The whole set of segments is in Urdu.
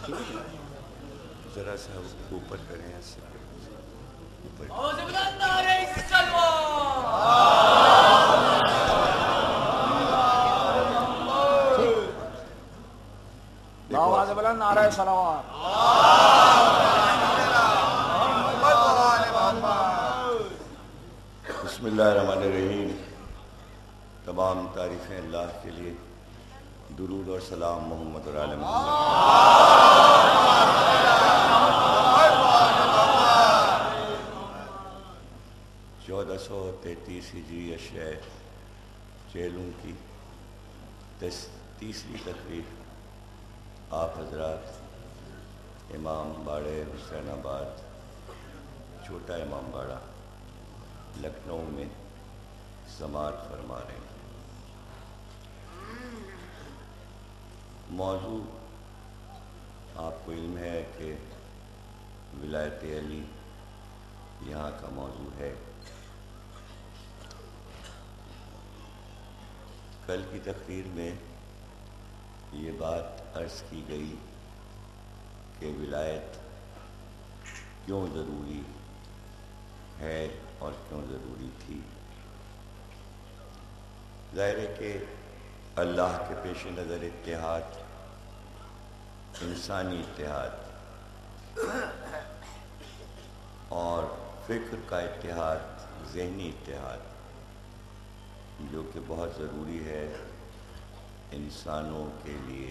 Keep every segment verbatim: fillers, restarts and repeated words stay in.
ذرا سا اوپر کریں ایسے اوپر آواز بلند نعرہ صلوات. بسم اللہ الرحمن الرحیم. تمام تعریفیں اللہ کے لیے، درود اور سلام محمد اور آل محمد. چودہ سو تینتیس ہجری اشیاء چیلوں کی تیسری تقریب آپ حضرات امام باڑے حسین آباد چھوٹا امام باڑہ لکھنؤ میں سماعت فرما رہے ہیں. موضوع آپ کو علم ہے کہ ولایت علی یہاں کا موضوع ہے. کل کی تقریر میں یہ بات عرض کی گئی کہ ولایت کیوں ضروری ہے اور کیوں ضروری تھی. ظاہر ہے کہ اللہ کے پیش نظر اتحاد، انسانی اتحاد اور فکر کا اتحاد، ذہنی اتحاد، جو کہ بہت ضروری ہے انسانوں کے لیے.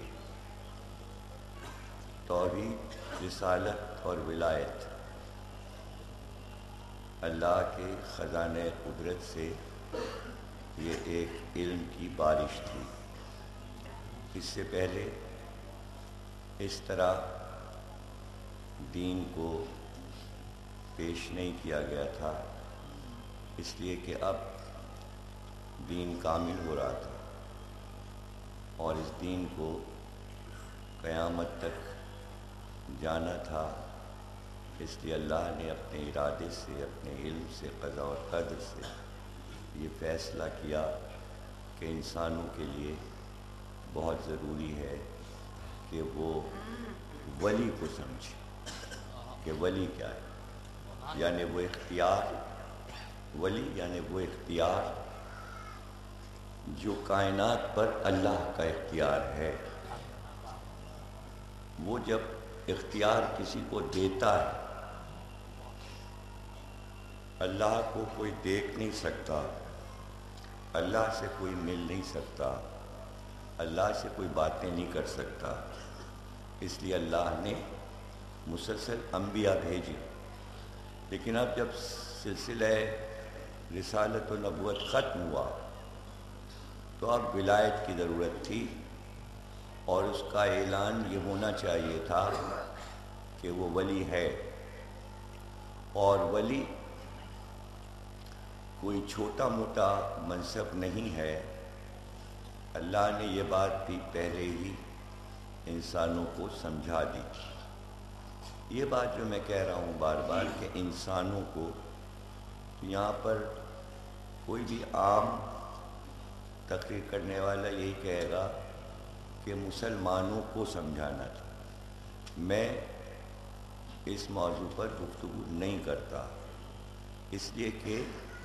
توحید، رسالت اور ولایت اللہ کے خزانہ قدرت سے یہ ایک علم کی بارش تھی. اس سے پہلے اس طرح دین کو پیش نہیں کیا گیا تھا، اس لیے کہ اب دین کامل ہو رہا تھا اور اس دین کو قیامت تک جانا تھا. اس لیے اللہ نے اپنے ارادے سے، اپنے علم سے، قضاء اور قدر سے یہ فیصلہ کیا کہ انسانوں کے لیے بہت ضروری ہے کہ وہ ولی کو سمجھے کہ ولی کیا ہے. یعنی وہ اختیار، ولی یعنی وہ اختیار جو کائنات پر اللہ کا اختیار ہے. وہ جب اختیار کسی کو دیتا ہے، اللہ کو کوئی دیکھ نہیں سکتا، اللہ سے کوئی مل نہیں سکتا، اللہ سے کوئی باتیں نہیں کر سکتا. اس لیے اللہ نے مسلسل انبیاء بھیجے. لیکن اب جب سلسلہ رسالت و نبوت ختم ہوا تو اب ولایت کی ضرورت تھی، اور اس کا اعلان یہ ہونا چاہیے تھا کہ وہ ولی ہے. اور ولی کوئی چھوٹا موٹا منصب نہیں ہے. اللہ نے یہ بات بھی پہلے ہی انسانوں کو سمجھا دی. یہ بات جو میں کہہ رہا ہوں بار بار کہ انسانوں کو، یہاں پر کوئی بھی عام تقریر کرنے والا یہی کہے گا کہ مسلمانوں کو سمجھانا تھا. میں اس موضوع پر گفتگو نہیں کرتا، اس لیے کہ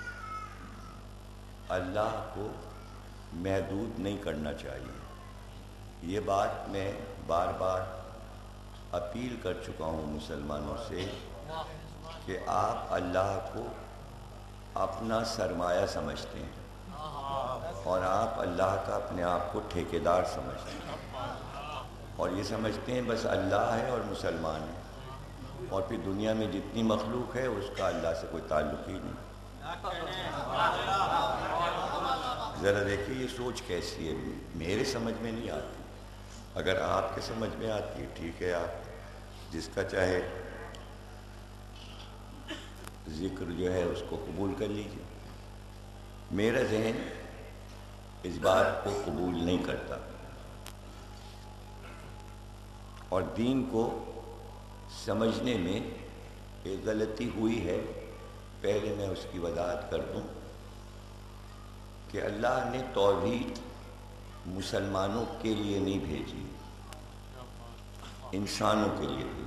اللہ کو محدود نہیں کرنا چاہیے. یہ بات میں بار بار اپیل کر چکا ہوں مسلمانوں سے کہ آپ اللہ کو اپنا سرمایہ سمجھتے ہیں اور آپ اللہ کا اپنے آپ کو ٹھیکیدار سمجھتے ہیں، اور یہ سمجھتے ہیں بس اللہ ہے اور مسلمان ہے، اور پھر دنیا میں جتنی مخلوق ہے اس کا اللہ سے کوئی تعلق ہی نہیں. ذرا دیکھیے یہ سوچ کیسی ہے. میرے سمجھ میں نہیں آتی. اگر آپ کے سمجھ میں آتی ہے ٹھیک ہے، آپ جس کا چاہے ذکر جو ہے اس کو قبول کر لیجیے. میرا ذہن اس بات کو قبول نہیں کرتا، اور دین کو سمجھنے میں ایک غلطی ہوئی ہے. پہلے میں اس کی وضاحت کر دوں کہ اللہ نے توحید مسلمانوں کے لیے نہیں بھیجی، انسانوں کے لیے بھیجی،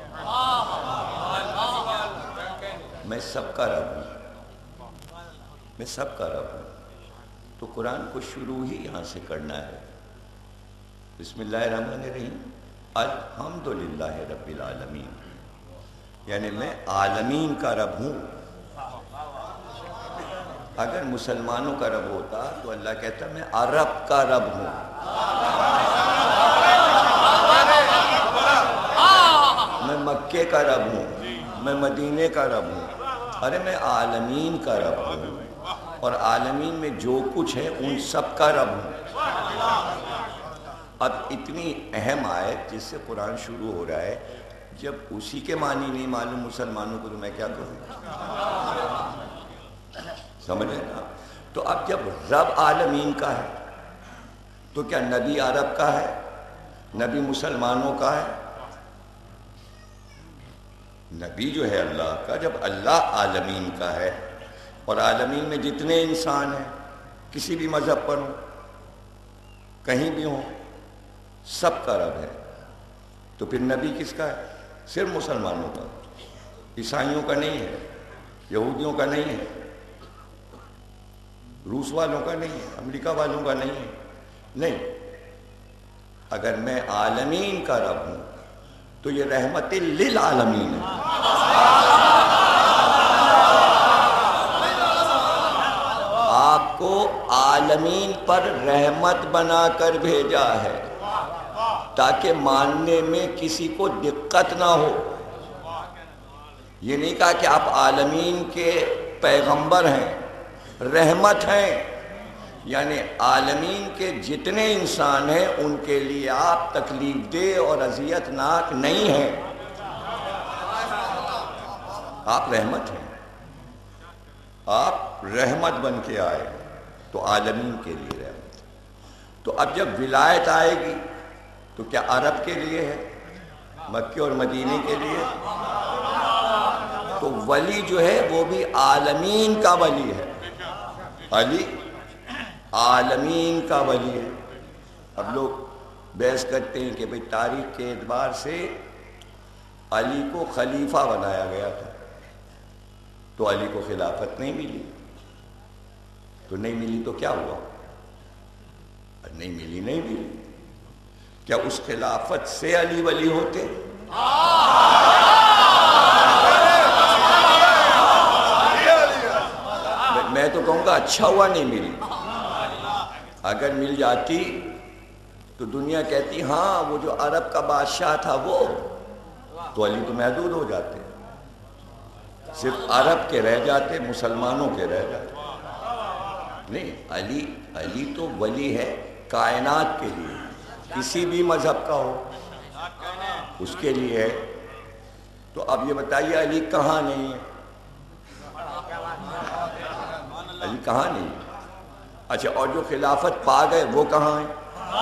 میں سب کا رب ہوں، میں سب کا رب ہوں۔ تو قرآن کو شروع ہی یہاں سے کرنا ہے، بسم اللہ الرحمن الرحیم، الحمدللہ رب العالمین، یعنی میں عالمین کا رب ہوں۔ اگر مسلمانوں کا رب ہوتا تو اللہ کہتا میں عرب کا رب ہوں، میں مکے کا رب ہوں، میں مدینے کا رب ہوں، ارے میں عالمین کا رب ہوں، اور عالمین میں جو کچھ ہے ان سب کا رب ہوں۔ اب اتنی اہم آیت جس سے قرآن شروع ہو رہا ہے، جب اسی کے معنی نہیں معلوم مسلمانوں کو تو میں کیا کروں؟ سمجھے نا؟ تو اب جب رب عالمین کا ہے تو کیا نبی عرب کا ہے؟ نبی مسلمانوں کا ہے؟ نبی جو ہے اللہ کا، جب اللہ عالمین کا ہے، اور عالمین میں جتنے انسان ہیں کسی بھی مذہب پر ہوں، کہیں بھی ہوں، سب کا رب ہے، تو پھر نبی کس کا ہے؟ صرف مسلمانوں کا، عیسائیوں کا نہیں ہے، یہودیوں کا نہیں ہے، روس والوں کا نہیں ہے، امریکہ والوں کا نہیں ہے، نہیں۔ اگر میں عالمین کا رب ہوں تو یہ رحمت للعالمین ہے، آپ کو عالمین پر رحمت بنا کر بھیجا ہے تاکہ ماننے میں کسی کو دقت نہ ہو۔ یہ نہیں کہا کہ آپ عالمین کے پیغمبر ہیں، رحمت ہیں، یعنی عالمین کے جتنے انسان ہیں ان کے لیے آپ تکلیف دہ اور اذیت ناک نہیں ہیں، آپ رحمت ہیں، آپ رحمت بن کے آئے، تو عالمین کے لیے رحمت۔ تو اب جب ولایت آئے گی تو کیا عرب کے لیے ہے، مکے اور مدینے کے لیے؟ تو ولی جو ہے وہ بھی عالمین کا ولی ہے، علی عالمین کا ولی ہے۔ اب لوگ بحث کرتے ہیں کہ بھئی تاریخ کے اعتبار سے علی کو خلیفہ بنایا گیا تھا، تو علی کو خلافت نہیں ملی، تو نہیں ملی تو کیا ہوا؟ نہیں ملی نہیں ملی، کیا اس خلافت سے علی ولی ہوتے؟ میں تو کہوں گا اچھا ہوا نہیں ملی، اگر مل جاتی تو دنیا کہتی ہاں وہ جو عرب کا بادشاہ تھا وہ، تو علی تو محدود ہو جاتے، صرف عرب کے رہ جاتے، مسلمانوں کے رہ جاتے۔ نہیں، علی علی تو ولی ہے کائنات کے لیے، کسی بھی مذہب کا ہو اس کے لیے ہے۔ تو اب یہ بتائیے علی کہاں نہیں ہے؟ علی کہاں نہیں ہے؟ اچھا، اور جو خلافت پا گئے وہ کہاں ہیں؟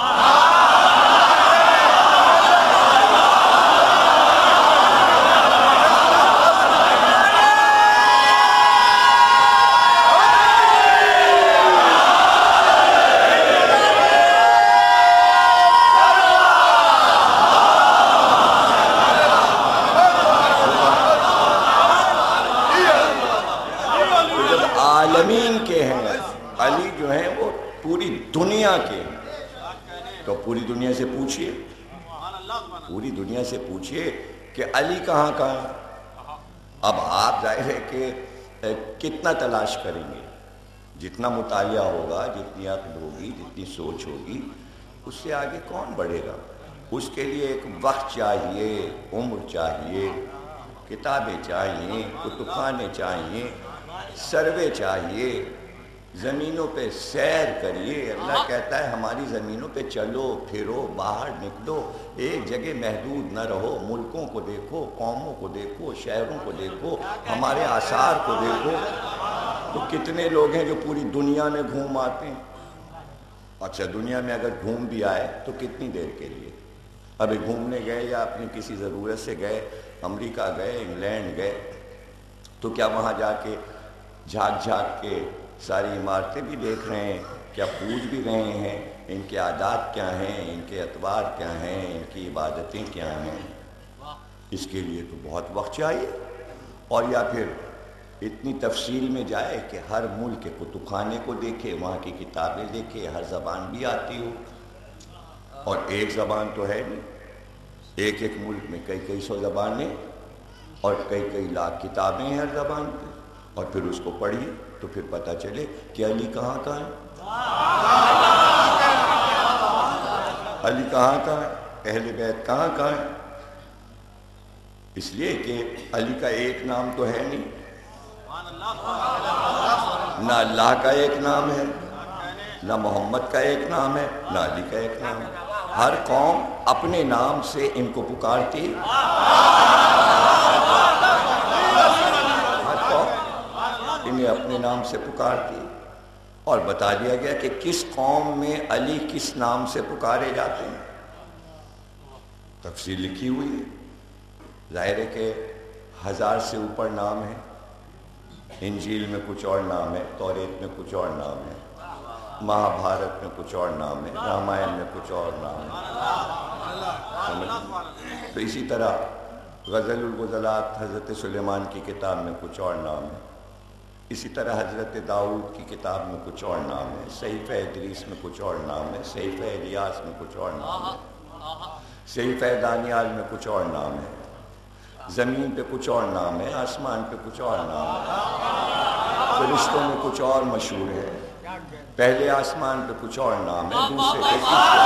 عالمین کے ہیں، علی جو ہیں وہ پوری دنیا کے ہیں، تو پوری دنیا سے پوچھئے، پوری دنیا سے پوچھئے کہ علی کہاں کہاں۔ اب آپ ظاہر ہے کہ کتنا تلاش کریں گے، جتنا مطالعہ ہوگا، جتنی عقل ہوگی، جتنی سوچ ہوگی، اس سے آگے کون بڑھے گا؟ اس کے لیے ایک وقت چاہیے، عمر چاہیے، کتابیں چاہیے، کتب خانے چاہیے، سروے چاہیے، زمینوں پہ سیر کریے۔ اللہ کہتا ہے ہماری زمینوں پہ چلو پھرو، باہر نکلو، ایک جگہ محدود نہ رہو، ملکوں کو دیکھو، قوموں کو دیکھو، شہروں کو دیکھو، ہمارے آثار کو دیکھو۔ تو کتنے لوگ ہیں جو پوری دنیا میں گھوم آتے ہیں؟ اچھا، دنیا میں اگر گھوم بھی آئے تو کتنی دیر کے لیے؟ ابھی گھومنے گئے یا اپنی کسی ضرورت سے گئے، امریکہ گئے، انگلینڈ گئے، تو کیا وہاں جا کے جھاک جھاک کے ساری عمارتیں بھی دیکھ رہے ہیں؟ کیا پوج بھی رہے ہیں؟ ان کے عادات کیا ہیں، ان کے اطوار کیا ہیں، ان کی عبادتیں کیا ہیں، اس کے لیے تو بہت وقت چاہیے، اور یا پھر اتنی تفصیل میں جائے کہ ہر ملک کے کتب خانے کو دیکھے، وہاں کی کتابیں دیکھے، ہر زبان بھی آتی ہو، اور ایک زبان تو ہے نہیں، ایک ایک ملک میں کئی کئی سو زبانیں اور کئی کئی لاکھ کتابیں ہیں ہر زبان پہ، اور پھر اس کو پڑھیے تو پھر پتہ چلے کہ علی کہاں کہاں ہے، علی کہاں کہاں ہے، اہل بیت کہاں کہاں ہے۔ اس لیے کہ علی کا ایک نام تو ہے نہیں، نہ اللہ کا ایک نام ہے، نہ محمد کا ایک نام ہے، نہ علی کا ایک نام ہے۔ ہر قوم اپنے نام سے ان کو پکارتی ہے، ہر قوم انہیں اپنے نام سے پکارتی ہے، اور بتا دیا گیا کہ کس قوم میں علی کس نام سے پکارے جاتے ہیں، تفصیل لکھی ہوئی ہے۔ ظاہر ہے کہ ہزار سے اوپر نام ہیں، انجیل میں کچھ اور نام ہے، توریت میں کچھ اور نام ہے، مہابھارت میں کچھ اور نام ہے، رامائن میں کچھ اور نام ہے۔ تو اسی طرح غزل الغزلات حضرت سلیمان کی کتاب میں کچھ اور نام ہے، اسی طرح حضرت داؤد کی کتاب میں کچھ اور نام ہے، صحیفہ ادریس میں کچھ اور نام ہے، صحیفہ الیاس میں کچھ اور نام ہے، صحیفہ دانیال میں کچھ اور نام ہے، زمین پہ کچھ اور نام ہے، آسمان پہ کچھ اور نام ہے، فرشتوں میں کچھ اور مشہور ہے، پہلے آسمان پہ کچھ اور نام ہے، دوسرے پہ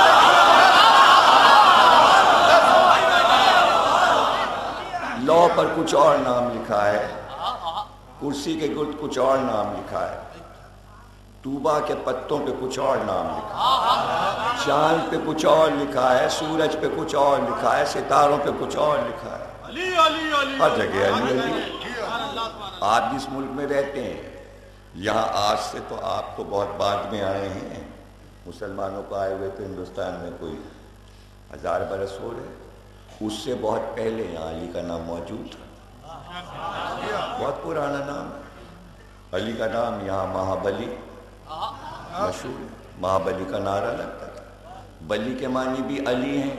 لوح پر کچھ اور نام لکھا ہے، کرسی کے گرد کچھ اور نام لکھا ہے، طوبا کے پتوں پہ کچھ اور نام لکھا ہے، چاند پہ کچھ اور لکھا ہے، سورج پہ کچھ اور لکھا ہے، ستاروں پہ کچھ اور لکھا ہے، ہر جگہ علی علی۔ آپ جس ملک میں رہتے ہیں، یہاں آج سے تو آپ تو بہت بعد میں آئے ہیں، مسلمانوں کو آئے ہوئے تو ہندوستان میں کوئی ہزار برس ہو رہے، اس سے بہت پہلے یہاں علی کا نام موجود تھا، بہت پرانا نام ہے علی کا نام۔ یہاں مہابلی مشہور ہے، مہابلی کا نعرہ لگتا تھا، بلی کے معنی بھی علی ہیں،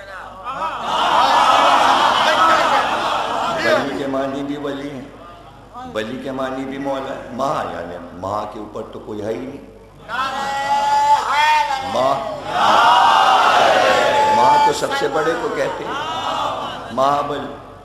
بلی کے معنی بھی ولی ہیں، بلی کے معنی بھی مولا ہے، مہا یعنی مہا کے اوپر تو کوئی ہے ہی نہیں، ماں ماں تو سب سے بڑے کو کہتے ہیں، مہابلی۔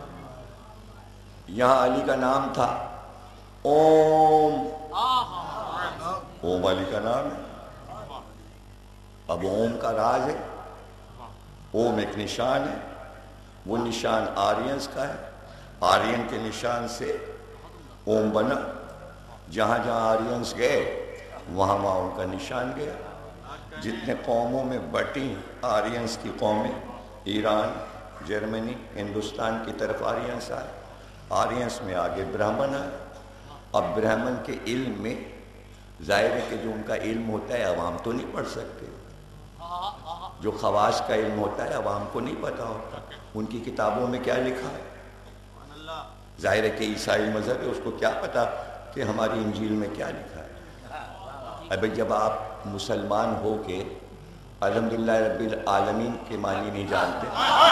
یہاں علی کا نام تھا اوم، اوم علی کا نام ہے۔ اب اوم کا راز ہے، اوم ایک نشان ہے، وہ نشان آرینز کا ہے، آرین کے نشان سے اوم بنا، جہاں جہاں آرینز گئے وہاں وہاں ان کا نشان گیا، جتنے قوموں میں بٹی آرینز کی قومیں، ایران، جرمنی، ہندوستان کی طرف آرینز آئے، آرینز میں آگے برہمن آئے۔ اب برہمن کے علم میں ظاہر ہے کہ جو ان کا علم ہوتا ہے عوام تو نہیں پڑھ سکتے، جو خواص کا علم ہوتا ہے عوام کو نہیں پتہ ہوتا، ان کی کتابوں میں کیا لکھا ہے، ظاہر ہے کہ عیسائی مذہب ہے، اس کو کیا پتہ کہ ہماری انجیل میں کیا لکھا ہے۔ اب جب آپ مسلمان ہو کے الحمدللہ رب العالمین کے معنی نہیں جانتے،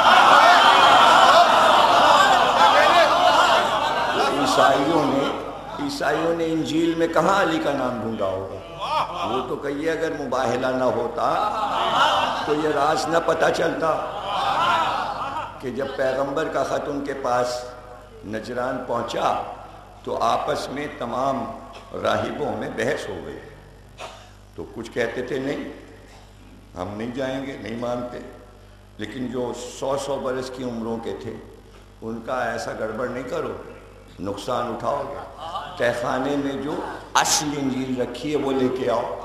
عیسائیوں نے عیسائیوں نے انجیل میں کہاں علی کا نام ڈھونڈا ہوگا، وہ تو کہیے اگر مباہلہ نہ ہوتا تو یہ راز نہ پتہ چلتا کہ جب پیغمبر کا خط ان کے پاس نجران پہنچا تو آپس میں تمام راہبوں میں بحث ہو گئی، تو کچھ کہتے تھے نہیں ہم نہیں جائیں گے، نہیں مانتے، لیکن جو سو سو برس کی عمروں کے تھے ان کا ایسا گڑبڑ نہیں کرو، نقصان اٹھاؤ گے، تہ خانے میں جو اصل انجیل رکھی ہے وہ لے کے آؤ،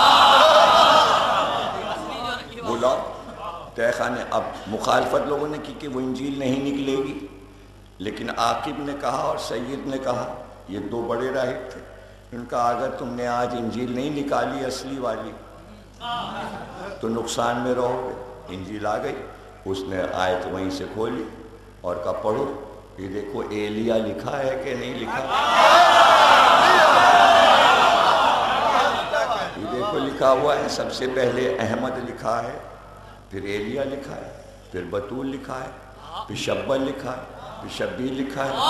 بلاؤ تہ خانے۔ اب مخالفت لوگوں نے کی کہ وہ انجیل نہیں نکلے گی، لیکن عاقب نے کہا اور سید نے کہا، یہ دو بڑے راہب تھے، ان کا اگر تم نے آج انجیل نہیں نکالی اصلی والی تو نقصان میں رہو گے۔ انجیل آ گئی، اس نے آیت وہیں سے کھولی اور کہا پڑھو، یہ دیکھو ایلیا لکھا ہے کہ نہیں لکھا، یہ دیکھو لکھا لکھا ہوا ہے سب سے پہلے احمد لکھا ہے، پھر ایلیا لکھا ہے، پھر بطول لکھا ہے، پھر شبل لکھا ہے، پھر شبیر لکھا ہے۔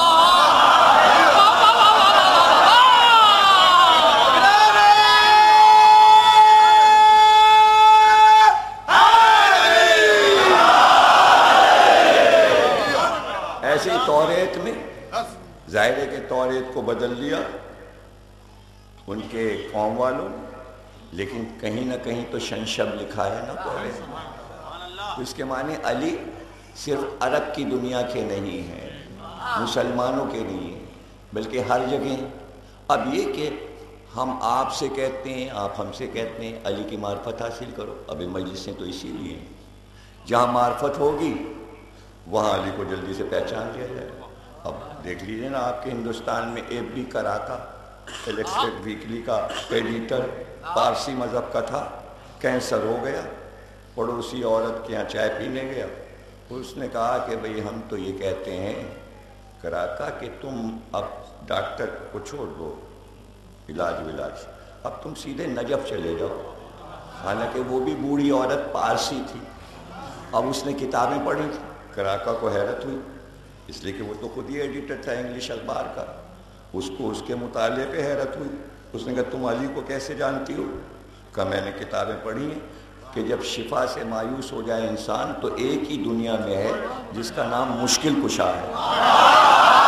ایسے ہی توریت میں ظاہر ہے کہ توریت کو بدل دیا ان کے قوم والوں نے، لیکن کہیں نہ کہیں تو شنشب لکھا ہے نا توریت میں۔ تو اس کے معنی علی صرف عرب کی دنیا کے نہیں ہیں، مسلمانوں کے نہیں ہیں، بلکہ ہر جگہ۔ اب یہ کہ ہم آپ سے کہتے ہیں، آپ ہم سے کہتے ہیں علی کی معرفت حاصل کرو، اب مجلسیں تو اسی لیے ہیں، جہاں معرفت ہوگی وہاں علی کو جلدی سے پہچان لیا جائے۔ اب دیکھ لیجیے نا، آپ کے ہندوستان میں ایف بی کراکا الیکٹرک ویکلی کا ایڈیٹر پارسی مذہب کا تھا، کینسر ہو گیا، پڑوسی عورت کے یہاں چائے پینے گیا، اس نے کہا کہ بھئی ہم تو یہ کہتے ہیں کراکا کہ تم اب ڈاکٹر کو چھوڑ دو علاج ولاج، اب تم سیدھے نجف چلے جاؤ۔ حالانکہ وہ بھی بوڑھی عورت پارسی تھی، اب اس نے کتابیں پڑھی تھیں۔ کراکا کو حیرت ہوئی، اس لیے کہ وہ تو خود ہی ایڈیٹر تھا انگلش اخبار کا، اس کو اس کے مطالعے پہ حیرت ہوئی۔ اس نے کہا تم علی کو کیسے جانتی ہو؟ کہا میں نے کتابیں پڑھی ہیں کہ جب شفا سے مایوس ہو جائے انسان تو ایک ہی دنیا میں ہے جس کا نام مشکل کشا ہے۔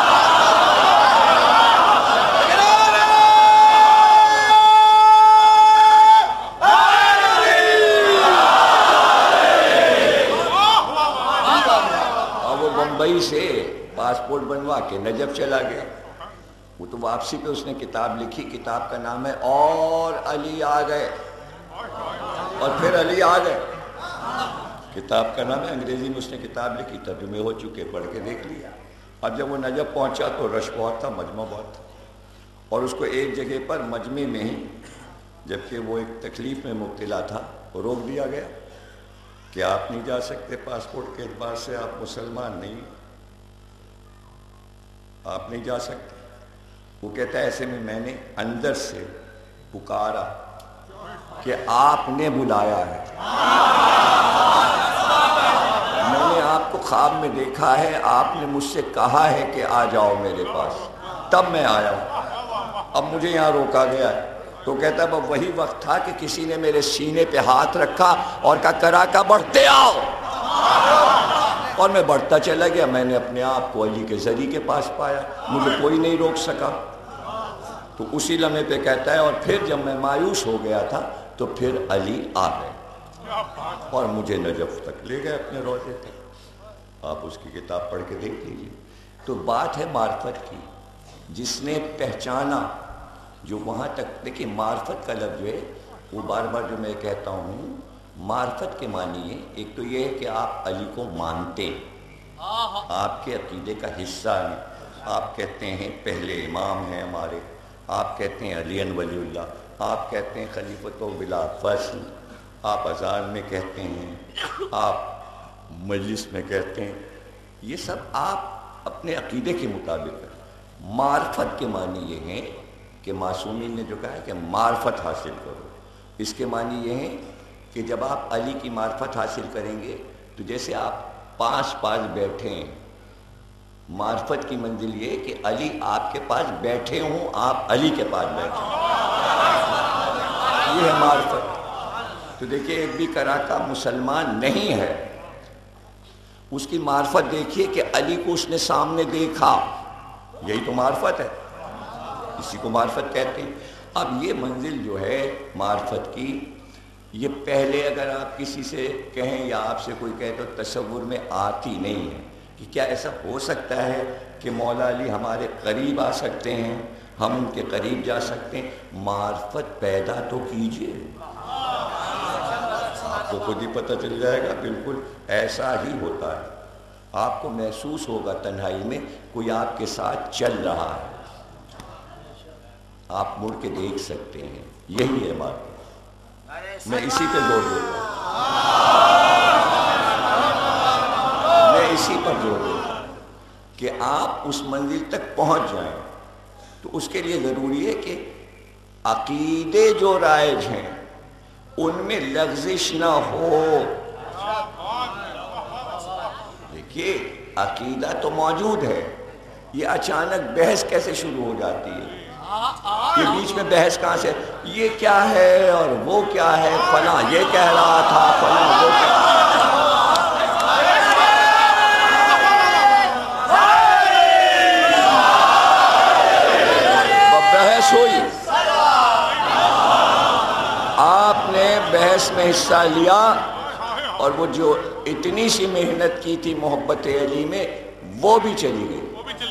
ممبئی سے پاسپورٹ بنوا کے نجف چلا گیا، وہ تو واپسی پہ اس نے کتاب لکھی، کتاب کا نام ہے اور علی آ گئے، اور پھر علی آ گئے، کتاب کا نام ہے، انگریزی میں اس نے کتاب لکھی، ترجمے ہو چکے، پڑھ کے دیکھ لیا۔ اب جب وہ نجف پہنچا تو رش بہت تھا، مجمع بہت تھا، اور اس کو ایک جگہ پر مجمع میں ہی، جبکہ وہ ایک تکلیف میں مبتلا تھا، روک دیا گیا کہ آپ نہیں جا سکتے، پاسپورٹ کے اعتبار سے آپ مسلمان نہیں، آپ نہیں جا سکتے۔ وہ کہتا ہے ایسے میں میں نے اندر سے پکارا کہ آپ نے بلایا ہے، میں نے آپ کو خواب میں دیکھا ہے، آپ نے مجھ سے کہا ہے کہ آ جاؤ میرے پاس، تب میں آیا ہوں، اب مجھے یہاں روکا گیا ہے۔ تو کہتا ہے اب وہی وقت تھا کہ کسی نے میرے سینے پہ ہاتھ رکھا اور کہا کراکا بڑھتے آؤ، اور میں بڑھتا چلا گیا، میں نے اپنے آپ کو علی کے ذریعے کے پاس پایا، مجھے کوئی نہیں روک سکا۔ تو اسی لمحے پہ کہتا ہے اور پھر جب میں مایوس ہو گیا تھا تو پھر علی آ گئے اور مجھے نجف تک لے گئے اپنے روضے تک۔ آپ اس کی کتاب پڑھ کے دیکھ لیجیے۔ تو بات ہے معرفت کی، جس نے پہچانا، جو وہاں تک دیکھیں معرفت کا لفظ جو ہے وہ بار بار جو میں کہتا ہوں، معرفت کے معنی ہے ایک تو یہ ہے کہ آپ علی کو مانتے، آپ کے عقیدے کا حصہ ہیں، آپ کہتے ہیں پہلے امام ہیں ہمارے، آپ کہتے ہیں علی ولی اللہ، آپ کہتے ہیں خلیفۃ و بلا فصل، آپ اذان میں کہتے ہیں، آپ مجلس میں کہتے ہیں، یہ سب آپ اپنے عقیدے کے مطابق ہیں۔ معرفت کے معنی یہ ہیں کہ معصومین نے جو کہا ہے کہ معرفت حاصل کرو، اس کے معنی یہ ہیں کہ جب آپ علی کی معرفت حاصل کریں گے تو جیسے آپ پاس پاس بیٹھے ہیں، معرفت کی منزل یہ کہ علی آپ کے پاس بیٹھے ہوں، آپ علی کے پاس بیٹھے ہوں، یہ ہے معرفت۔ تو دیکھیے ایک بھی کراکا مسلمان نہیں ہے، اس کی معرفت دیکھیے کہ علی کو اس نے سامنے دیکھا، یہی تو معرفت ہے، اسی کو معرفت کہتے ہیں۔ اب یہ منزل جو ہے معرفت کی، یہ پہلے اگر آپ کسی سے کہیں یا آپ سے کوئی کہے تو تصور میں آتی نہیں ہے کہ کیا ایسا ہو سکتا ہے کہ مولا علی ہمارے قریب آ سکتے ہیں، ہم ان کے قریب جا سکتے ہیں۔ معرفت پیدا تو کیجئے، آپ کو خود ہی پتہ چل جائے گا، بالکل ایسا ہی ہوتا ہے، آپ کو محسوس ہوگا تنہائی میں کوئی آپ کے ساتھ چل رہا ہے، آپ مڑ کے دیکھ سکتے ہیں، یہی ہے معرفت۔ میں اسی پہ زور دیتا ہوں، میں اسی پر زور دیتا ہوں کہ آپ اس منزل تک پہنچ جائیں، تو اس کے لیے ضروری ہے کہ عقیدے جو رائج ہیں ان میں لغزش نہ ہو. دیکھیے عقیدہ تو موجود ہے، یہ اچانک بحث کیسے شروع ہو جاتی ہے؟ یہ بیچ میں بحث کہاں سے؟ یہ کیا ہے اور وہ کیا ہے، فلاں یہ کہہ رہا تھا، فلاں وہ کہہ رہا بحث ہوئی. آپ نے بحث میں حصہ لیا اور وہ جو اتنی سی محنت کی تھی محبت علی میں وہ بھی چلی گئی،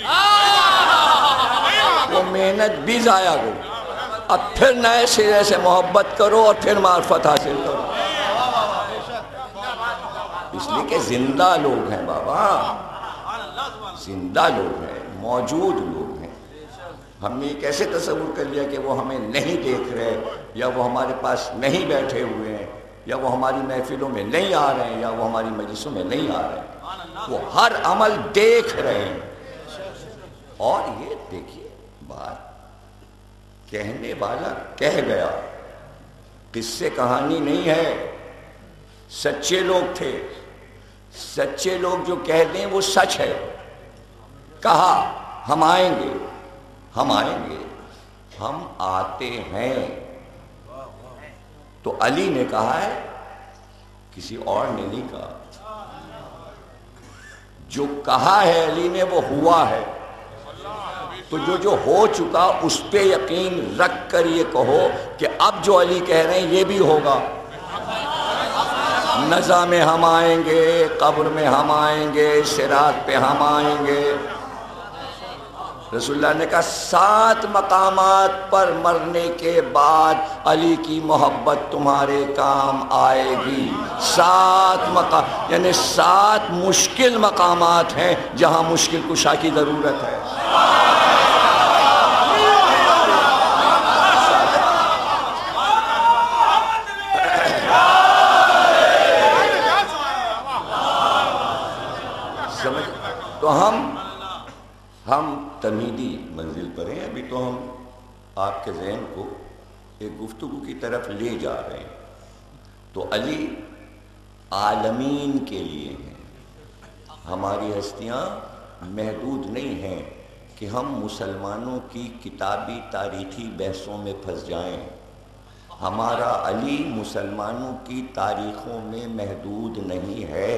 وہ محنت بھی ضائع گئی. اب پھر نئے سرے سے محبت کرو اور پھر معرفت حاصل کرو، اس لیے کہ زندہ لوگ ہیں بابا، زندہ لوگ ہیں، موجود لوگ ہیں. ہم نے کیسے تصور کر لیا کہ وہ ہمیں نہیں دیکھ رہے، یا وہ ہمارے پاس نہیں بیٹھے ہوئے ہیں، یا وہ ہماری محفلوں میں نہیں آ رہے ہیں، یا وہ ہماری مجلسوں میں نہیں آ رہے ہیں. وہ ہر عمل دیکھ رہے ہیں. اور یہ دیکھیے بات کہنے والا کہہ گیا، قصے کہانی نہیں ہے، سچے لوگ تھے. سچے لوگ جو کہہ دیں وہ سچ ہے. کہا ہم آئیں گے، ہم آئیں گے، ہم آتے ہیں. تو علی نے کہا ہے، کسی اور نے نہیں کہا. جو کہا ہے علی نے وہ ہوا ہے. تو جو جو ہو چکا اس پہ یقین رکھ کر یہ کہو کہ اب جو علی کہہ رہے ہیں یہ بھی ہوگا. نزا میں ہم آئیں گے، قبر میں ہم آئیں گے، صراط پہ ہم آئیں گے. رسول اللہ نے کہا سات مقامات پر مرنے کے بعد علی کی محبت تمہارے کام آئے گی. سات مقام یعنی سات مشکل مقامات ہیں جہاں مشکل کشا کی ضرورت ہے. سمجھ؟ تو ہم ہم تمہیدی منزل پر ہیں. ابھی تو ہم آپ کے ذہن کو ایک گفتگو کی طرف لے جا رہے ہیں. تو علی عالمین کے لیے ہیں. ہماری ہستیاں محدود نہیں ہیں کہ ہم مسلمانوں کی کتابی تاریخی بحثوں میں پھنس جائیں. ہمارا علی مسلمانوں کی تاریخوں میں محدود نہیں ہے.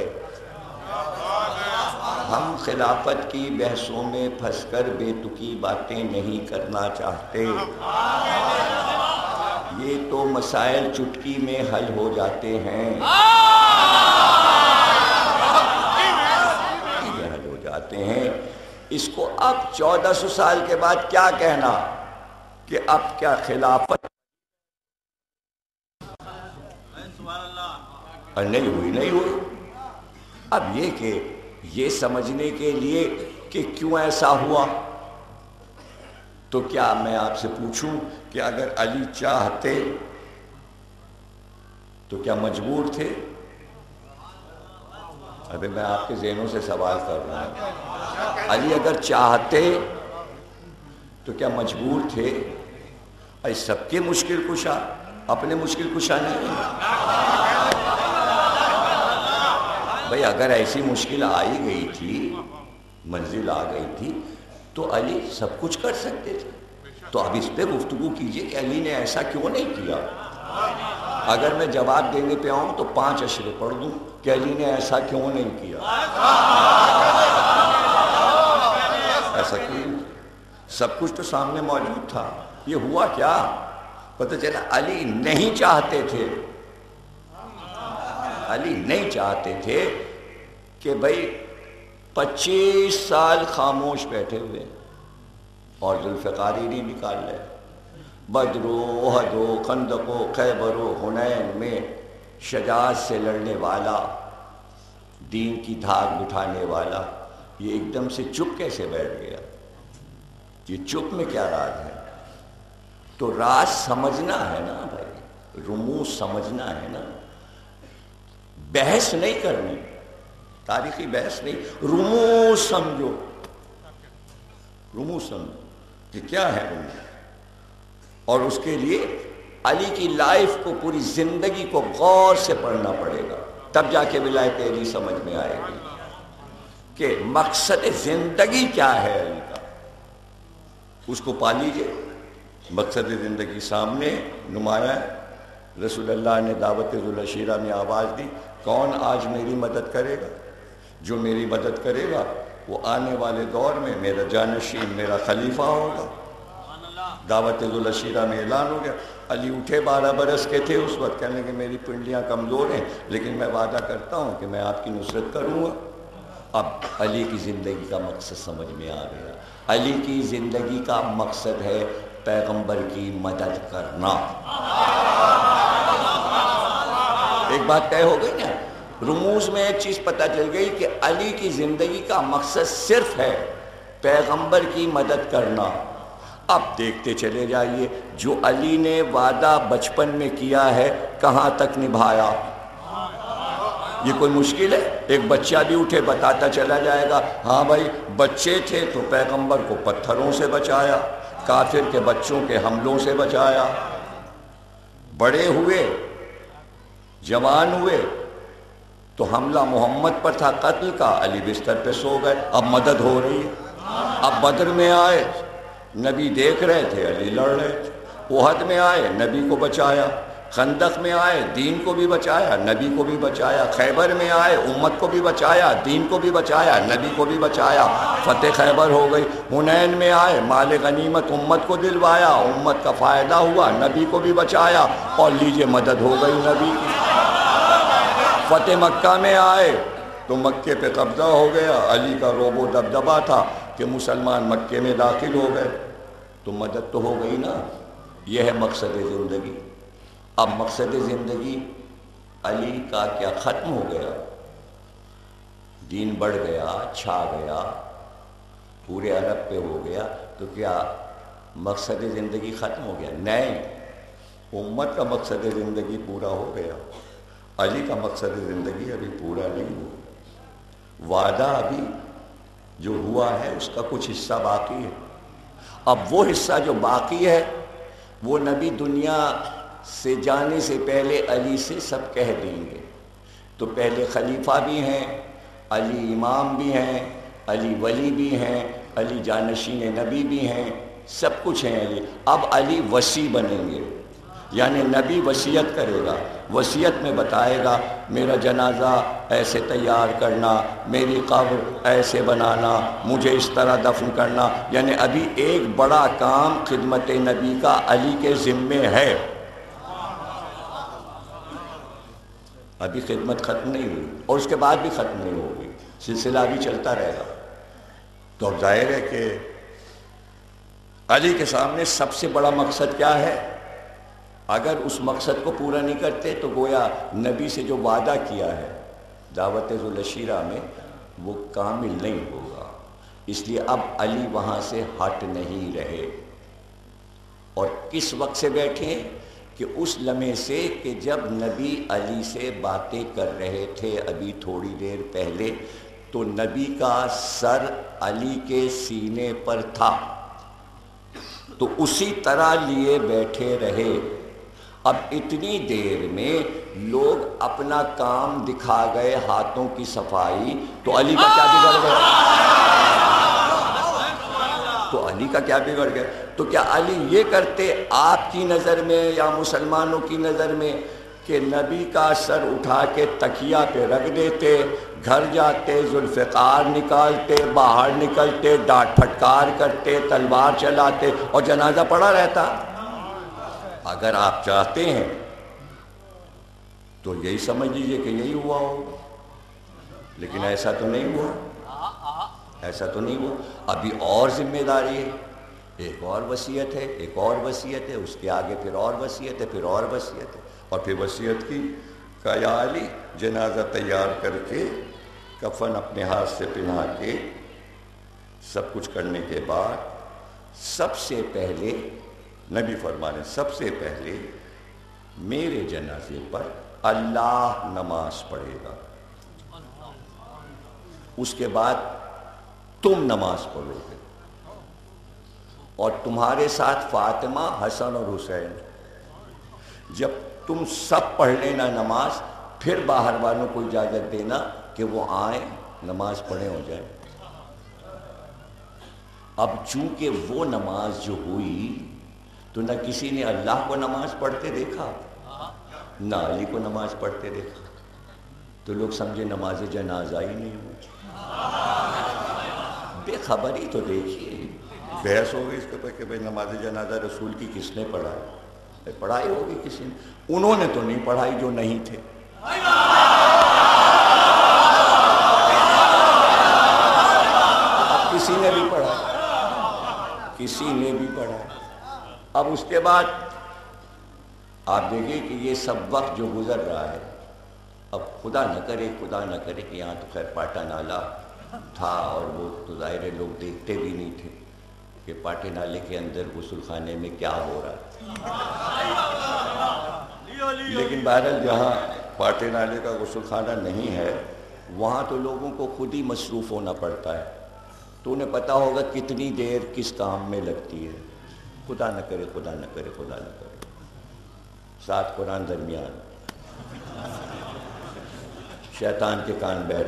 ہم خلافت کی بحثوں میں پھنس کر بے تکی باتیں نہیں کرنا چاہتے. یہ تو مسائل چٹکی میں حل ہو جاتے ہیں، یہ حل ہو جاتے ہیں. اس کو اب چودہ سو سال کے بعد کیا کہنا کہ اب کیا خلافت نہیں ہوئی نہیں ہوئی. اب یہ کہ یہ سمجھنے کے لیے کہ کیوں ایسا ہوا، تو کیا میں آپ سے پوچھوں کہ اگر علی چاہتے تو کیا مجبور تھے؟ ابھی میں آپ کے ذہنوں سے سوال کر رہا ہوں. علی اگر چاہتے تو کیا مجبور تھے؟ اے سب کے مشکل کشا، اپنے مشکل کشا نہیں. بھئی اگر ایسی مشکل آئی گئی تھی، منزل آ گئی تھی، تو علی سب کچھ کر سکتے تھے. تو اب اس پہ گفتگو کیجئے کہ علی نے ایسا کیوں نہیں کیا. اگر میں جواب دینے پہ آؤں تو پانچ اشرے پڑھ دوں کہ علی نے ایسا کیوں نہیں کیا. ایسا کیوں؟ سب کچھ تو سامنے موجود تھا. یہ ہوا کیا؟ پتہ چلا علی نہیں چاہتے تھے. علی نہیں چاہتے تھے کہ بھئی پچیس سال خاموش بیٹھے ہوئے اور ذوالفقار ہی نہیں نکال لے. بدر و احد و خندق و خیبر و حنین میں شجاعت سے لڑنے والا، دین کی دھاگ بٹھانے والا، یہ ایک دم سے چپ کیسے بیٹھ گیا؟ یہ چپ میں کیا راز ہے؟ تو راز سمجھنا ہے نا بھائی، رموز سمجھنا ہے نا. بحث نہیں کرنی، تاریخی بحث نہیں، رموز سمجھو. رموز سمجھو کہ کیا ہے رموز، اور اس کے لیے علی کی لائف کو، پوری زندگی کو غور سے پڑھنا پڑے گا، تب جا کے ولایت علی سمجھ میں آئے گی کہ مقصد زندگی کیا ہے علی کا، اس کو پا لیجئے۔ مقصد زندگی سامنے نمایاں ہے۔ رسول اللہ نے دعوت ذوالعشیرہ میں آواز دی، کون آج میری مدد کرے گا؟ جو میری مدد کرے گا وہ آنے والے دور میں میرا جانشین، میرا خلیفہ ہوگا۔ دعوت ذوالعشیرہ میں اعلان ہو گیا۔ علی اٹھے، بارہ برس کے تھے اس وقت، کہنے کہ میری پنڈلیاں کمزور ہیں لیکن میں وعدہ کرتا ہوں کہ میں آپ کی نصرت کروں گا۔ اب علی کی زندگی کا مقصد سمجھ میں آ گیا۔ علی کی زندگی کا مقصد ہے پیغمبر کی مدد کرنا۔ ایک بات طے ہو گئی نا، رموز میں ایک چیز پتہ چل گئی کہ علی کی زندگی کا مقصد صرف ہے پیغمبر کی مدد کرنا۔ اب دیکھتے چلے جائیے، جو علی نے وعدہ بچپن میں کیا ہے کہاں تک نبھایا۔ یہ کوئی مشکل ہے؟ ایک بچہ بھی اٹھے بتاتا چلا جائے گا، ہاں بھائی بچے تھے تو پیغمبر کو پتھروں سے بچایا، کافر کے بچوں کے حملوں سے بچایا، بڑے ہوئے جوان ہوئے تو حملہ محمد پر تھا قتل کا، علی بستر پہ سو گئے، اب مدد ہو رہی ہے۔ اب بدر میں آئے، نبی دیکھ رہے تھے، علی لڑ رہے تھے۔ احد میں آئے، نبی کو بچایا۔ خندق میں آئے، دین کو بھی بچایا، نبی کو بھی بچایا۔ خیبر میں آئے، امت کو بھی بچایا، دین کو بھی بچایا، نبی کو بھی بچایا۔ فتح خیبر ہو گئی۔ حنین میں آئے، مال غنیمت امت کو دلوایا، امت کا فائدہ ہوا، نبی کو بھی بچایا، اور لیجئے مدد ہو گئی نبی کی۔ فتح مکہ میں آئے تو مکے پہ قبضہ ہو گیا، علی کا روب و دبدبہ تھا کہ مسلمان مکے میں داخل ہو گئے، تو مدد تو ہو گئی نا۔ یہ ہے مقصد زندگی۔ اب مقصد زندگی علی کا کیا ختم ہو گیا؟ دین بڑھ گیا، چھا گیا، پورے عرب پہ ہو گیا، تو کیا مقصد زندگی ختم ہو گیا؟ نہیں، امت کا مقصد زندگی پورا ہو گیا، علی کا مقصد زندگی ابھی پورا نہیں ہوا۔ وعدہ ابھی جو ہوا ہے اس کا کچھ حصہ باقی ہے۔ اب وہ حصہ جو باقی ہے وہ نبی دنیا سے جانے سے پہلے علی سے سب کہہ دیں گے۔ تو پہلے خلیفہ بھی ہیں، علی امام بھی ہیں، علی ولی بھی ہیں، علی جانشین نبی بھی ہیں، سب کچھ ہیں علی۔ اب علی وصی بنیں گے، یعنی نبی وصیت کرے گا، وصیت میں بتائے گا میرا جنازہ ایسے تیار کرنا، میری قبر ایسے بنانا، مجھے اس طرح دفن کرنا۔ یعنی ابھی ایک بڑا کام خدمت نبی کا علی کے ذمے ہے۔ ابھی خدمت ختم نہیں ہوئی اور اس کے بعد بھی ختم نہیں ہوگی، سلسلہ بھی چلتا رہے گا۔ تو ظاہر ہے کہ علی کے سامنے سب سے بڑا مقصد کیا ہے؟ اگر اس مقصد کو پورا نہیں کرتے تو گویا نبی سے جو وعدہ کیا ہے دعوت ذوالعشیرہ میں وہ کامل نہیں ہوگا۔ اس لیے اب علی وہاں سے ہٹ نہیں رہے، اور کس وقت سے بیٹھے کہ اس لمحے سے کہ جب نبی علی سے باتیں کر رہے تھے ابھی تھوڑی دیر پہلے، تو نبی کا سر علی کے سینے پر تھا، تو اسی طرح لیے بیٹھے رہے۔ اب اتنی دیر میں لوگ اپنا کام دکھا گئے، ہاتھوں کی صفائی، تو علی کا کیا بگڑ گیا؟ تو علی کا کیا بگڑ گیا؟ تو کیا علی یہ کرتے آپ کی نظر میں یا مسلمانوں کی نظر میں کہ نبی کا سر اٹھا کے تکیہ پہ رکھ دیتے، گھر جاتے، ذوالفقار نکالتے، باہر نکلتے، ڈانٹ پھٹکار کرتے، تلوار چلاتے اور جنازہ پڑا رہتا؟ اگر آپ چاہتے ہیں تو یہی سمجھ لیجئے کہ یہی ہوا ہوگا، لیکن ایسا تو نہیں ہوا، ایسا تو نہیں ہوا۔ ابھی اور ذمہ داری ہے، ایک اور وصیت ہے، ایک اور وصیت ہے، اس کے آگے پھر اور وصیت ہے، پھر اور وصیت ہے، اور پھر وصیت کی کہ یا علی جنازہ تیار کر کے کفن اپنے ہاتھ سے پہنا کے سب کچھ کرنے کے بعد سب سے پہلے نبی فرمانے سب سے پہلے میرے جنازے پر اللہ نماز پڑھے گا، اس کے بعد تم نماز پڑھو گے، اور تمہارے ساتھ فاطمہ، حسن اور حسین۔ جب تم سب پڑھ لینا نماز، پھر باہر والوں کو اجازت دینا کہ وہ آئیں نماز پڑھیں ہو جائے۔ اب چونکہ وہ نماز جو ہوئی تو نہ کسی نے اللہ کو نماز پڑھتے دیکھا نہ علی کو نماز پڑھتے دیکھا، تو لوگ سمجھے نماز جنازہ ہی نہیں ہوئی۔ بے خبری تو دیکھیے، بحث ہو گئی اس کے اوپر کہ بھائی نماز جنازہ رسول کی کس نے پڑھائی؟ پڑھائی ہوگی کسی نے، انہوں نے تو نہیں پڑھائی جو نہیں تھے۔ اب کسی نے بھی پڑھائی، کسی نے بھی پڑھائی۔ اب اس کے بعد آپ دیکھیں کہ یہ سب وقت جو گزر رہا ہے، اب خدا نہ کرے خدا نہ کرے کہ یہاں تو خیر پاٹا نالا تھا، اور وہ تو ظاہر ہے لوگ دیکھتے بھی نہیں تھے کہ پاٹے نالے کے اندر غسل خانے میں کیا ہو رہا ہے، لیکن بہرحال جہاں پاٹے نالے کا غسل خانہ نہیں ہے وہاں تو لوگوں کو خود ہی مصروف ہونا پڑتا ہے، تو انہیں پتہ ہوگا کتنی دیر کس کام میں لگتی ہے۔ خدا نہ کرے خدا نہ کرے خدا نہ کرے، ساتھ قرآن درمیان، شیطان کے کان بہرے،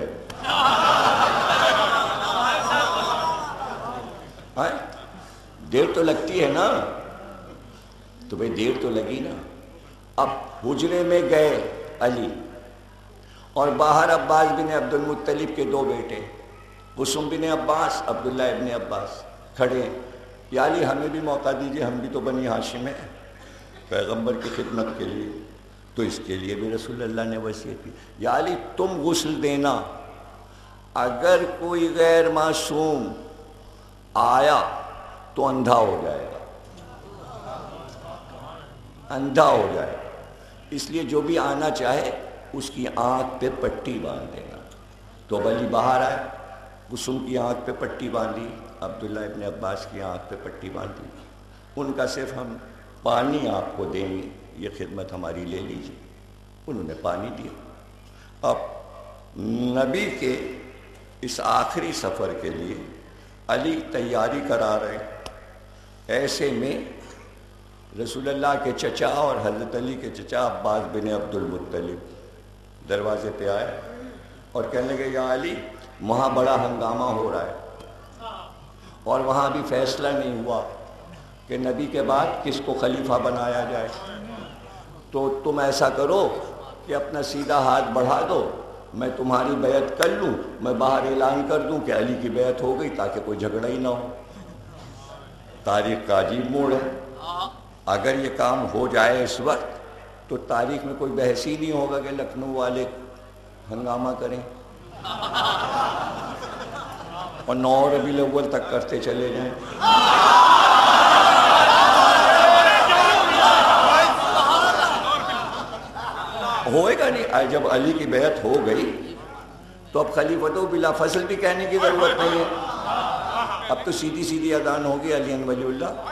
دیر تو لگتی ہے نا، تو بھئی دیر تو لگی نا۔ اب حجرے میں گئے علی، اور باہر عباس بن عبد المطلب کے دو بیٹے قسم بن عباس، عبداللہ ابن عباس کھڑے ہیں، یا علی ہمیں بھی موقع دیجئے، ہم بھی تو بنی ہاشم ہیں پیغمبر کی خدمت کے لیے، تو اس کے لیے بھی رسول اللہ نے وصیت کی، یا علی تم غسل دینا، اگر کوئی غیر معصوم آیا تو اندھا ہو جائے گا، اندھا ہو جائے گا، اس لیے جو بھی آنا چاہے اس کی آنکھ پہ پٹی باندھ دینا۔ تو اب علی باہر آئے، قسم کی آنکھ پہ پٹی باندھی، عبداللہ ابن عباس کی آنکھ پہ پٹی باندھی، ان کا صرف ہم پانی آپ کو دیں گے، یہ خدمت ہماری لے لیجیے۔ انہوں نے پانی دیا۔ اب نبی کے اس آخری سفر کے لیے علی تیاری کرا رہے، ایسے میں رسول اللہ کے چچا اور حضرت علی کے چچا عباس بن عبد المطلب دروازے پہ آئے اور کہنے لگے یا علی وہاں بڑا ہنگامہ ہو رہا ہے، اور وہاں بھی فیصلہ نہیں ہوا کہ نبی کے بعد کس کو خلیفہ بنایا جائے، تو تم ایسا کرو کہ اپنا سیدھا ہاتھ بڑھا دو، میں تمہاری بیعت کر لوں، میں باہر اعلان کر دوں کہ علی کی بیعت ہو گئی تاکہ کوئی جھگڑا ہی نہ ہو۔ تاریخ کا عجیب موڑ ہے، اگر یہ کام ہو جائے اس وقت تو تاریخ میں کوئی بحث ہی نہیں ہوگا کہ لکھنؤ والے ہنگامہ کریں اور نو ربیع الاول تک کرتے چلے جائیں۔ ہوئے گا نہیں، جب علی کی بیعت ہو گئی تو اب خلیفۃ بلا فصل بھی کہنے کی ضرورت نہیں ہے، اب تو سیدھی سیدھی اذان ہوگی علی ولی اللہ،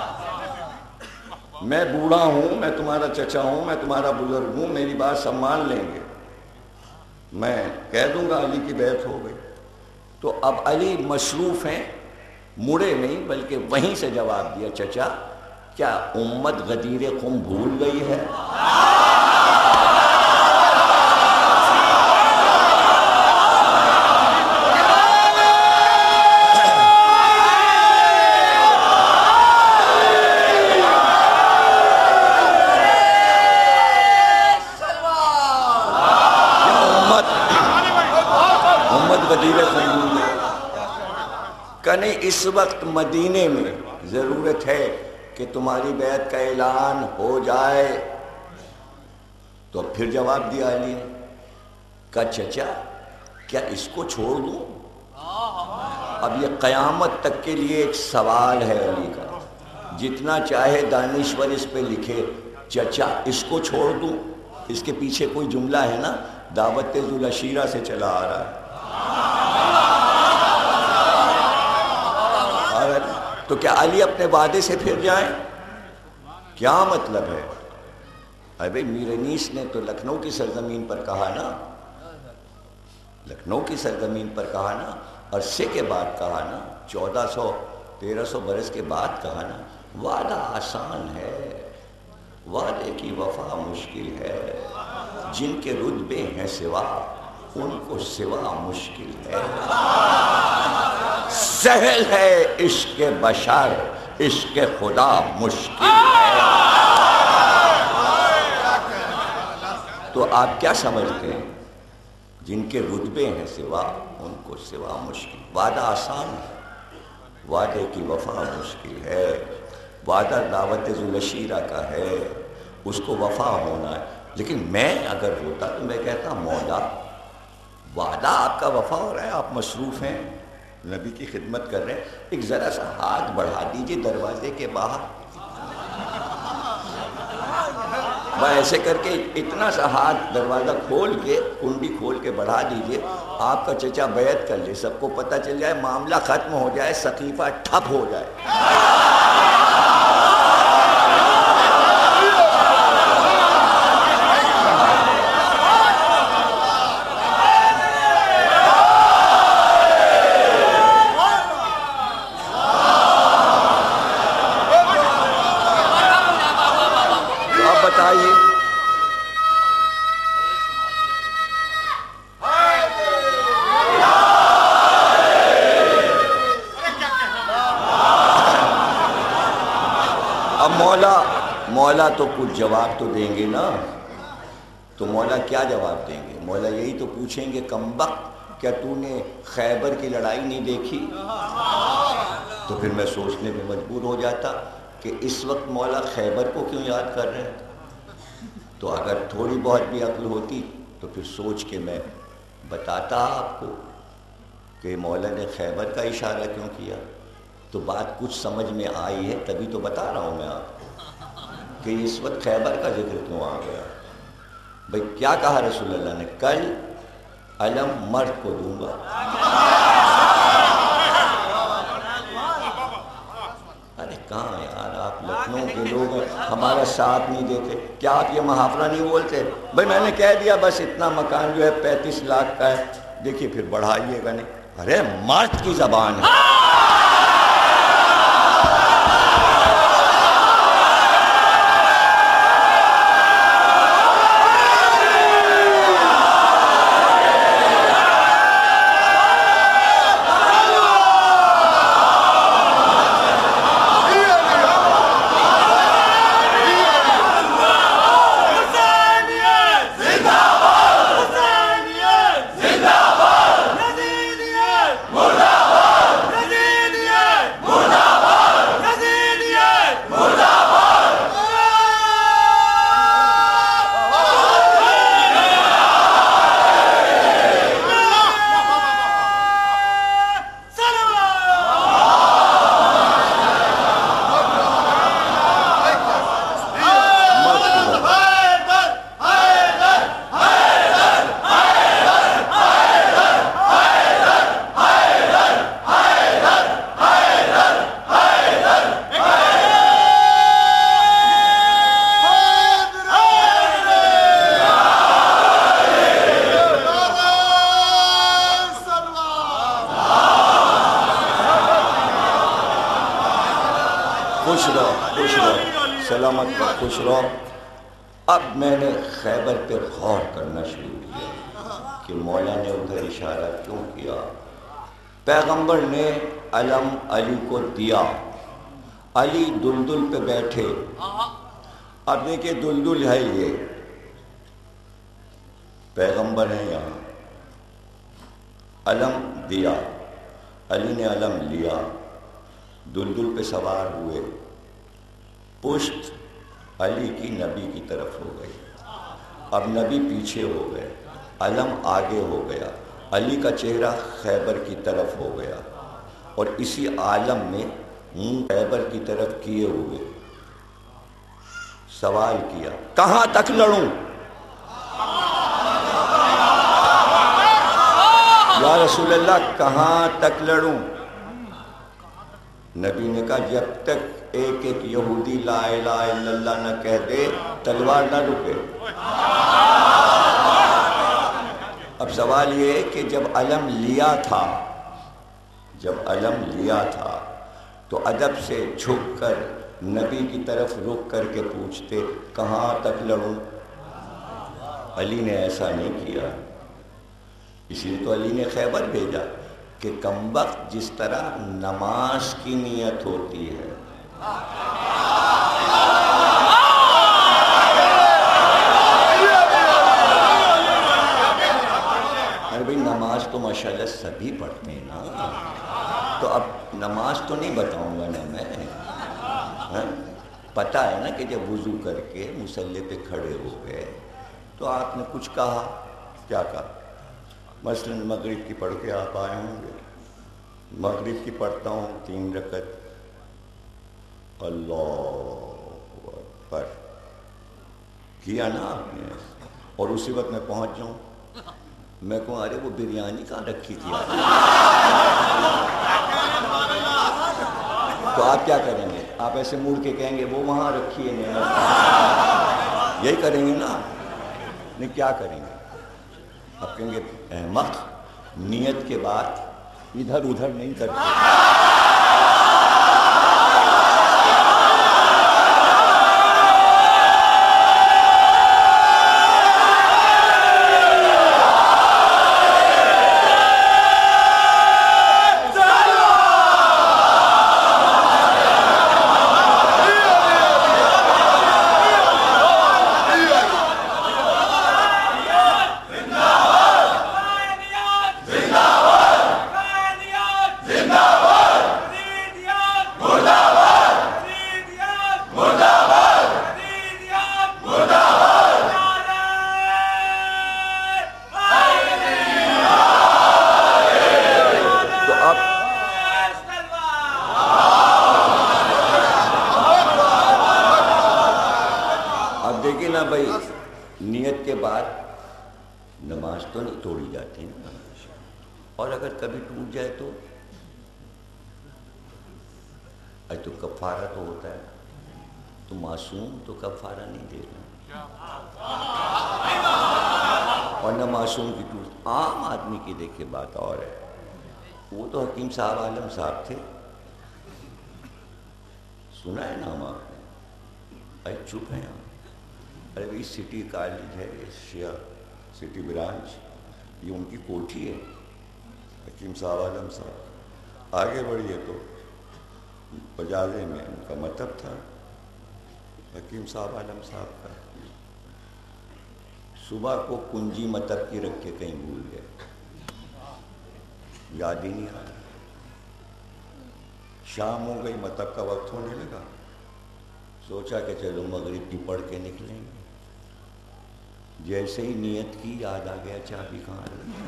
میں بوڑھا ہوں، میں تمہارا چچا ہوں، میں تمہارا بزرگ ہوں، میری بات سب مان لیں گے، میں کہہ دوں گا علی کی بیعت ہو گئی۔ تو اب علی مصروف ہیں، مڑے نہیں بلکہ وہیں سے جواب دیا، چچا کیا امت غدیر قم بھول گئی ہے؟ نہیں، اس وقت مدینے میں ضرورت ہے کہ تمہاری بیعت کا اعلان ہو جائے۔ تو پھر جواب دیا علی نے، کہا چچا کیا اس کو چھوڑ دوں؟ اب یہ قیامت تک کے لیے ایک سوال ہے علی کا، جتنا چاہے دانشور اس پہ لکھے، چچا اس کو چھوڑ دوں؟ اس کے پیچھے کوئی جملہ ہے نا، دعوت ذو العشیرہ سے چلا آ رہا ہے۔ تو کیا علی اپنے وعدے سے پھر جائیں؟ کیا مطلب ہے؟ ابھی میر انیس نے تو لکھنؤ کی سرزمین پر کہا نا، لکھنؤ کی سرزمین پر کہا نا، عرصے کے بعد کہا نا، چودہ سو تیرہ سو برس کے بعد کہا نا، وعدہ آسان ہے، وعدے کی وفا مشکل ہے، جن کے رتبے ہیں سوا ان کو سوا مشکل ہے۔ سہل ہے عشق بشر، عشق خدا مشکل ہے۔ تو آپ کیا سمجھتے ہیں؟ جن کے رتبے ہیں سوا ان کو سوا مشکل۔ وعدہ آسان ہے، وعدے کی وفا مشکل ہے۔ وعدہ دعوت ذوالعشیرہ کا ہے، اس کو وفا ہونا ہے۔ لیکن میں اگر ہوتا تو میں کہتا مولا وعدہ آپ کا وفا ہو رہا ہے، آپ مصروف ہیں، نبی کی خدمت کر رہے ہیں، ایک ذرا سا ہاتھ بڑھا دیجئے دروازے کے باہر، میں ایسے کر کے اتنا سا ہاتھ دروازہ کھول کے کنڈی کھول کے بڑھا دیجئے، آپ کا چچا بیعت کر لے، سب کو پتہ چل جائے، معاملہ ختم ہو جائے، سقیفہ ٹھپ ہو جائے۔ مولا تو کچھ جواب تو دیں گے نا، تو مولا کیا جواب دیں گے؟ مولا یہی تو پوچھیں گے کمبخت کیا تو نے خیبر کی لڑائی نہیں دیکھی؟ تو پھر میں سوچنے پہ مجبور ہو جاتا کہ اس وقت مولا خیبر کو کیوں یاد کر رہے ہیں؟ تو اگر تھوڑی بہت بھی عقل ہوتی تو پھر سوچ کے میں بتاتا آپ کو کہ مولا نے خیبر کا اشارہ کیوں کیا۔ تو بات کچھ سمجھ میں آئی ہے، تبھی تو بتا رہا ہوں میں آپ کو کہ اس وقت خیبر کا ذکر کیوں آ گیا۔ بھئی کیا کہا رسول اللہ نے؟ کل علم مرد کو دوں گا۔ ارے کہاں یار، آپ لکھنؤ کے لوگ ہیں، ہمارا ساتھ نہیں دیتے، کیا آپ یہ محافظہ نہیں بولتے؟ بھئی میں نے کہہ دیا بس اتنا مکان جو ہے پینتیس لاکھ کا ہے، دیکھیے پھر بڑھائیے گا نہیں۔ ارے مرد کی زبان ہے۔ خوش رہو۔ اب میں نے خیبر پہ غور کرنا شروع کیا کہ مولا نے ادھر اشارہ کیوں کیا۔ پیغمبر نے علم علی کو دیا، علی دلدل پہ بیٹھے۔ اب دیکھیں دلدل ہے، یہ پیغمبر ہے، یہاں علم دیا، علی نے علم لیا، دلدل پہ سوار ہوئے، پشت علی کی نبی کی طرف ہو گئی، اب نبی پیچھے ہو گئے، علم آگے ہو گیا، علی کا چہرہ خیبر کی طرف ہو گیا، اور اسی عالم میں منہ خیبر کی طرف کیے ہوئے سوال کیا، کہاں تک لڑوں؟ یا رسول اللہ کہاں تک لڑوں؟ نبی نے کہا جب تک ایک ایک یہودی لا الہ الا اللہ نہ کہہ دے تلوار نہ رکے۔ اب سوال یہ ہے کہ جب علم لیا تھا جب علم لیا تھا تو ادب سے جھک کر نبی کی طرف رخ کر کے پوچھتے کہاں تک لڑوں؟ علی نے ایسا نہیں کیا، اسی لیے تو علی نے خیبر بھیجا کہ کمبخت جس طرح نماز کی نیت ہوتی ہے، ارے بھائی نماز تو ماشاءاللہ سبھی پڑھتے ہیں نا، تو اب نماز تو نہیں بتاؤں گا نا میں، ہاں پتہ ہے نا کہ جب وضو کر کے مصلی پہ کھڑے ہو گئے تو آپ نے کچھ کہا، کیا کہا؟ مثلا مغرب کی پڑھ کے آپ آئے ہوں گے، مغرب کی پڑھتا ہوں تین رکعت، اللہ اکبر کیا نا آپ نے، اور اسی وقت میں پہنچ جاؤں، میں کہوں ارے وہ بریانی کہاں رکھی تھی آپ؟ تو آپ کیا کریں گے؟ آپ ایسے موڑ کے کہیں گے وہ وہاں رکھی ہے نا، یہی کریں گے نا؟ نہیں، کیا کریں گے؟ آپ کہیں گے احمق، نیت کے بعد ادھر ادھر نہیں کرتے۔ نیت کے بعد نماز تو نہیں توڑی جاتی نا، اور اگر کبھی ٹوٹ جائے تو اے تو کفارہ تو ہوتا ہے، تو معصوم تو کفارہ نہیں دے رہا، اور نہ معصوم کی ٹوٹ، عام آدمی کی دیکھے بات اور ہے، وہ تو حکیم صاحب عالم صاحب تھے، سنا ہے نام آپ نے؟ اے چپ ہیں آپ، ارے بھائی سٹی کالج ہے شیعہ سٹی برانچ، یہ ان کی کوٹھی ہے، حکیم صاحب عالم صاحب، آگے بڑھیے تو بجازے میں ان کا مطلب تھا حکیم صاحب عالم صاحب کا، صبح کو کنجی مطلب کی رکھ کے کہیں بھول گئے، یاد ہی نہیں آ رہا، شام ہو گئی مطلب کا وقت ہونے لگا، سوچا کہ چلو مغرب کی پڑھ کے نکلیں گے، جیسے ہی نیت کی یاد آ گیا چابی کہاں رہی،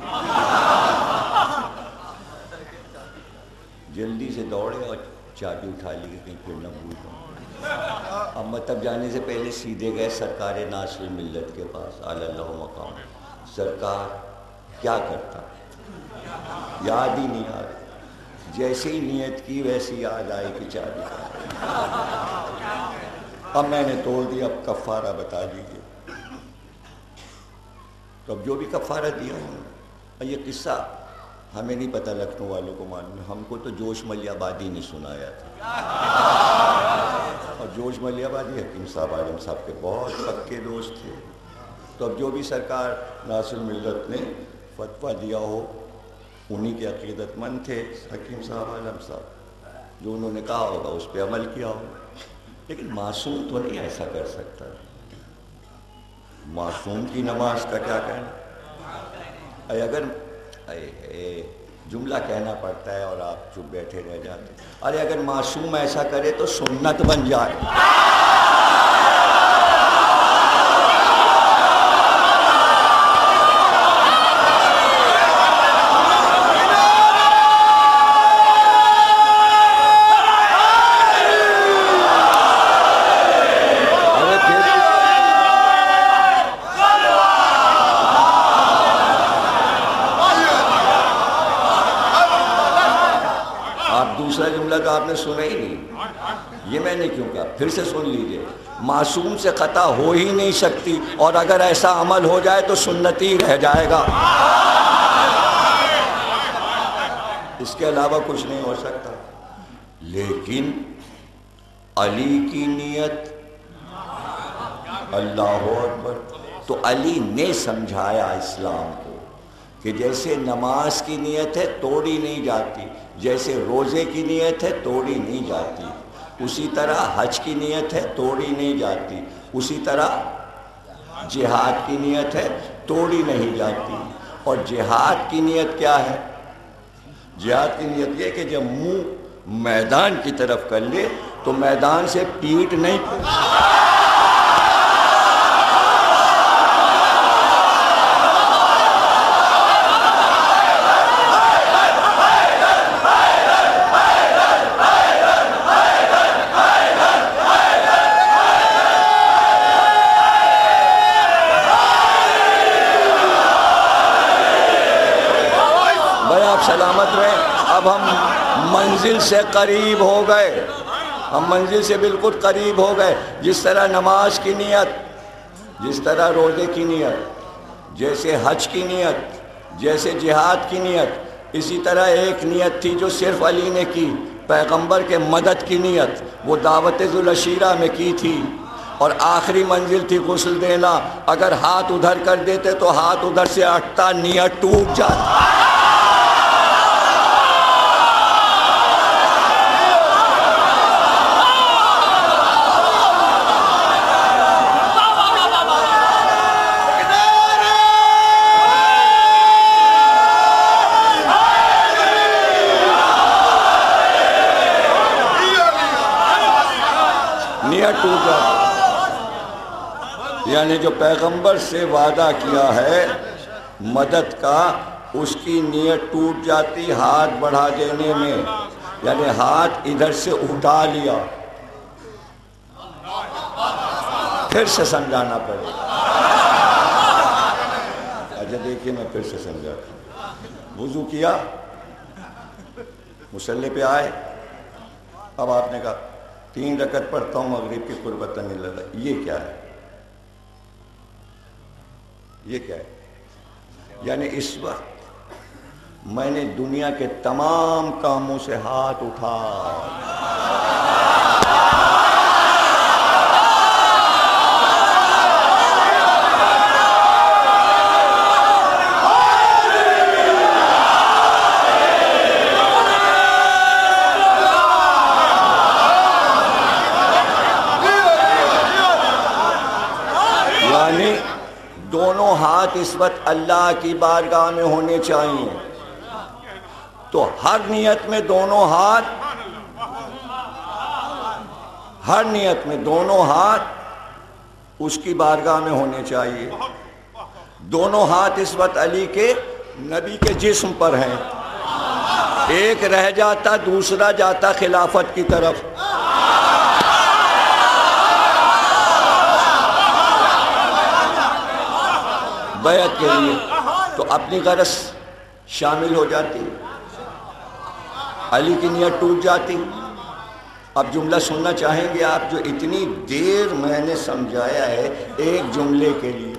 جلدی سے دوڑے اور چابی اٹھا لی کہ کہیں پھر نہ بھول جاؤں، اب مطلب جانے سے پہلے سیدھے گئے سرکار ناصر الملت کے پاس، اعلی اللہ مقام، سرکار کیا کرتا، یاد ہی نہیں آ رہی، جیسے ہی نیت کی ویسی یاد آئی کہ چابی کہاں رہی، اب میں نے توڑ دیا، اب کفارہ بتا دیجیے، تو اب جو بھی کفارہ دیا ہوں، یہ قصہ ہمیں نہیں پتہ، لکھنؤ والوں کو معلوم ہے، ہم کو تو جوش ملی آبادی نے سنایا تھا، اور جوش ملی آبادی حکیم صاحب عالم صاحب کے بہت پکے دوست تھے، تو اب جو بھی سرکار ناصر الملت نے فتویٰ دیا ہو، انہی کے عقیدت مند تھے حکیم صاحب عالم صاحب، جو انہوں نے کہا ہوگا اس پہ عمل کیا ہوگا، لیکن معصوم تو نہیں ایسا کر سکتا، معصوم کی نماز کا کیا کہنا، اے اگر اے اے جملہ کہنا پڑتا ہے اور آپ چپ بیٹھے رہ جاتے، ارے اگر معصوم ایسا کرے تو سنت بن جائے، دوسرا جملہ تو آپ نے سنا ہی نہیں، یہ میں نے کیوں کہا، پھر سے سن لیجئے، معصوم سے خطا ہو ہی نہیں سکتی، اور اگر ایسا عمل ہو جائے تو سنتی رہ جائے گا، اس کے علاوہ کچھ نہیں ہو سکتا، لیکن علی کی نیت اللہ اکبر. تو علی نے سمجھایا اسلام کو کہ جیسے نماز کی نیت ہے توڑی نہیں جاتی، جیسے روزے کی نیت ہے توڑی نہیں جاتی، اسی طرح حج کی نیت ہے توڑی نہیں جاتی، اسی طرح جہاد کی نیت ہے توڑی نہیں جاتی. اور جہاد کی نیت کیا ہے؟ جہاد کی نیت یہ کہ جب منہ میدان کی طرف کر لے تو میدان سے پیٹ نہیں پھیلے. سلامت رہے. اب ہم منزل سے قریب ہو گئے، ہم منزل سے بالکل قریب ہو گئے. جس طرح نماز کی نیت، جس طرح روزے کی نیت، جیسے حج کی نیت، جیسے جہاد کی نیت، اسی طرح ایک نیت تھی جو صرف علی نے کی، پیغمبر کے مدد کی نیت. وہ دعوت ذوالعشیرہ میں کی تھی اور آخری منزل تھی غسل دینا. اگر ہاتھ ادھر کر دیتے تو ہاتھ ادھر سے ہٹتا، نیت ٹوٹ جاتی. ٹوٹ جاتا. یعنی جو پیغمبر سے وعدہ کیا ہے مدد کا، اس کی نیت ٹوٹ جاتی ہاتھ بڑھا دینے میں. یعنی ہاتھ ادھر سے اٹھا لیا، پھر سے سمجھانا پڑے. اچھا دیکھیے میں پھر سے سمجھاتا ہوں. وضو کیا، مصلی پہ آئے، اب آپ نے کہا تین رکعت پڑھتا ہوں مغرب کی قربتاً اللہ. یہ کیا ہے؟ یہ کیا ہے؟ یعنی اس وقت میں نے دنیا کے تمام کاموں سے ہاتھ اٹھا. دونوں ہاتھ اس وقت اللہ کی بارگاہ میں ہونے چاہیے. تو ہر نیت میں دونوں ہاتھ، ہر نیت میں دونوں ہاتھ اس کی بارگاہ میں ہونے چاہیے. دونوں ہاتھ اس وقت علی کے نبی کے جسم پر ہیں. ایک رہ جاتا دوسرا جاتا خلافت کی طرف. بیعت کے لیے تو اپنی غرض شامل ہو جاتی، علی کی نیت ٹوٹ جاتی. اب جملہ سننا چاہیں گے آپ جو اتنی دیر میں نے سمجھایا ہے ایک جملے کے لیے،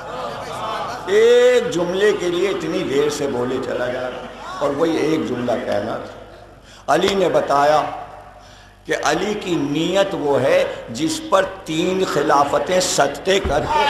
ایک جملے کے لیے اتنی دیر سے بولے چلا جا رہا، اور وہی ایک جملہ کہنا تھا. علی نے بتایا کہ علی کی نیت وہ ہے جس پر تین خلافتیں صدقے کر کے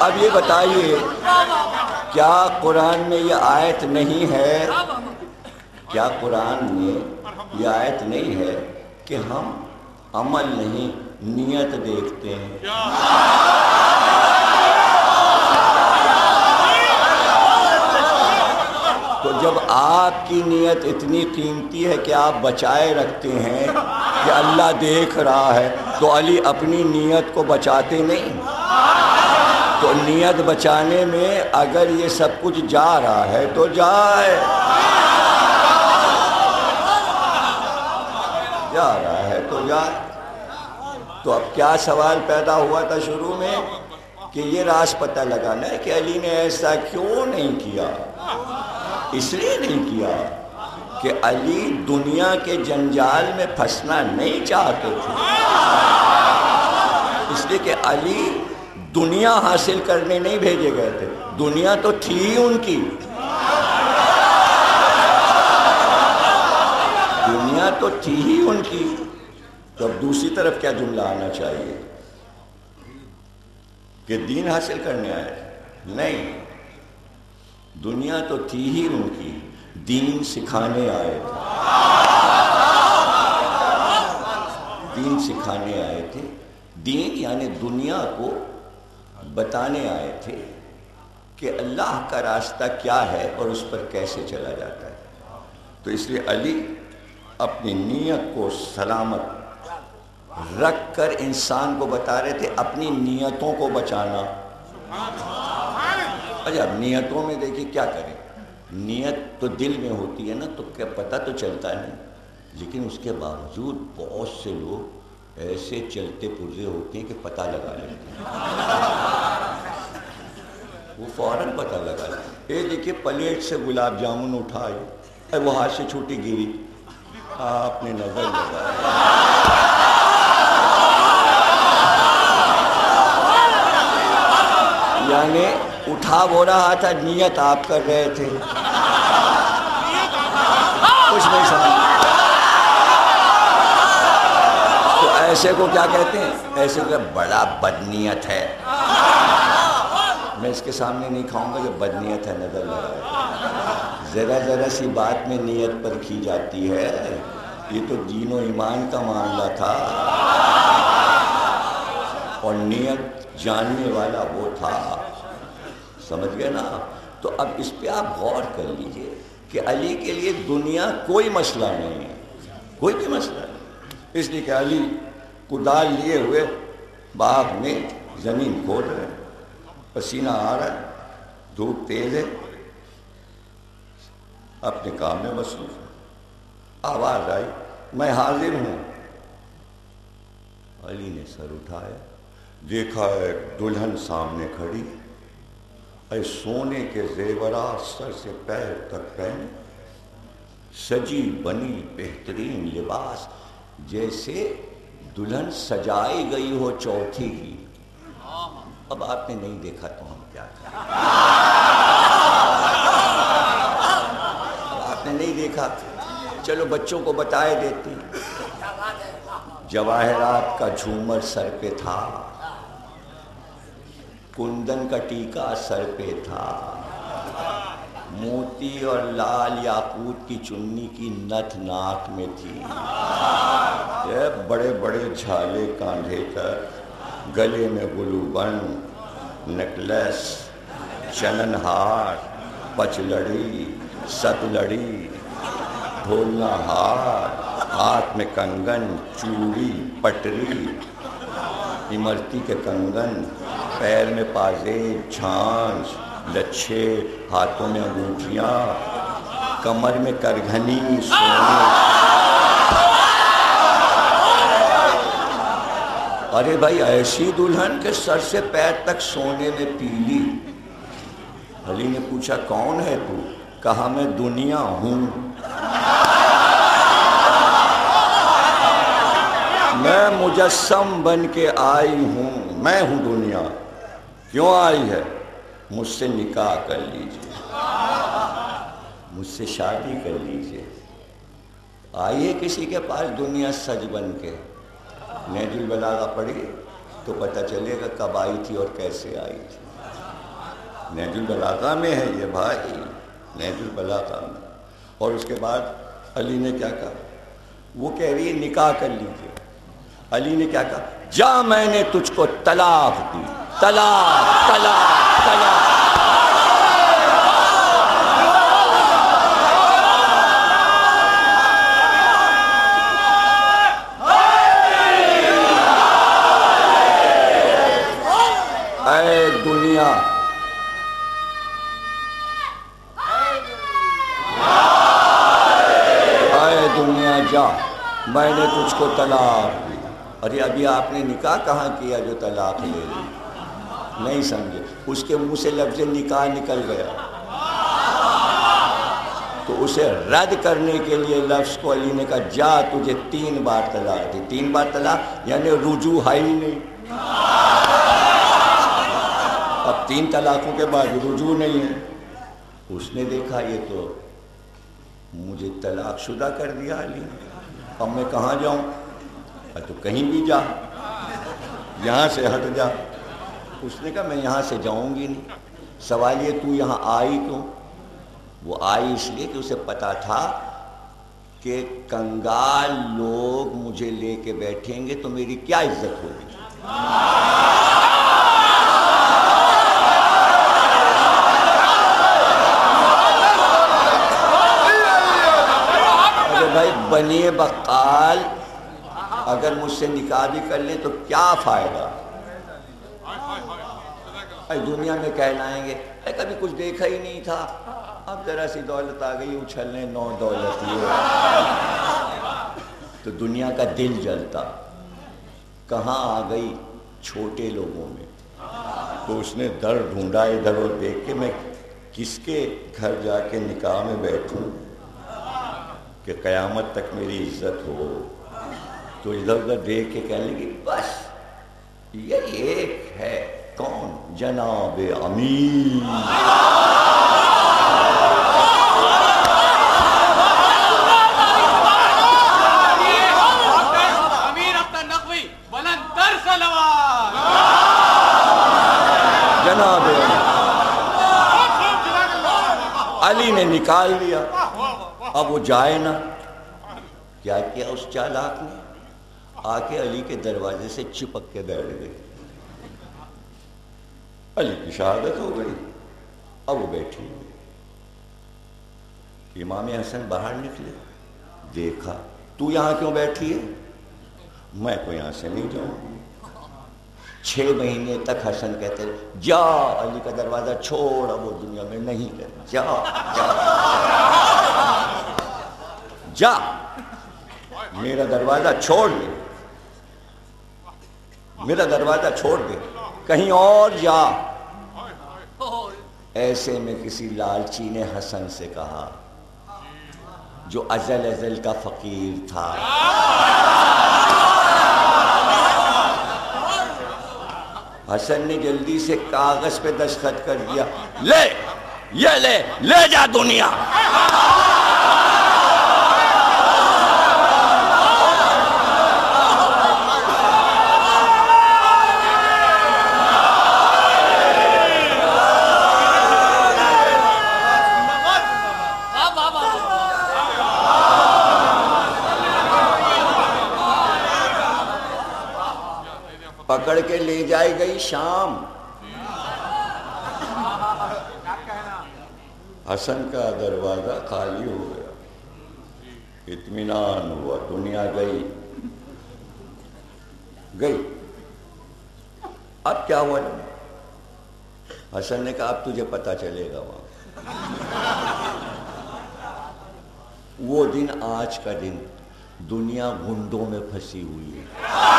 اب یہ بتائیے کیا قرآن میں یہ آیت نہیں ہے، کیا قرآن میں یہ آیت نہیں ہے کہ ہم عمل نہیں نیت دیکھتے ہیں؟ تو جب آپ کی نیت اتنی قیمتی ہے کہ آپ بچائے رکھتے ہیں کہ اللہ دیکھ رہا ہے، تو علی اپنی نیت کو بچاتے نہیں؟ تو نیت بچانے میں اگر یہ سب کچھ جا رہا ہے تو جائے، جا رہا ہے تو جائے۔ تو اب کیا سوال پیدا ہوا تھا شروع میں کہ یہ راز پتہ لگانا ہے کہ علی نے ایسا کیوں نہیں کیا۔ اس لیے نہیں کیا کہ علی دنیا کے جنجال میں پھنسنا نہیں چاہتے تھے، اس لیے کہ علی دنیا حاصل کرنے نہیں بھیجے گئے تھے، دنیا تو تھی ہی ان کی، دنیا تو تھی ہی ان کی۔ تو اب دوسری طرف کیا جملہ آنا چاہیے کہ دین حاصل کرنے آئے؟ نہیں، دنیا تو تھی ہی ان کی، دین سکھانے آئے تھے، دین سکھانے آئے تھے۔ دین یعنی دنیا کو بتانے آئے تھے کہ اللہ کا راستہ کیا ہے اور اس پر کیسے چلا جاتا ہے۔ تو اس لیے علی اپنی نیت کو سلامت رکھ کر انسان کو بتا رہے تھے اپنی نیتوں کو بچانا۔ اچھا اب نیتوں میں دیکھیے کیا کریں، نیت تو دل میں ہوتی ہے نا، تو کیا پتہ تو چلتا نہیں، لیکن اس کے باوجود بہت سے لوگ ایسے چلتے پرزے ہوتے ہیں کہ پتہ لگا لیتے ہیں، وہ فوراً پتہ لگا لیتے ہیں۔ یہ دیکھیے پلیٹ سے گلاب جامن اٹھائی، وہ ہاتھ سے چھوٹی گری، آپ نے نظر لگائی، یعنی اٹھا وہ رہا تھا، نیت آپ کر رہے تھے، کچھ نہیں سمجھ۔ تو ایسے کو کیا کہتے ہیں؟ ایسے کو بڑا بدنیت ہے، میں اس کے سامنے نہیں کھاؤں گا کہ بدنیت ہے، نظر لگائے۔ ذرا ذرا سی بات میں نیت پر کی جاتی ہے، یہ تو دین و ایمان کا معاملہ تھا، اور نیت جاننے والا وہ تھا، سمجھ گئے نا؟ تو اب اس پہ آپ غور کر لیجئے کہ علی کے لیے دنیا کوئی مسئلہ نہیں ہے، کوئی بھی مسئلہ نہیں، اس لیے کہ علی کدال لیے ہوئے باغ میں زمین کھود رہے ہیں، پسینہ آ رہا ہے، دھوپ تیز ہے، اپنے کام میں مصروف ہے۔ آواز آئی میں حاضر ہوں، علی نے سر اٹھایا، دیکھا ایک دلہن سامنے کھڑی، اے سونے کے زیورات سر سے پیر تک پہنے، سجی بنی بہترین لباس، جیسے دلہن سجائی گئی ہو چوتھی کی۔ اب آپ نے نہیں دیکھا تو ہم کیا کریں، اب آپ نے نہیں دیکھا، چلو بچوں کو بتائے دیتی۔ جواہرات کا جھومر سر پہ تھا، کندن کا ٹیکا سر پہ تھا، موتی اور لال یاقوت کی چنی کی نتھ ناک میں تھی، یہ بڑے بڑے جھالے کاندھے تک، گلے میں گلوبند، نیکلیس، چنن ہار، پچلڑی، ست لڑی، ڈھولنا ہار، ہاتھ میں کنگن، چوڑی، پٹری، امرتی کے کنگن، پیر میں پازیب، چھانچ، لچھے، ہاتھوں میں انگوٹھیاں، کمر میں کرگھنی سونے۔ ارے بھائی ایسی دلہن کے سر سے پیر تک سونے میں پیلی۔ علی نے پوچھا کون ہے تو؟ کہا میں دنیا ہوں، میں مجسم بن کے آئی ہوں، میں ہوں دنیا۔ کیوں آئی ہے؟ مجھ سے نکاح کر لیجئے، مجھ سے شادی کر لیجئے۔ آئی ہے کسی کے پاس دنیا سج بن کے؟ نہج البلاغہ پڑھی تو پتہ چلے گا کب آئی تھی اور کیسے آئی تھی۔ نہج البلاغہ میں ہے یہ بھائی، نہج البلاغہ میں. اور اس کے بعد علی نے کیا کہا؟ وہ کہہ رہی ہے نکاح کر لیجیے. علی نے کیا کہا؟ جا میں نے تجھ کو طلاق دی. طلاق طلاق طلاق. اے دنیا، اے دنیا جا، میں نے تجھ کو طلاق دی. ارے ابھی آپ نے نکاح کہاں کیا جو طلاق لے لی؟ نہیں سمجھے. اس کے منہ سے لفظ نکاح نکل گیا تو اسے رد کرنے کے لیے لفظ کو علی نے کہا جا تجھے تین بار طلاق دی. تین بار طلاق یعنی رجوع ہے ہی نہیں. اب تین طلاقوں کے بعد رجوع نہیں ہے. اس نے دیکھا یہ تو مجھے طلاق شدہ کر دیا علی نے، اب میں کہاں جاؤں؟ تو کہیں بھی جا، یہاں سے ہٹ جا. اس نے کہا میں یہاں سے جاؤں گی نہیں. سوال یہ تو یہاں آئی کیوں؟ وہ آئی اس لیے کہ اسے پتا تھا کہ کنگال لوگ مجھے لے کے بیٹھیں گے تو میری کیا عزت ہوگی. بھائی بنی بقال اگر مجھ سے نکاح بھی کر لیں تو کیا فائدہ؟ دنیا میں کہلائیں گے اے کبھی کچھ دیکھا ہی نہیں تھا، اب ذرا سی دولت آ گئی اچھلنے نو دولت یہ. تو دنیا کا دل جلتا. کہاں آ گئی؟ چھوٹے لوگوں میں. تو اس نے در ڈھونڈا ادھر اور دیکھ کے میں کس کے گھر جا کے نکاح میں بیٹھوں کہ قیامت تک میری عزت ہو. تو ادھر ادھر دیکھ کے کہنے لگی بس یہ ایک ہے. کون؟ جناب امیر. جناب علی نے نکال لیا. اب وہ جائے نا. کیا کیا اس چالاک نے؟ آ کے علی کے دروازے سے چپک کے بیٹھ گئی. علی کی شہادت ہو گئی. اب وہ بیٹھی ہوئی. امام حسن باہر نکلے، دیکھا تو یہاں کیوں بیٹھی ہے؟ میں تو یہاں سے نہیں جاؤں. چھ مہینے تک حسن کہتے جا علی کا دروازہ چھوڑ، اب وہ دنیا میں نہیں رہے. جا جا جا میرا دروازہ چھوڑ دے، میرا دروازہ چھوڑ دے، کہیں اور جا. ایسے میں کسی لالچی نے حسن سے کہا جو ازل ازل کا فقیر تھا. حسن نے جلدی سے کاغذ پہ دستخط کر دیا. لے یہ لے لے جا دنیا. پکڑ کے لے جائی گئی شام. حسن کا دروازہ خالی ہو گیا. اطمینان ہوا. دنیا گئی گئی. اب کیا ہوا؟ حسن نے کہا اب تجھے پتا چلے گا وہاں. وہ دن آج کا دن دنیا گھنڈوں میں پھنسی ہوئی ہے.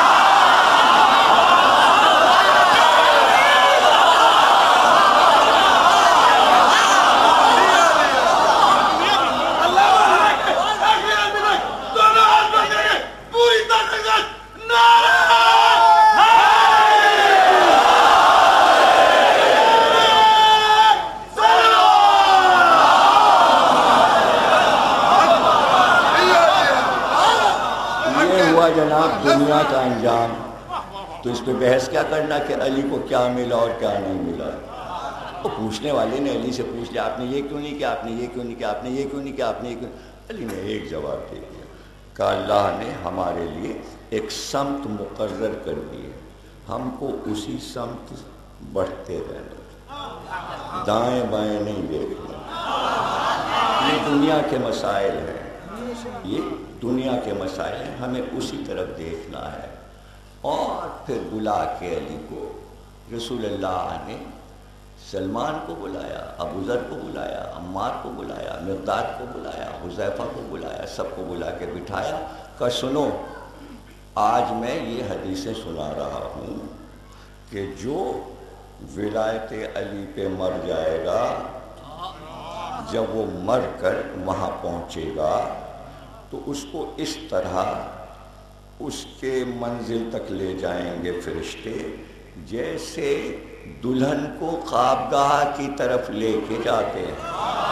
جناب دنیا کا انجام. تو اس پہ بحث کیا کرنا کہ علی کو کیا ملا اور کیا نہیں ملا. وہ پوچھنے والے نے علی سے پوچھ لیا آپ نے یہ کیوں نہیں کیا، آپ نے یہ کیوں نہیں کیا، آپ نے یہ کیوں نہیں کیا، آپ نے یہ کیوں نہیں؟ علی نے ایک جواب دے دیا کہ اللہ نے ہمارے لیے ایک سمت مقرر کر دی ہے، ہم کو اسی سمت بڑھتے رہنا، دائیں بائیں نہیں دیکھنا۔ یہ دنیا کے مسائل ہیں، یہ دنیا کے مسائل ہیں، ہمیں اسی طرف دیکھنا ہے۔ اور پھر بلا کے علی کو رسول اللہ نے سلمان کو بلایا، ابو ذر کو بلایا، عمار کو بلایا، مقداد کو بلایا، حذیفہ کو بلایا، سب کو بلا کے بٹھایا کہ سنو آج میں یہ حدیثیں سنا رہا ہوں کہ جو ولایت علی پہ مر جائے گا، جب وہ مر کر وہاں پہنچے گا تو اس کو اس طرح اس کے منزل تک لے جائیں گے فرشتے جیسے دلہن کو خوابگاہ کی طرف لے کے جاتے ہیں،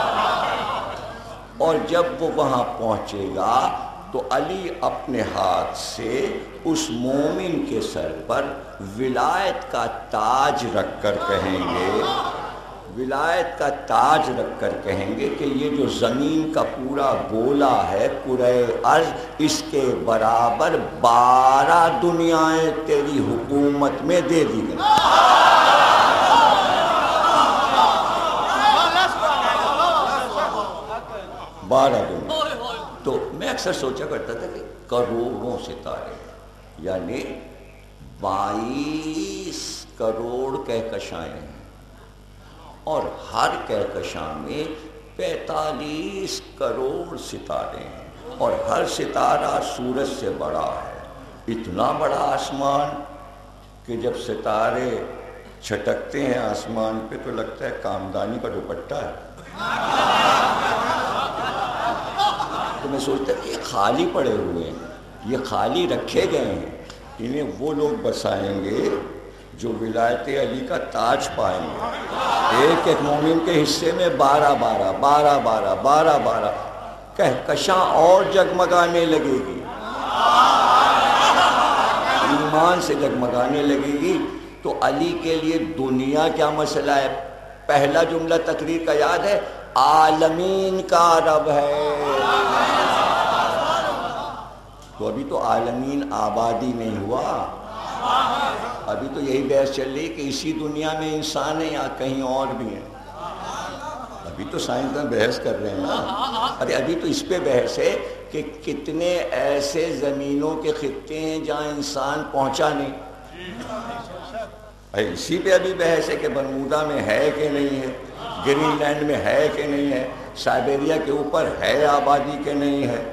اور جب وہ وہاں پہنچے گا تو علی اپنے ہاتھ سے اس مومن کے سر پر ولایت کا تاج رکھ کر کہیں گے، ولایت کا تاج رکھ کر کہیں گے کہ یہ جو زمین کا پورا گولا ہے کرۂ ارض، اس کے برابر بارہ دنیایں تیری حکومت میں دے دی گئی۔ بارہ دنیا۔ تو میں اکثر سوچا کرتا تھا کہ کروڑوں ستارے، یعنی بائیس کروڑ کہکشائیں ہیں، اور ہر کہکشاں میں پینتالیس کروڑ ستارے ہیں، اور ہر ستارہ سورج سے بڑا ہے۔ اتنا بڑا آسمان کہ جب ستارے چھٹکتے ہیں آسمان پہ تو لگتا ہے کامدانی کا دوپٹہ ہے۔ تو میں سوچتا کہ یہ خالی پڑے ہوئے ہیں، یہ خالی رکھے گئے ہیں، انہیں وہ لوگ بسائیں گے جو ولایت علی کا تاج پائیں گے۔ ایک ایک مومن کے حصے میں بارہ بارہ بارہ بارہ بارہ بارہ کہکشاں اور جگمگانے لگے گی، ایمان سے جگمگانے لگے گی۔ تو علی کے لیے دنیا کیا مسئلہ ہے؟ پہلا جملہ تقریر کا یاد ہے، عالمین کا رب ہے۔ تو ابھی تو عالمین آبادی نہیں ہوا، ابھی تو یہی بحث چل رہی کہ اسی دنیا میں انسان ہے یا کہیں اور بھی ہیں۔ ابھی تو سائنسداں بحث کر رہے ہیں نا، ارے ابھی تو اس پہ بحث ہے کہ کتنے ایسے زمینوں کے خطے ہیں جہاں انسان پہنچا نہیں۔ اسی پہ ابھی بحث ہے کہ برمودا میں ہے کہ نہیں ہے، گرین لینڈ میں ہے کہ نہیں ہے، سائبیریا کے اوپر ہے آبادی کہ نہیں ہے،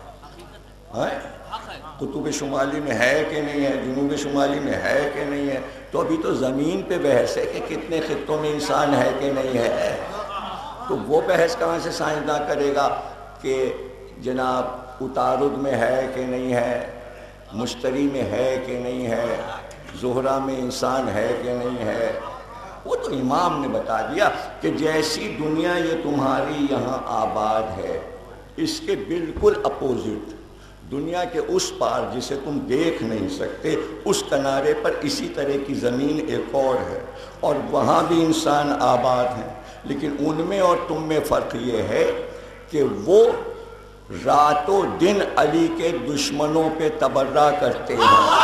قطب شمالی میں ہے کہ نہیں ہے، جنوب شمالی میں ہے کہ نہیں ہے۔ تو ابھی تو زمین پہ بحث ہے کہ کتنے خطوں میں انسان ہے کہ نہیں ہے۔ تو وہ بحث کہاں سے سائنسداں کرے گا کہ جناب عطارد میں ہے کہ نہیں ہے، مشتری میں ہے کہ نہیں ہے، زہرہ میں انسان ہے کہ نہیں ہے۔ وہ تو امام نے بتا دیا کہ جیسی دنیا یہ تمہاری یہاں آباد ہے، اس کے بالکل اپوزٹ دنیا کے اس پار جسے تم دیکھ نہیں سکتے، اس کنارے پر اسی طرح کی زمین ایک اور ہے، اور وہاں بھی انسان آباد ہیں، لیکن ان میں اور تم میں فرق یہ ہے کہ وہ رات و دن علی کے دشمنوں پہ تبرہ کرتے ہیں۔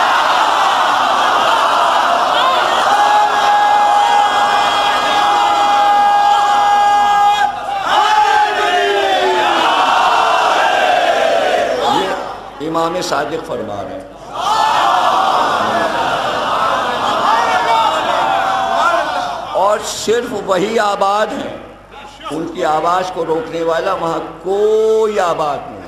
امام صادق فرما رہے ہیں، اور صرف وہی آباد ہیں، ان کی آواز کو روکنے والا وہاں کوئی آباد نہیں۔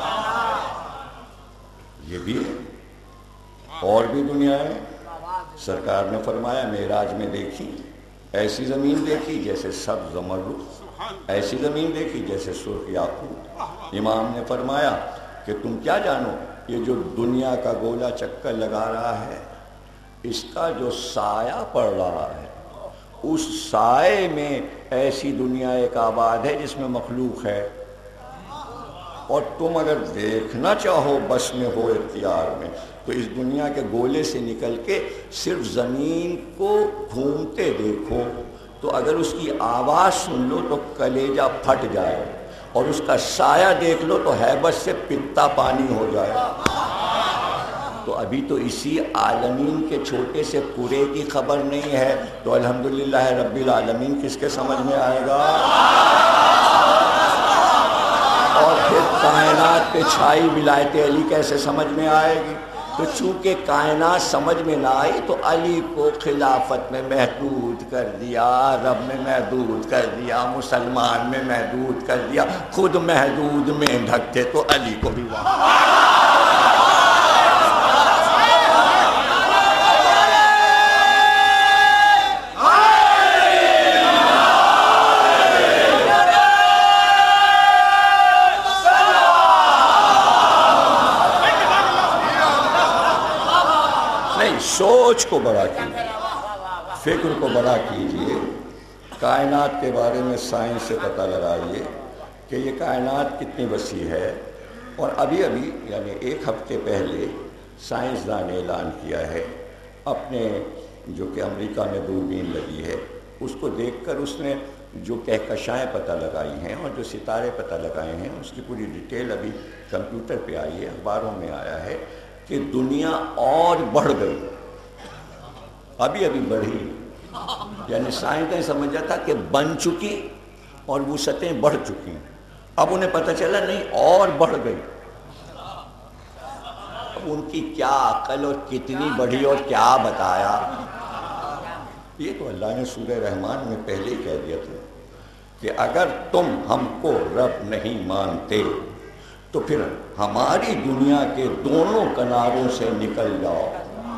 یہ بھی ہے، اور بھی دنیا ہے۔ سرکار نے فرمایا معراج میں دیکھی، ایسی زمین دیکھی جیسے سبز زمرد، ایسی زمین دیکھی جیسے سرخ یاقوت۔ امام نے فرمایا کہ تم کیا جانو، یہ جو دنیا کا گولا چکر لگا رہا ہے، اس کا جو سایہ پڑ رہا ہے، اس سائے میں ایسی دنیا ایک آباد ہے جس میں مخلوق ہے، اور تم اگر دیکھنا چاہو بس میں ہو اختیار میں تو اس دنیا کے گولے سے نکل کے صرف زمین کو گھومتے دیکھو، تو اگر اس کی آواز سن لو تو کلیجہ پھٹ جائے، اور اس کا سایہ دیکھ لو تو ہیبت سے پتا پانی ہو جائے۔ تو ابھی تو اسی عالمین کے چھوٹے سے پورے کی خبر نہیں ہے، تو الحمدللہ رب العالمین کس کے سمجھ میں آئے گا؟ اور پھر کائنات پہ چھائی ولایت علی کیسے سمجھ میں آئے گی؟ تو چونکہ کائنات سمجھ میں نہ آئی تو علی کو خلافت میں محدود کر دیا، رب میں محدود کر دیا، مسلمان میں محدود کر دیا، خود محدود میں ڈھکتے تو علی کو بھی وہاں۔ سوچ کو بڑا کیجیے، فکر کو بڑا کیجیے، کائنات کے بارے میں سائنس سے پتہ لگائیے کہ یہ کائنات کتنی وسیع ہے۔ اور ابھی ابھی یعنی ایک ہفتے پہلے سائنسدان نے اعلان کیا ہے، اپنے جو کہ امریکہ میں دوربین لگی ہے اس کو دیکھ کر اس نے جو کہکشائیں پتہ لگائی ہیں اور جو ستارے پتہ لگائے ہیں اس کی پوری ڈیٹیل ابھی کمپیوٹر پہ آئی ہے، اخباروں میں آیا ہے کہ دنیا اور بڑھ گئی، ابھی ابھی بڑھی، یعنی سائنس نے سمجھا تھا کہ بن چکی اور وسعتیں بڑھ چکی، اب انہیں پتہ چلا نہیں اور بڑھ گئی۔ اب ان کی کیا عقل اور کتنی بڑھی اور کیا بتایا، یہ تو اللہ نے سورہ رحمان میں پہلے ہی کہہ دیا تھا کہ اگر تم ہم کو رب نہیں مانتے تو پھر ہماری دنیا کے دونوں کناروں سے نکل جاؤ۔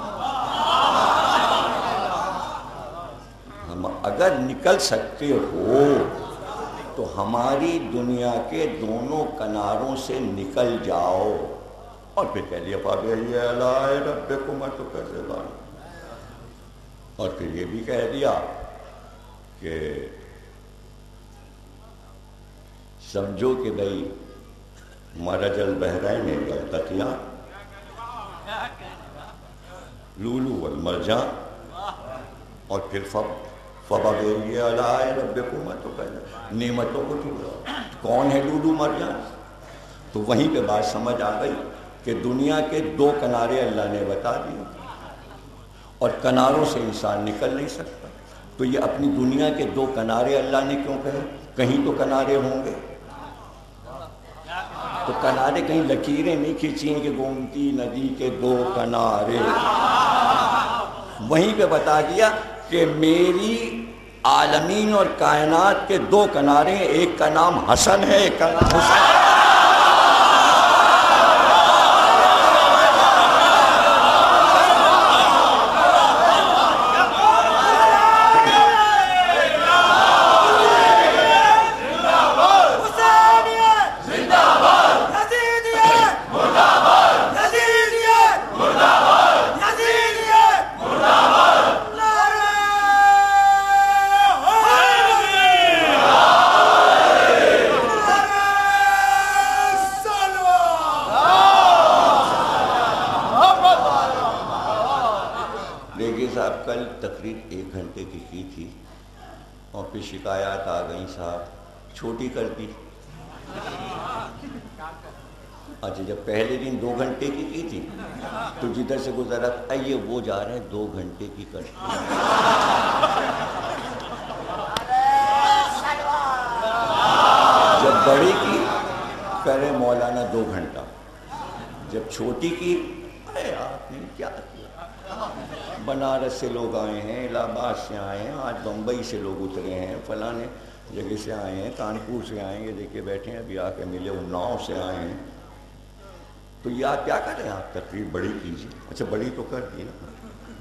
ہم اگر نکل سکتے ہو تو ہماری دنیا کے دونوں کناروں سے نکل جاؤ۔ اور پھر کہہ دیا فَبِأَيِّ آلَاءِ رَبِّكُمَا تُكَذِّبَانِ، اور پھر یہ بھی کہہ دیا کہ سمجھو کہ بھئی مرج البحرین یلتقیان، لولو والمرجان، اور پھر فَبِأَيِّ آلَاءِ رَبِّكُمَا تُكَذِّبَانِ، نعمتوں کو ٹھکراؤ۔ کون ہے لولو مرجان؟ تو وہیں پہ بات سمجھ آ گئی کہ دنیا کے دو کنارے اللہ نے بتا دیے اور کناروں سے انسان نکل نہیں سکتا۔ تو یہ اپنی دنیا کے دو کنارے اللہ نے کیوں کہے؟ کہیں تو کنارے ہوں گے، تو کنارے کہیں لکیریں نہیں کھینچیں کہ گومتی ندی کے دو کنارے، وہیں پہ بتا دیا کہ میری عالمین اور کائنات کے دو کنارے ہیں، ایک کا نام حسن ہے، ایک کا نام حسین۔ کل تقریر ایک گھنٹے کی کی تھی اور پھر شکایات آ گئیں، صاحب چھوٹی کر دی۔ اچھا جب پہلے دن دو گھنٹے کی کی تھی تو جدھر سے گزرا یہ وہ جا رہے ہیں دو گھنٹے کی کرتے۔ جب بڑی کی کرے مولانا دو گھنٹہ، جب چھوٹی کی اے آپ نے کیا کیا، بنارس سے لوگ آئے ہیں، الہ آباد سے آئے ہیں، آج بمبئی سے لوگ اترے ہیں، فلاں جگہ سے آئے ہیں، کانپور سے آئے ہیں، یہ دیکھے بیٹھے ہیں، ابھی آ کے ملے، اناؤ سے آئے ہیں، تو یہ آپ کیا کریں، آپ تقریر بڑی کیجیے۔ اچھا بڑی تو کر دی نا،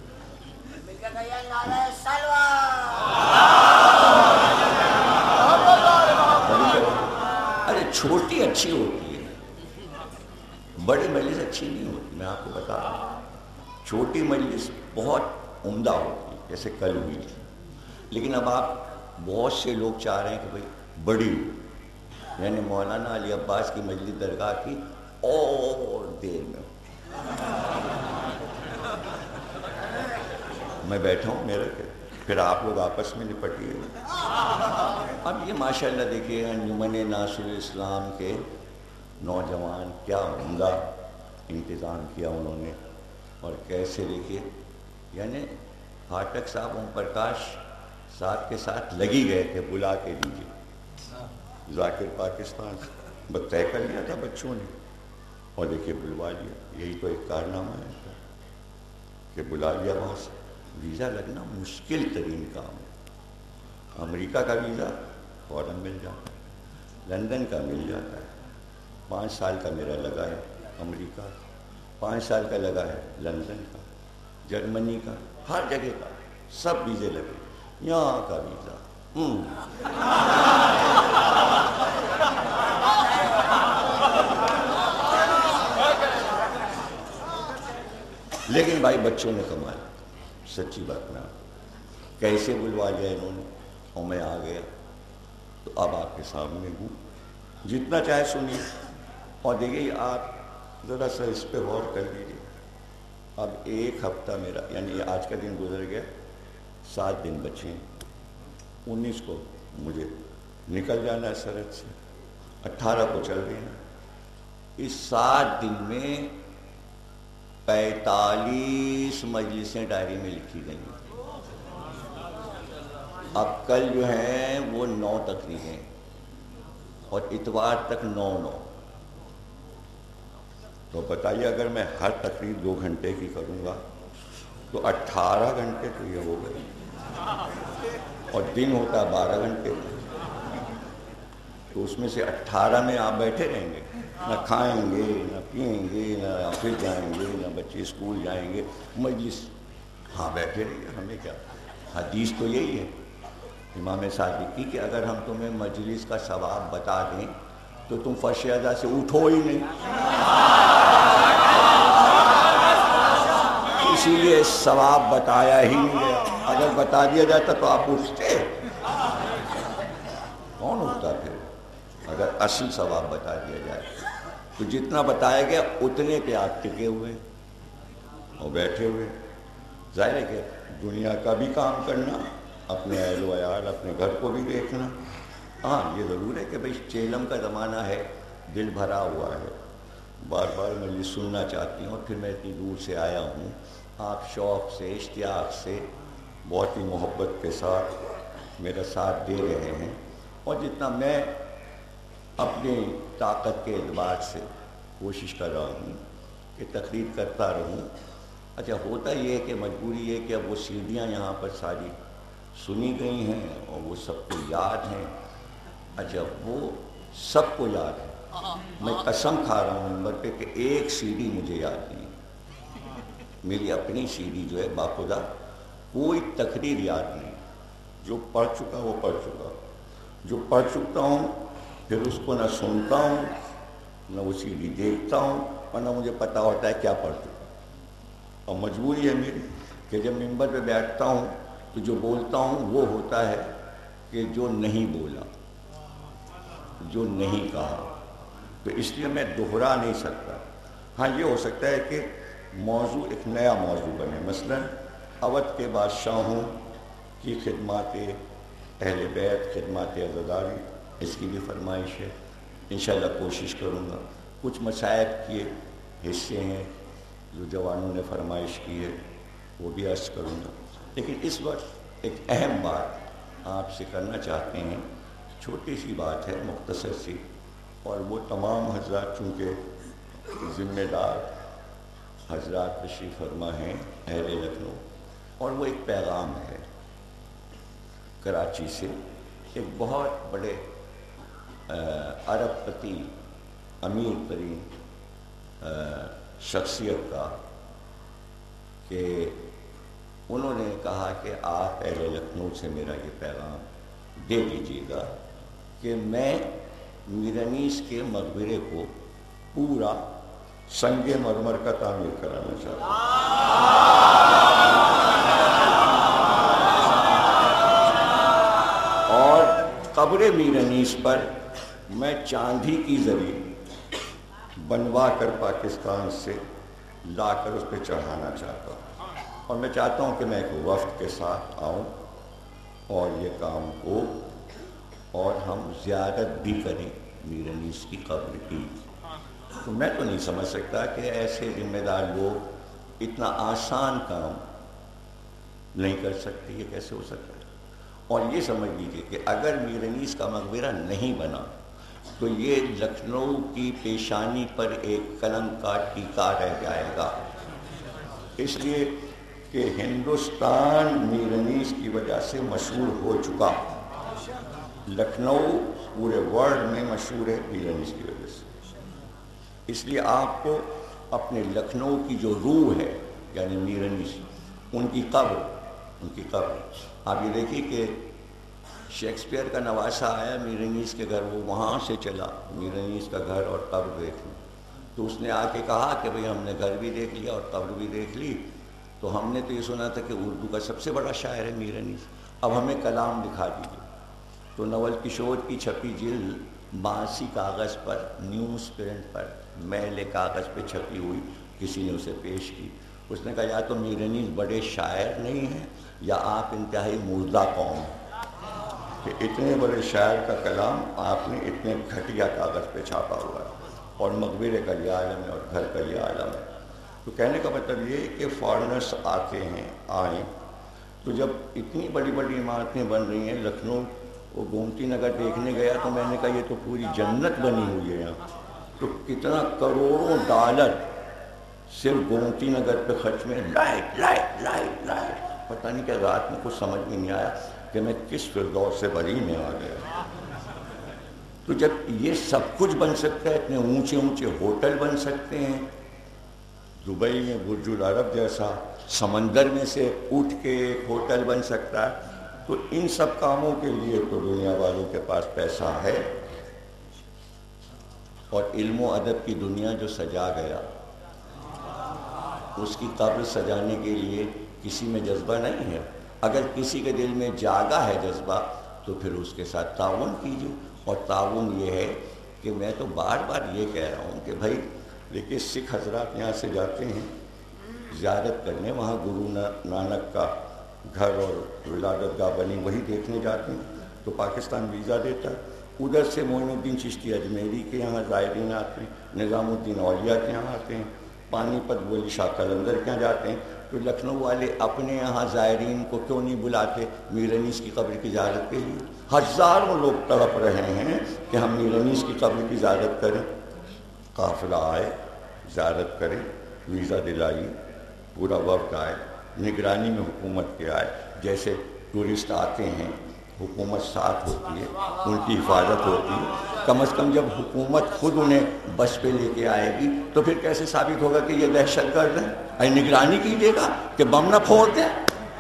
ارے چھوٹی اچھی ہوتی ہے، بڑی مجلس اچھی نہیں ہوتی، میں آپ کو بتا رہا ہوں۔ چھوٹی مجلس بہت عمدہ ہوتی ہے جیسے کل ہوئی تھی، لیکن اب آپ بہت سے لوگ چاہ رہے ہیں کہ بھئی بڑی ہو، یعنی مولانا علی عباس کی مجلس درگاہ کی اور دیر میں ہو۔ میں بیٹھا ہوں میرے کہ پھر آپ لوگ آپس میں نپٹیے گا۔ اب یہ ماشاءاللہ دیکھیے انجمن ناصر اسلام کے نوجوان کیا عمدہ انتظام کیا انہوں نے، اور کیسے دیکھیے یعنی پھاٹک صاحب اوم پرکاش صاحب کے ساتھ لگی گئے تھے بلا کے لیجیے، ذاکر پاکستان بس طے کر لیا تھا بچوں نے، اور دیکھیے بلوا لیا۔ یہی تو ایک کارنامہ ہے کہ بلا لیا وہاں سے۔ ویزا لگنا مشکل ترین کام ہے۔ امریکہ کا ویزا فوراً مل جاتا ہے، لندن کا مل جاتا ہے، پانچ سال کا میرا لگا ہے امریکہ، پانچ سال کا لگا ہے لندن کا، جرمنی کا، ہر جگہ کا سب ویزے لگے۔ یہاں کا ویزا لیکن بھائی بچوں نے کمال، سچی بات نہ کیسے بلوا لیا انہوں نے، اور میں آ گیا۔ تو اب آپ کے سامنے ہوں، جتنا چاہے سنیے، اور دیکھیے آپ ذرا سا اس پہ غور کر لیجیے۔ اب ایک ہفتہ میرا یعنی آج کا دن گزر گیا، سات دن بچے ہیں، انیس کو مجھے نکل جانا ہے سرحد سے، اٹھارہ کو چل رہی ہیں۔ اس سات دن میں پینتالیس مجلسیں ڈائری میں لکھی گئی ہیں۔ اب کل جو ہیں وہ نو تقریریں اور اتوار تک نو نو تو بتائیے اگر میں ہر تقریر دو گھنٹے کی کروں گا تو اٹھارہ گھنٹے تو یہ ہو گئے، اور دن ہوتا ہے بارہ گھنٹے، تو اس میں سے اٹھارہ میں آپ بیٹھے رہیں گے، نہ کھائیں گے نہ پئیں گے نہ آفس جائیں گے نہ بچے اسکول جائیں گے، مجلس ہاں بیٹھے رہیں گے۔ ہمیں کیا، حدیث تو یہی ہے امام صادق کی کہ اگر ہم تمہیں مجلس کا ثواب بتا دیں تو تم فرش اعلیٰ سے اٹھو ہی نہیں، اسی لیے ثواب بتایا ہی نہیں گیا۔ اگر بتا دیا جاتا تو آپ اٹھتے، کون اٹھتا پھر اگر اصل ثواب بتا دیا جائے؟ تو جتنا بتایا گیا اتنے پہ آپ ٹکے ہوئے اور بیٹھے ہوئے۔ ظاہر ہے کہ دنیا کا بھی کام کرنا، اپنے اہل و عیال اپنے گھر کو بھی دیکھنا۔ ہاں یہ ضرور ہے کہ بھئی چیلم کا زمانہ ہے، دل بھرا ہوا ہے، بار بار میں یہ سننا چاہتی ہوں، پھر میں اتنی دور سے آیا ہوں، آپ شوق سے اشتیاق سے بہت ہی محبت کے ساتھ میرا ساتھ دے رہے ہیں، اور جتنا میں اپنی طاقت کے اعتبار سے کوشش کر رہا ہوں کہ تقریر کرتا رہوں۔ اچھا ہوتا یہ ہے کہ مجبوری یہ کہ اب وہ سیڑھیاں یہاں پر ساری سنی گئی ہیں اور وہ سب کو یاد ہیں۔ اچھا وہ سب کو یاد ہے، میں قسم کھا رہا ہوں نمبر پہ کہ ایک سی ڈی مجھے یاد نہیں، میری اپنی سی ڈی جو ہے باخدا کوئی تقریر یاد نہیں، جو پڑھ چکا وہ پڑھ چکا، جو پڑھ چکتا ہوں پھر اس کو نہ سنتا ہوں نہ وہ سی ڈی دیکھتا ہوں، اور نہ مجھے پتہ ہوتا ہے کیا پڑھ چکا۔ اور مجبوری ہے میری کہ جب ممبر پہ بیٹھتا ہوں تو جو بولتا ہوں وہ ہوتا ہے کہ جو نہیں بولا، جو نہیں کہا، تو اس لیے میں دہرا نہیں سکتا۔ ہاں یہ ہو سکتا ہے کہ موضوع ایک نیا موضوع بنے، مثلا اودھ کے بادشاہوں کی خدمات اہل بیت، خدمات عزاداری، اس کی بھی فرمائش ہے، انشاءاللہ کوشش کروں گا۔ کچھ مصائب کے حصے ہیں جو جوانوں نے فرمائش کی ہے وہ بھی عرض کروں گا، لیکن اس وقت ایک اہم بات آپ سے کرنا چاہتے ہیں، چھوٹی سی بات ہے مختصر سی، اور وہ تمام حضرات چونکہ ذمہ دار حضرات تشریف فرما ہیں اہل لکھنؤ، اور وہ ایک پیغام ہے کراچی سے ایک بہت بڑے عرب پتی امیر ترین شخصیت کا، کہ انہوں نے کہا کہ آپ اہل لکھنؤ سے میرا یہ پیغام دے دیجیے گا کہ میں میرانیس کے مقبرے کو پورا سنگ مرمر کا تعمیر کرانا چاہتا ہوں، اور قبر میرانیس پر میں چاندی کی زری بنوا کر پاکستان سے لا کر اس پہ چڑھانا چاہتا ہوں، اور میں چاہتا ہوں کہ میں ایک وفد کے ساتھ آؤں اور یہ کام کو اور ہم زیارت بھی کریں میر انیس کی قبر کی. تو میں تو نہیں سمجھ سکتا کہ ایسے ذمہ دار لوگ اتنا آسان کام نہیں کر سکتے. یہ کیسے ہو سکتا ہے؟ اور یہ سمجھ لیجیے کہ اگر میر انیس کا مقبرہ نہیں بنا تو یہ لکھنؤ کی پیشانی پر ایک قلم کا ٹیکا رہ جائے گا، اس لیے کہ ہندوستان میر انیس کی وجہ سے مشہور ہو چکا. لکھنؤ پورے ورلڈ میں مشہور ہے میر انیس کی وجہ سے. اس لیے آپ کو اپنے لکھنؤ کی جو روح ہے یعنی میر انیس، ان کی قبر ان کی قبر آپ یہ دیکھیے کہ شیکسپیئر کا نواسہ آیا میر انیس کے گھر، وہ وہاں سے چلا میر انیس کا گھر اور قبر دیکھ لی. تو اس نے آ کے کہا کہ بھئی ہم نے گھر بھی دیکھ لیا اور قبر بھی دیکھ لی، تو ہم نے تو یہ سنا تھا کہ اردو کا سب سے بڑا شاعر ہے میر انیس، اب ہمیں کلام دکھا دیجیے. تو نول کشور کی چھپی جلد بانسی کاغذ پر، نیوز پرنٹ پر، میلے کاغذ پہ چھپی ہوئی کسی نے اسے پیش کی. اس نے کہا یا تو میر انیس بڑے شاعر نہیں ہیں یا آپ انتہائی مردہ قوم ہیں کہ اتنے بڑے شاعر کا کلام آپ نے اتنے گھٹیا کاغذ پہ چھاپا ہوا ہے، اور مقبرے کا یہ عالم ہے اور گھر کا یہ عالم ہے. تو کہنے کا مطلب یہ کہ فارنرس آتے ہیں آئیں تو جب اتنی بڑی بڑی عمارتیں بن رہی ہیں، لکھنؤ وہ گومتی نگر دیکھنے گیا تو میں نے کہا یہ تو پوری جنت بنی ہوئی ہے یہاں. تو کتنا کروڑوں ڈالر صرف گومتی نگر پہ خرچ میں، لائٹ لائٹ لائٹ لائٹ پتہ نہیں کہ رات میں کچھ سمجھ میں نہیں آیا کہ میں کس فردوس سے بری میں آ گیا. تو جب یہ سب کچھ بن سکتا ہے، اتنے اونچے اونچے ہوٹل بن سکتے ہیں، دبئی میں برج العرب جیسا سمندر میں سے اٹھ کے ایک ہوٹل بن سکتا ہے، تو ان سب کاموں کے لیے تو دنیا والوں کے پاس پیسہ ہے. اور علم و ادب کی دنیا جو سجا گیا، اس کی قبر سجانے کے لیے کسی میں جذبہ نہیں ہے. اگر کسی کے دل میں جاگا ہے جذبہ تو پھر اس کے ساتھ تعاون کیجیے. اور تعاون یہ ہے کہ میں تو بار بار یہ کہہ رہا ہوں کہ بھائی دیکھیے سکھ حضرات یہاں سے جاتے ہیں زیارت کرنے، وہاں گرو نانک کا گھر اور ولادت گاہ بنی وہی دیکھنے جاتے ہیں، تو پاکستان ویزا دیتا ہے. ادھر سے معین الدین چشتی اجمیری کے یہاں زائرین آتے ہیں، نظام الدین اولیاء کے یہاں آتے ہیں، پانی پت ولی شاہ قلندر کے یہاں جاتے ہیں. تو لکھنؤ والے اپنے یہاں زائرین کو کیوں نہیں بلاتے میر انیس کی قبر کی زیارت کے لیے؟ ہزاروں لوگ تڑپ رہے ہیں کہ ہم میر انیس کی قبر کی زیارت کریں. قافلہ آئے، زیارت کریں، ویزا دلائیے، پورا وقت آئے، نگرانی میں حکومت کے آئے. جیسے ٹورسٹ آتے ہیں حکومت ساتھ ہوتی ہے، ان کی حفاظت ہوتی ہے. کم از کم جب حکومت خود انہیں بس پہ لے کے آئے گی تو پھر کیسے ثابت ہوگا کہ یہ دہشت گرد ہیں؟ اے نگرانی کیجیے گا کہ بم نہ پھوڑ دیں.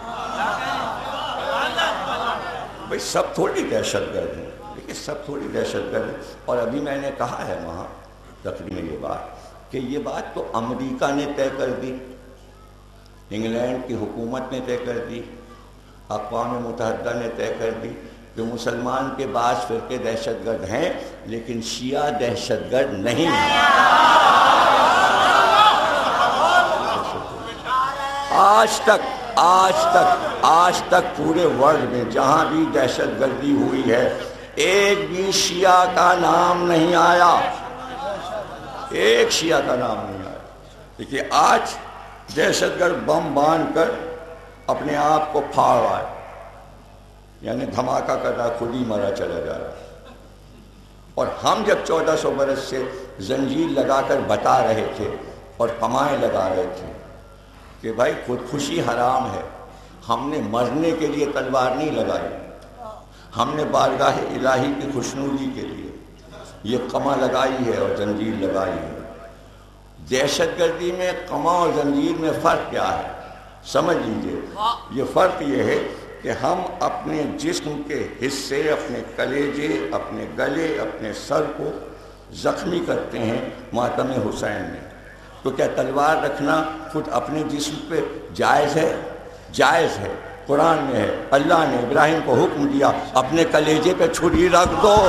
بھئی سب تھوڑی دہشت گرد ہیں، لیکن سب تھوڑی دہشت گرد ہیں. اور ابھی میں نے کہا ہے وہاں تقریر میں یہ بات کہ یہ بات تو امریکہ نے طے کر دی، انگلینڈ کی حکومت نے طے کر دی، اقوام متحدہ نے طے کر دی کہ مسلمان کے بعض فرقے دہشت گرد ہیں لیکن شیعہ دہشت گرد نہیں ہیں. آج تک آج تک آج تک پورے ورلڈ میں جہاں بھی دہشت گردی ہوئی ہے ایک بھی شیعہ کا نام نہیں آیا، ایک شیعہ کا نام نہیں آیا. دیکھیے آج دہشت گرد بم باندھ کر اپنے آپ کو پھاڑ رہا ہے، یعنی دھماکہ کر رہا، خود ہی مرا چلا جا رہا. اور ہم جب چودہ سو برس سے زنجیر لگا کر بتا رہے تھے اور کمائیں لگا رہے تھے کہ بھائی خودکشی حرام ہے، ہم نے مرنے کے لیے تلوار نہیں لگائی، ہم نے بارگاہ الہی کی خوشنودی کے لیے یہ قمع لگائی ہے اور زنجیر لگائی ہے. دہشت گردی میں قمع اور زنجیر میں فرق کیا ہے؟ سمجھ لیجئے، یہ فرق یہ ہے کہ ہم اپنے جسم کے حصے، اپنے کلیجے، اپنے گلے، اپنے سر کو زخمی کرتے ہیں ماتم حسین میں. تو کیا تلوار رکھنا خود اپنے جسم پہ جائز ہے؟ جائز ہے. قرآن میں ہے، اللہ نے ابراہیم کو حکم دیا اپنے کلیجے پہ چھری رکھ دو.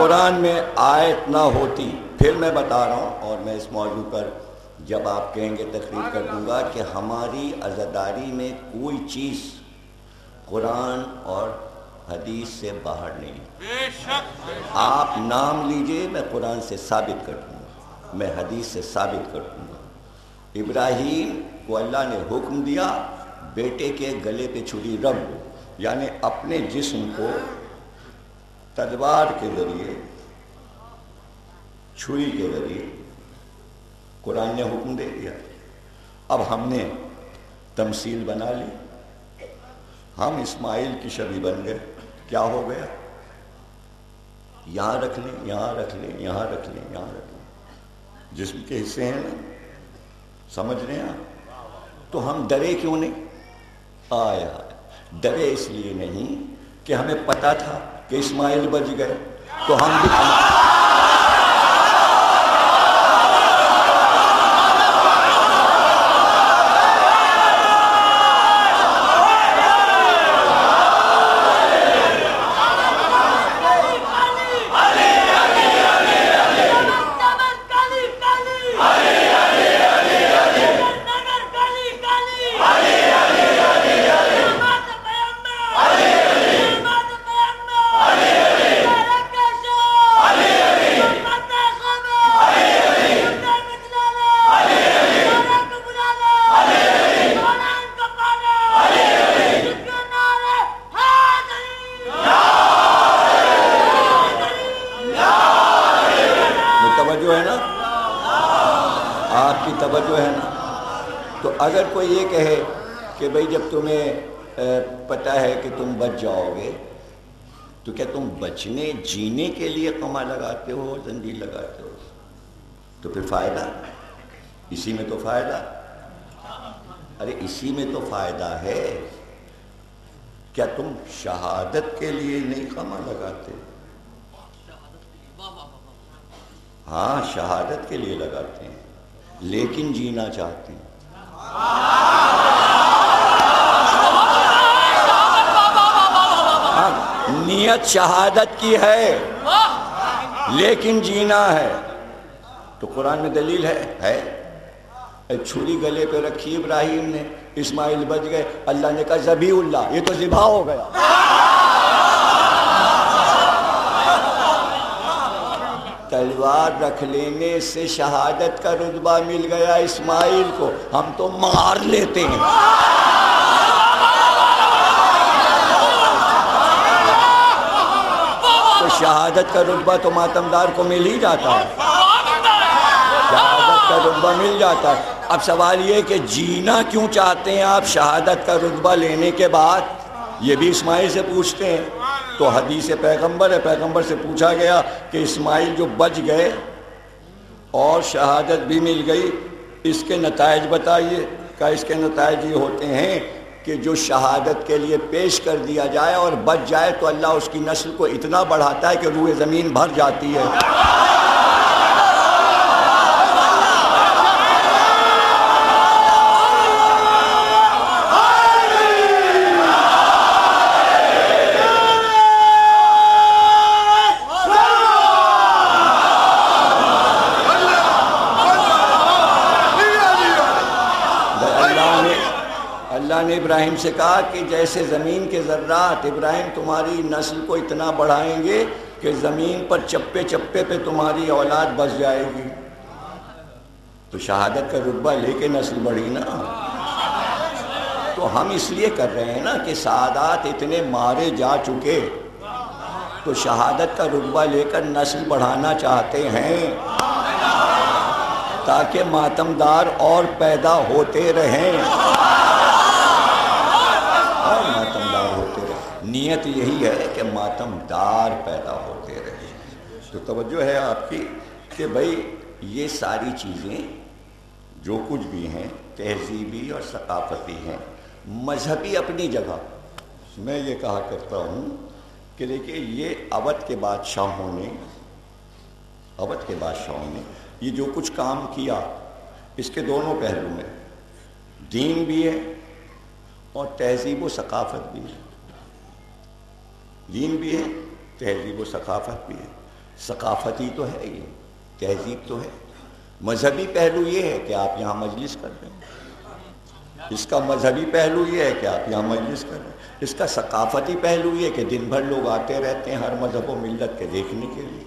قرآن میں آیت نہ ہوتی، پھر میں بتا رہا ہوں، اور میں اس موضوع پر جب آپ کہیں گے تقریر کر دوں گا کہ ہماری عزاداری میں کوئی چیز قرآن اور حدیث سے باہر نہیں۔ بے شک آپ نام لیجئے، میں قرآن سے ثابت کر دوں گا، میں حدیث سے ثابت کر دوں گا۔ ابراہیم کو اللہ نے حکم دیا بیٹے کے گلے پہ چھری رکھ دو، یعنی اپنے جسم کو تلوار کے ذریعے، چھری کے ذریعے قرآن نے حکم دے دیا۔ اب ہم نے تمثیل بنا لی، ہم اسماعیل کی شبیہ بن گئے۔ کیا ہو گیا؟ یہاں رکھ لیں، یہاں رکھ لیں، یہاں رکھ لیں، یہاں رکھ لیں، جسم کے حصے ہیں نا، سمجھ رہے ہیں آپ؟ تو ہم ڈرے کیوں نہیں؟ آیا ڈرے اس لیے نہیں کہ ہمیں پتا تھا کہ اسماعیل بچ گئے، تو ہم بھی توجہ ہے نا۔ تو اگر کوئی یہ کہے کہ بھئی جب تمہیں پتہ ہے کہ تم بچ جاؤ گے تو کیا تم بچنے جینے کے لیے قمع لگاتے ہو، زنجیر لگاتے ہو؟ تو پھر فائدہ اسی میں تو فائدہ، ارے اسی میں تو فائدہ ہے۔ کیا تم شہادت کے لیے نہیں قمع لگاتے؟ ہاں شہادت کے لیے لگاتے ہیں، لیکن جینا چاہتے ہیں۔ نیت شہادت کی ہے لیکن جینا ہے، تو قرآن میں دلیل ہے ہے چھری گلے پہ رکھی ابراہیم نے، اسماعیل بچ گئے، اللہ نے کہا ذبیح اللہ، یہ تو ذبح ہو گیا۔ تلوار رکھ لینے سے شہادت کا رتبہ مل گیا اسماعیل کو، ہم تو مار لیتے ہیں۔ تو شہادت کا رتبہ تو ماتمدار کو مل ہی جاتا ہے، شہادت کا رتبہ مل جاتا ہے۔ اب سوال یہ کہ جینا کیوں چاہتے ہیں آپ شہادت کا رتبہ لینے کے بعد؟ یہ بھی اسماعیل سے پوچھتے ہیں۔ تو حدیث پیغمبر ہے، پیغمبر سے پوچھا گیا کہ اسماعیل جو بچ گئے اور شہادت بھی مل گئی، اس کے نتائج بتائیے۔ کہ اس کے نتائج یہ ہوتے ہیں کہ جو شہادت کے لیے پیش کر دیا جائے اور بچ جائے تو اللہ اس کی نسل کو اتنا بڑھاتا ہے کہ روئے زمین بھر جاتی ہے۔ اللہ نے ابراہیم سے کہا کہ جیسے زمین کے ذرات ابراہیم تمہاری نسل کو اتنا بڑھائیں گے کہ زمین پر چپے چپے پہ تمہاری اولاد بس جائے گی۔ تو شہادت کا رتبہ لے کے نسل بڑھی نا۔ تو ہم اس لیے کر رہے ہیں نا کہ سعادات اتنے مارے جا چکے، تو شہادت کا رتبہ لے کر نسل بڑھانا چاہتے ہیں تاکہ ماتمدار اور پیدا ہوتے رہیں، اور ماتمدار ہوتے رہیں۔ نیت یہی ہے کہ ماتمدار پیدا ہوتے رہیں۔ تو توجہ ہے آپ کی کہ بھئی یہ ساری چیزیں جو کچھ بھی ہیں تہذیبی اور ثقافتی ہیں، مذہبی اپنی جگہ۔ میں یہ کہا کرتا ہوں کہ دیکھیں یہ اودھ کے بادشاہوں نے اودھ کے بادشاہوں نے یہ جو کچھ کام کیا، اس کے دونوں پہلو میں دین بھی ہے اور تہذیب و ثقافت بھی ہے۔ دین بھی ہے، تہذیب و ثقافت بھی ہے۔ ثقافتی تو ہے، یہ تہذیب تو ہے. مذہبی پہلو یہ ہے کہ آپ یہاں مجلس کر رہے ہیں، اس کا مذہبی پہلو یہ ہے کہ آپ یہاں مجلس کر رہے ہیں. اس کا ثقافتی پہلو یہ کہ دن بھر لوگ آتے رہتے ہیں ہر مذہب و ملت کے دیکھنے کے لیے.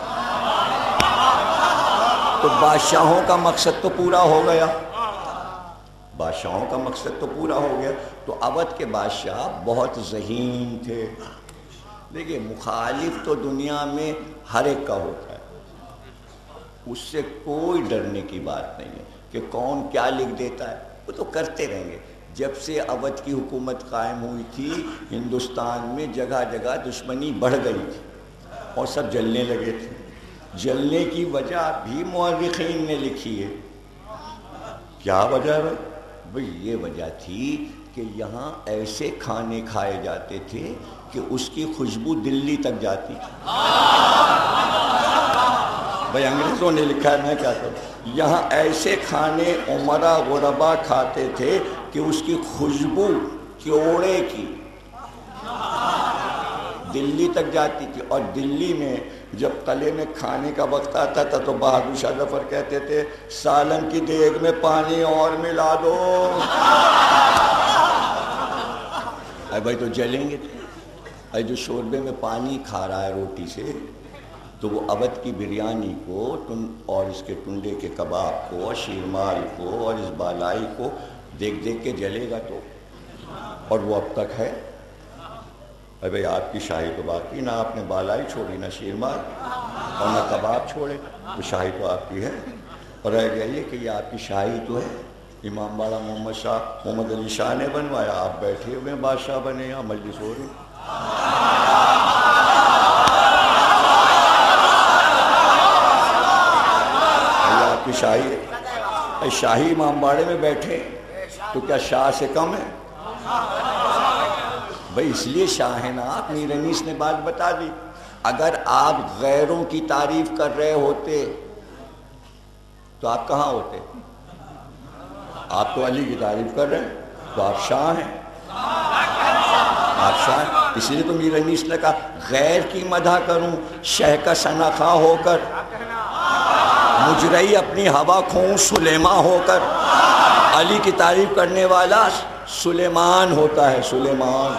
تو بادشاہوں کا مقصد تو پورا ہو گیا، بادشاہوں کا مقصد تو پورا ہو گیا. تو اودھ کے بادشاہ بہت ذہین تھے. دیکھیے مخالف تو دنیا میں ہر ایک کا ہوتا ہے، اس سے کوئی ڈرنے کی بات نہیں ہے کہ کون کیا لکھ دیتا ہے، وہ تو کرتے رہیں گے. جب سے اودھ کی حکومت قائم ہوئی تھی ہندوستان میں جگہ جگہ دشمنی بڑھ گئی تھی اور سب جلنے لگے تھے. جلنے کی وجہ بھی مورخین نے لکھی ہے. کیا وجہ ہے بھائی؟ یہ وجہ تھی کہ یہاں ایسے کھانے کھائے جاتے تھے کہ اس کی خوشبو دلی تک جاتی تھی. بھائی انگریزوں نے لکھا ہے، میں کیا کروں. یہاں ایسے کھانے عمرا غربا کھاتے تھے کہ اس کی خوشبو کیوڑے کی دلی تک جاتی تھی. اور دلی میں جب قلعے میں کھانے کا وقت آتا تھا تو بہادر شاہ ظفر کہتے تھے سالن کی دیگ میں پانی اور ملا دو. اے بھائی تو جلیں گے. اے جو شوربے میں پانی کھا رہا ہے روٹی سے، تو وہ اودھ کی بریانی کو اور اس کے ٹنڈے کے کباب کو اور شیرمال کو اور اس بالائی کو دیکھ دیکھ کے جلے گا. تو اور وہ اب تک ہے. اے بھائی آپ کی شاہی تو باقی، نہ آپ نے بالائی چھوڑی نہ شیرمال اور نہ کباب چھوڑے، تو شاہی تو آپ کی ہے. اور رہ گیا یہ کہ یہ آپ کی شاہی تو ہے امام باڑہ محمد شاہ محمد علی شاہ نے بنوایا. آپ بیٹھے ہوئے بادشاہ بنے، یہاں مجلس ہو رہی. آپ کی شاہی ہے، شاہی امام باڑے میں بیٹھے تو کیا شاہ سے کم ہے؟ بھئی اس لیے شاہ ہیں نا آپ. میر انیس نے بات بتا دی. اگر آپ غیروں کی تعریف کر رہے ہوتے تو آپ کہاں ہوتے؟ آپ تو علی کی تعریف کر رہے ہیں تو آپ شاہ ہیں. آپ شاہ ہیں. اس لیے تو میر انیس نے کہا غیر کی مدح کروں شہ کا شناخواہ ہو کر، مجرئی اپنی ہوا کھوں سلیمان ہو کر. علی کی تعریف کرنے والا سلیمان ہوتا ہے، سلیمان.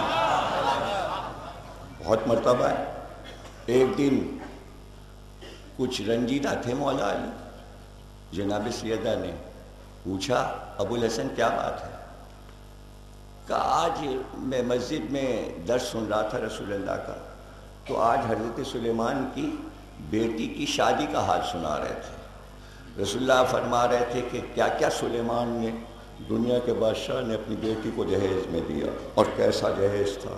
بہت مرتبہ ہے. ایک دن کچھ رنجیدہ تھے مولا علی. جناب سیدہ نے پوچھا ابو الحسن کیا بات ہے؟ کہا آج میں مسجد میں درس سن رہا تھا رسول اللہ کا، تو آج حضرت سلیمان کی بیٹی کی شادی کا حال سنا رہے تھے. رسول اللہ فرما رہے تھے کہ کیا کیا سلیمان نے دنیا کے بادشاہ نے اپنی بیٹی کو جہیز میں دیا اور کیسا جہیز تھا.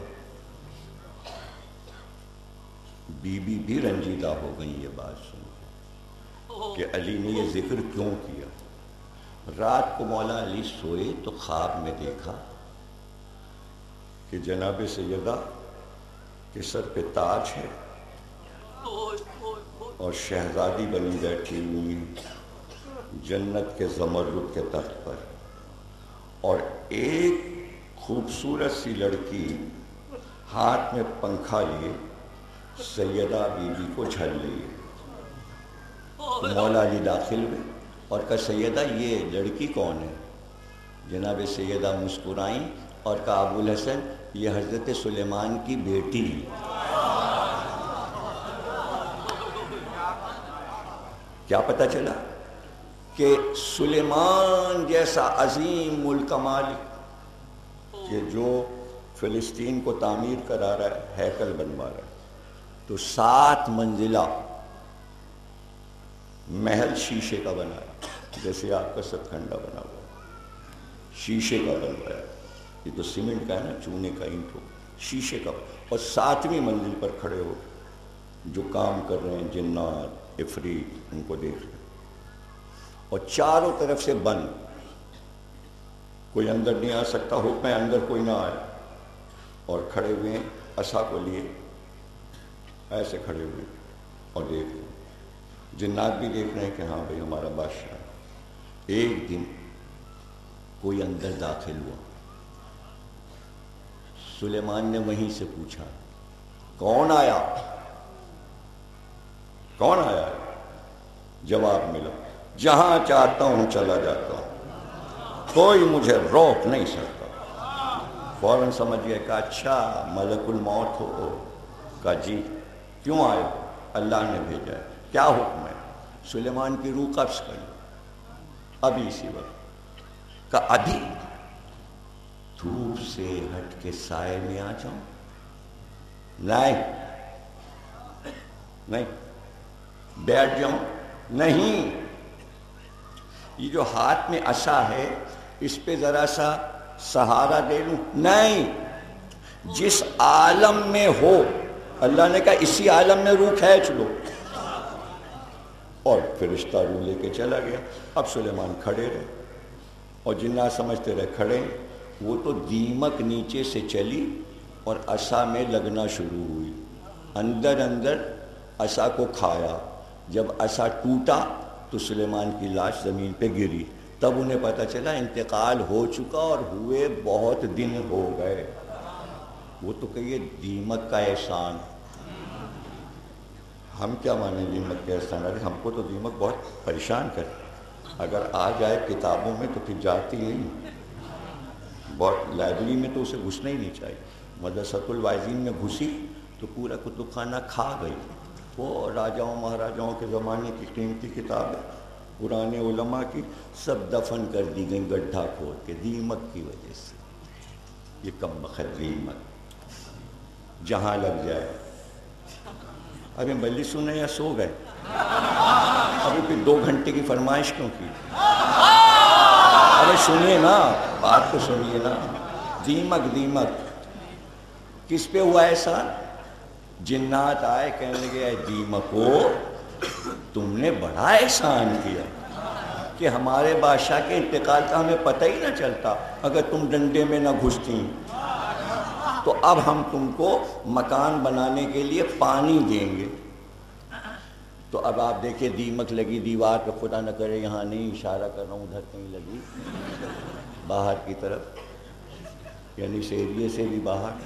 بی بی بھی رنجیدہ ہو گئی یہ بات سن کہ علی نے یہ ذکر کیوں کیا. رات کو مولا علی سوئے تو خواب میں دیکھا کہ جناب سیدہ کے سر پہ تاج ہے اور شہزادی بنی بیٹھی ہوئی جنت کے زمرد کے تخت پر، اور ایک خوبصورت سی لڑکی ہاتھ میں پنکھا لیے سیدہ بی بی کو جھل لیے. تو مولا علی داخل ہوئے اور کہا سیدہ یہ لڑکی کون ہے؟ جناب سیدہ مسکرائیں اور کہا ابو الحسن یہ حضرت سلیمان کی بیٹی ہے. کیا پتہ چلا؟ کہ سلیمان جیسا عظیم ملک مالک کہ جو فلسطین کو تعمیر کرا رہا ہے، ہیکل بنوا رہا ہے، تو سات منزلہ محل شیشے کا بنا ہے، جیسے آپ کا ستکھنڈا بنا ہوا شیشے کا بنوایا. یہ تو سیمنٹ کا ہے نا، چونے کا اینٹ ہو، شیشے کا. اور ساتویں منزل پر کھڑے ہو جو کام کر رہے ہیں جنات عفریت ان کو دیکھ رہے ہیں، اور چاروں طرف سے بند، کوئی اندر نہیں آ سکتا، حکم ہے اندر کوئی نہ آئے. اور کھڑے ہوئے ہیں عصا کو لیے ایسے کھڑے ہوئے اور دیکھ رہے ہیں. جنات بھی دیکھ رہے ہیں کہ ہاں بھئی ہمارا بادشاہ. ایک دن کوئی اندر داخل ہوا. سلیمان نے وہیں سے پوچھا کون آیا؟ کون آیا ہے؟ جواب ملا، جہاں چاہتا ہوں چلا جاتا ہوں، کوئی مجھے روک نہیں سکتا۔ فوراً سمجھ گیا کہ اچھا ملک الموت ہو۔ کہا جی کیوں آئے ہو؟ اللہ نے بھیجا ہے۔ کیا حکم ہے؟ سلیمان کی روح قبض کر لو ابھی اسی وقت۔ کہا ابھی؟ دھوپ سے ہٹ کے سائے میں آ جاؤں؟ نہیں نہیں۔ بیٹھ جاؤں؟ نہیں۔ یہ جو ہاتھ میں عصا ہے اس پہ ذرا سا سہارا دے لوں؟ نہیں۔ جس عالم میں ہو اللہ نے کہا اسی عالم میں روح کھینچ لو، اور فرشتہ روح لے کے چلا گیا۔ اب سلیمان کھڑے رہے اور جنات سمجھتے رہے کھڑے، وہ تو دیمک نیچے سے چلی اور عصا میں لگنا شروع ہوئی، اندر اندر عصا کو کھایا۔ جب عصا ٹوٹا تو سلیمان کی لاش زمین پہ گری، تب انہیں پتہ چلا انتقال ہو چکا اور ہوئے بہت دن ہو گئے۔ وہ تو کہیے دیمک کا احسان، ہم کیا مانیں دیمک کا احسان؟ ارے ہم کو تو دیمک بہت پریشان کرے، اگر آ جائے کتابوں میں تو پھر جاتی ہی نہیں، بہت لائبریری میں تو اسے گھسنا ہی نہیں چاہیے۔ مدرسۃ الواعظین میں گھسی تو پورا کتب خانہ کھا گئی۔ وہ راجاؤں مہاراجاؤں کے زمانے کی قیمتی کتابیں پرانے علماء کی سب دفن کر دی گئیں گڈھا کھود کے، دیمک کی وجہ سے۔ یہ کم بخت دیمک جہاں لگ جائے۔ ابھی بلی سنے یا سو گئے؟ ابھی پھر دو گھنٹے کی فرمائش کیوں کی؟ ارے سنیے نا، بات تو سنیے نا۔ دیمک دیمک کس پہ ہوا ایسا؟ جنات آئے کہنے لگے اے دیمکو تم نے بڑا احسان کیا کہ ہمارے بادشاہ کے انتقال کا ہمیں پتہ ہی نہ چلتا اگر تم ڈنڈے میں نہ گھستی، تو اب ہم تم کو مکان بنانے کے لیے پانی دیں گے۔ تو اب آپ دیکھیں دیمک لگی دیوار پہ، خدا نہ کرے یہاں نہیں، اشارہ کر رہا ہوں ادھر کہیں لگی باہر کی طرف، یعنی اس ایریے سے بھی باہر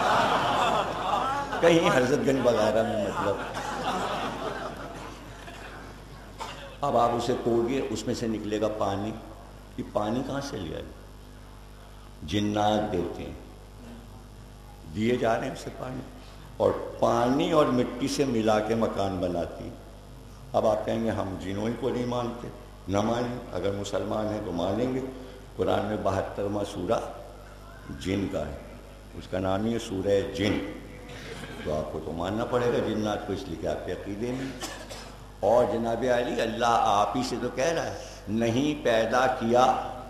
کہیں حضرت گنج وغیرہ میں، مطلب اب آپ اسے توڑیے، اس میں سے نکلے گا پانی۔ یہ پانی کہاں سے لیا ہے؟ جنات دیتے ہیں، دیے جا رہے ہیں اسے پانی، اور پانی اور مٹی سے ملا کے مکان بناتی۔ اب آپ کہیں گے ہم جنوں ہی کو نہیں مانتے، نہ مانیں، اگر مسلمان ہیں تو مانیں گے۔ قرآن میں بہترواں سورہ جن کا ہے، اس کا نام ہی ہے سورہ جن، تو آپ کو تو ماننا پڑے گا جنات کو، اس لیے کہ آپ کے عقیدے میں۔ اور جناب علی اللہ آپ ہی سے تو کہہ رہا ہے نہیں پیدا کیا،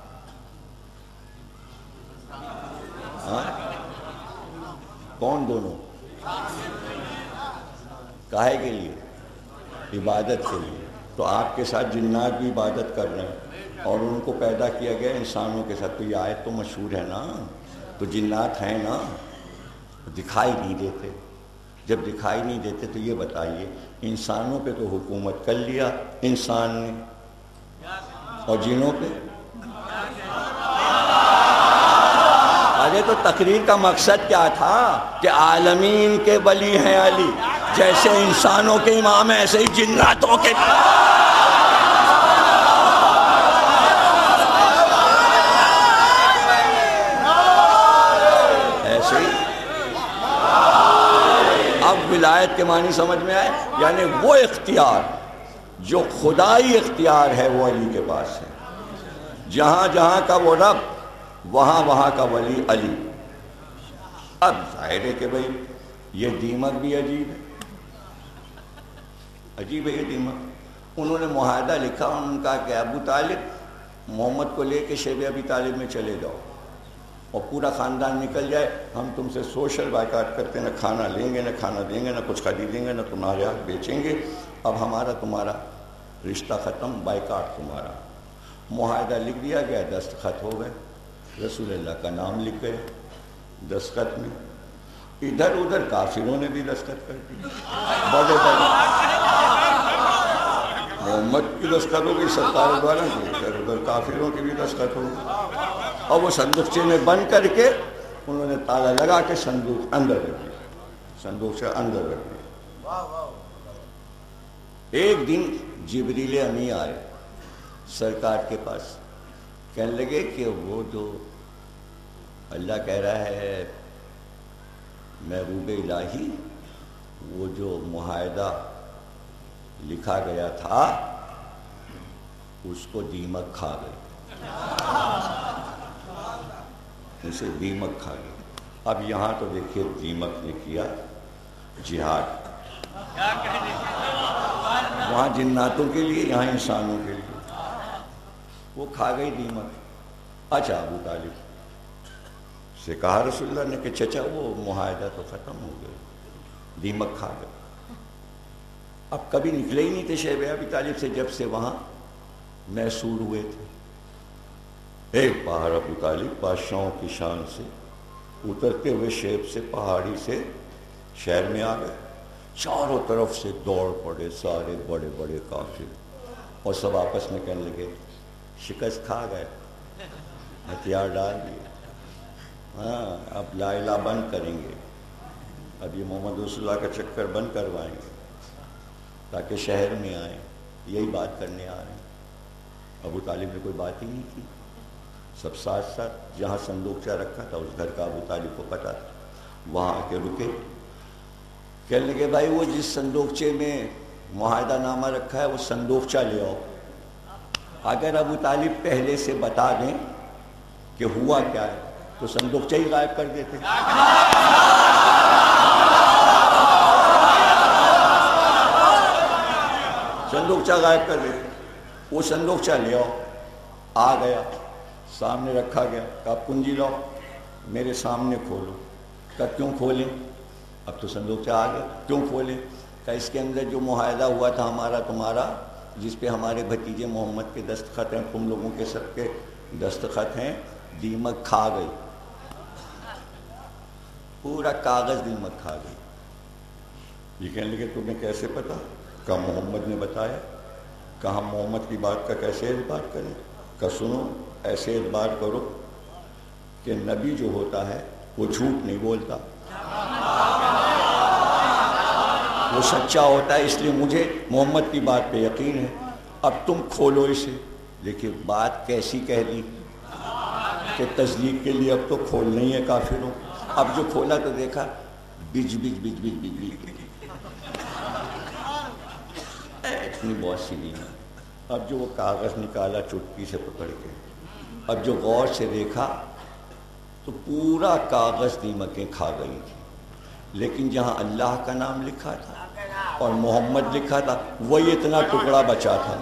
ہاں کون دونوں؟ کاہے کے لیے؟ عبادت کے لیے۔ تو آپ کے ساتھ جنات بھی عبادت کر رہے ہیں اور ان کو پیدا کیا گیا انسانوں کے ساتھ، تو یہ آیت تو مشہور ہے نا، تو جنات ہیں نا، دکھائی نہیں دیتے۔ جب دکھائی نہیں دیتے تو یہ بتائیے انسانوں پہ تو حکومت کر لیا انسان نے، اور جنوں پہ؟ ارے تو تقریر کا مقصد کیا تھا کہ عالمین کے ولی ہیں علی، جیسے انسانوں کے امام ہیں ایسے ہی جناتوں کے۔ ایسے ہی اب ولایت کے معنی سمجھ میں آئے، یعنی وہ اختیار جو خدائی اختیار ہے وہ علی کے پاس ہے، جہاں جہاں کا وہ رب وہاں وہاں کا ولی علی۔ اب ظاہر ہے کہ بھئی یہ دیمک بھی عجیب ہے، عجیب ہے یہ دیمک۔ انہوں نے معاہدہ لکھا، انہوں نے کہا کہ ابو طالب محمد کو لے کے شیب ابی طالب میں چلے جاؤ اور پورا خاندان نکل جائے، ہم تم سے سوشل بائیکاٹ کرتے ہیں، نہ کھانا لیں گے، نہ کھانا دیں گے، نہ کچھ خریدیں گے، نہ تمہارے ہاتھ بیچیں گے، اب ہمارا تمہارا رشتہ ختم، بائیکاٹ تمہارا۔ معاہدہ لکھ دیا گیا، دستخط ہو گئے، رسول اللہ کا نام لکھ گئے دستخط میں۔ ادھر ادھر کافروں نے بھی دستخط کر دی، بڑے بڑے محمد کی دستخط ہو گئی سرکار دوارا کی، ادھر ادھر کافروں کی بھی دستخط ہو گئی، اور وہ صندوقچے میں بند کر کے انہوں نے تالا لگا کے صندوق اندر رکھ دیا، صندوق سے اندر رکھ دیا۔ ایک دن جبریل امی آئے سرکار کے پاس، کہنے لگے کہ وہ جو اللہ کہہ رہا ہے محبوب الہی، وہ جو معاہدہ لکھا گیا تھا اس کو دیمک کھا گئی، اسے دیمک کھا گئی۔ اب یہاں تو دیکھیے دیمک نے کیا جہاد، وہاں جناتوں کے لیے یہاں انسانوں کے لیے، وہ کھا گئی دیمک۔ اچھا ابو طالب سے کہا رسول اللہ نے کہ چچا وہ معاہدہ تو ختم ہو گیا، دیمک کھا گئے۔ اب کبھی نکلے ہی نہیں تھے شیب ابی طالب سے جب سے وہاں محصور ہوئے تھے۔ ایک پہاڑ ابو طالب بادشاہوں کی شان سے اترتے ہوئے شیب سے پہاڑی سے شہر میں آ گئے، چاروں طرف سے دوڑ پڑے سارے بڑے بڑے کافر، اور سب آپس میں کہنے لگے شکست کھا گئے، ہتھیار ڈال دیے، ہاں اب لا الہ بند کریں گے، اب یہ محمد رسول اللہ کا چکر بند کروائیں گے تاکہ شہر میں آئیں، یہی بات کرنے آ رہے ہیں۔ ابو طالب نے کوئی بات ہی نہیں کی، سب ساتھ ساتھ جہاں صندوقچہ رکھا تھا اس گھر کا ابو طالب کو پتہ تھا، وہاں آ کے رکے، کہنے لگے بھائی وہ جس صندوقچے میں معاہدہ نامہ رکھا ہے وہ صندوقچہ لے آؤ، اگر ابو طالب پہلے سے بتا دیں کہ ہوا کیا ہے تو صندوقچہ ہی غائب کر دیتے۔ صندوقچہ غائب کر دیتے، وہ صندوقچہ لے آؤ، آ گیا، سامنے رکھا گیا، کہا کنجی لاؤ میرے سامنے کھولو، کہا کیوں کھولیں، اب تو صندوقچہ آ گیا، کیوں کھولیں، کہا اس کے اندر جو معاہدہ ہوا تھا ہمارا تمہارا، جس پہ ہمارے بھتیجے محمد کے دستخط ہیں، تم لوگوں کے سب کے دستخط ہیں، دیمک کھا گئی، پورا کاغذ دیمک کھا گئی۔ یہ کہنے لگے تمہیں کیسے پتا، کہا محمد نے بتایا، کہا ہم محمد کی بات کا کیسے اعتبار کریں، کہا سنو ایسے اعتبار کرو کہ نبی جو ہوتا ہے وہ جھوٹ نہیں بولتا، وہ سچا ہوتا ہے، اس لیے مجھے محمد کی بات پہ یقین ہے، اب تم کھولو اسے۔ لیکن بات کیسی کہہ دی کہ تصدیق کے لیے اب تو کھولنا ہی ہے کافروں، اب جو کھولا تو دیکھا بج بج بج بج بج بج اتنی بہت سی نہیں، اب جو وہ کاغذ نکالا چٹکی سے پکڑ کے، اب جو غور سے دیکھا تو پورا کاغذ دیمکیں کھا گئی تھی، لیکن جہاں اللہ کا نام لکھا تھا اور محمد لکھا تھا وہی اتنا ٹکڑا بچا تھا۔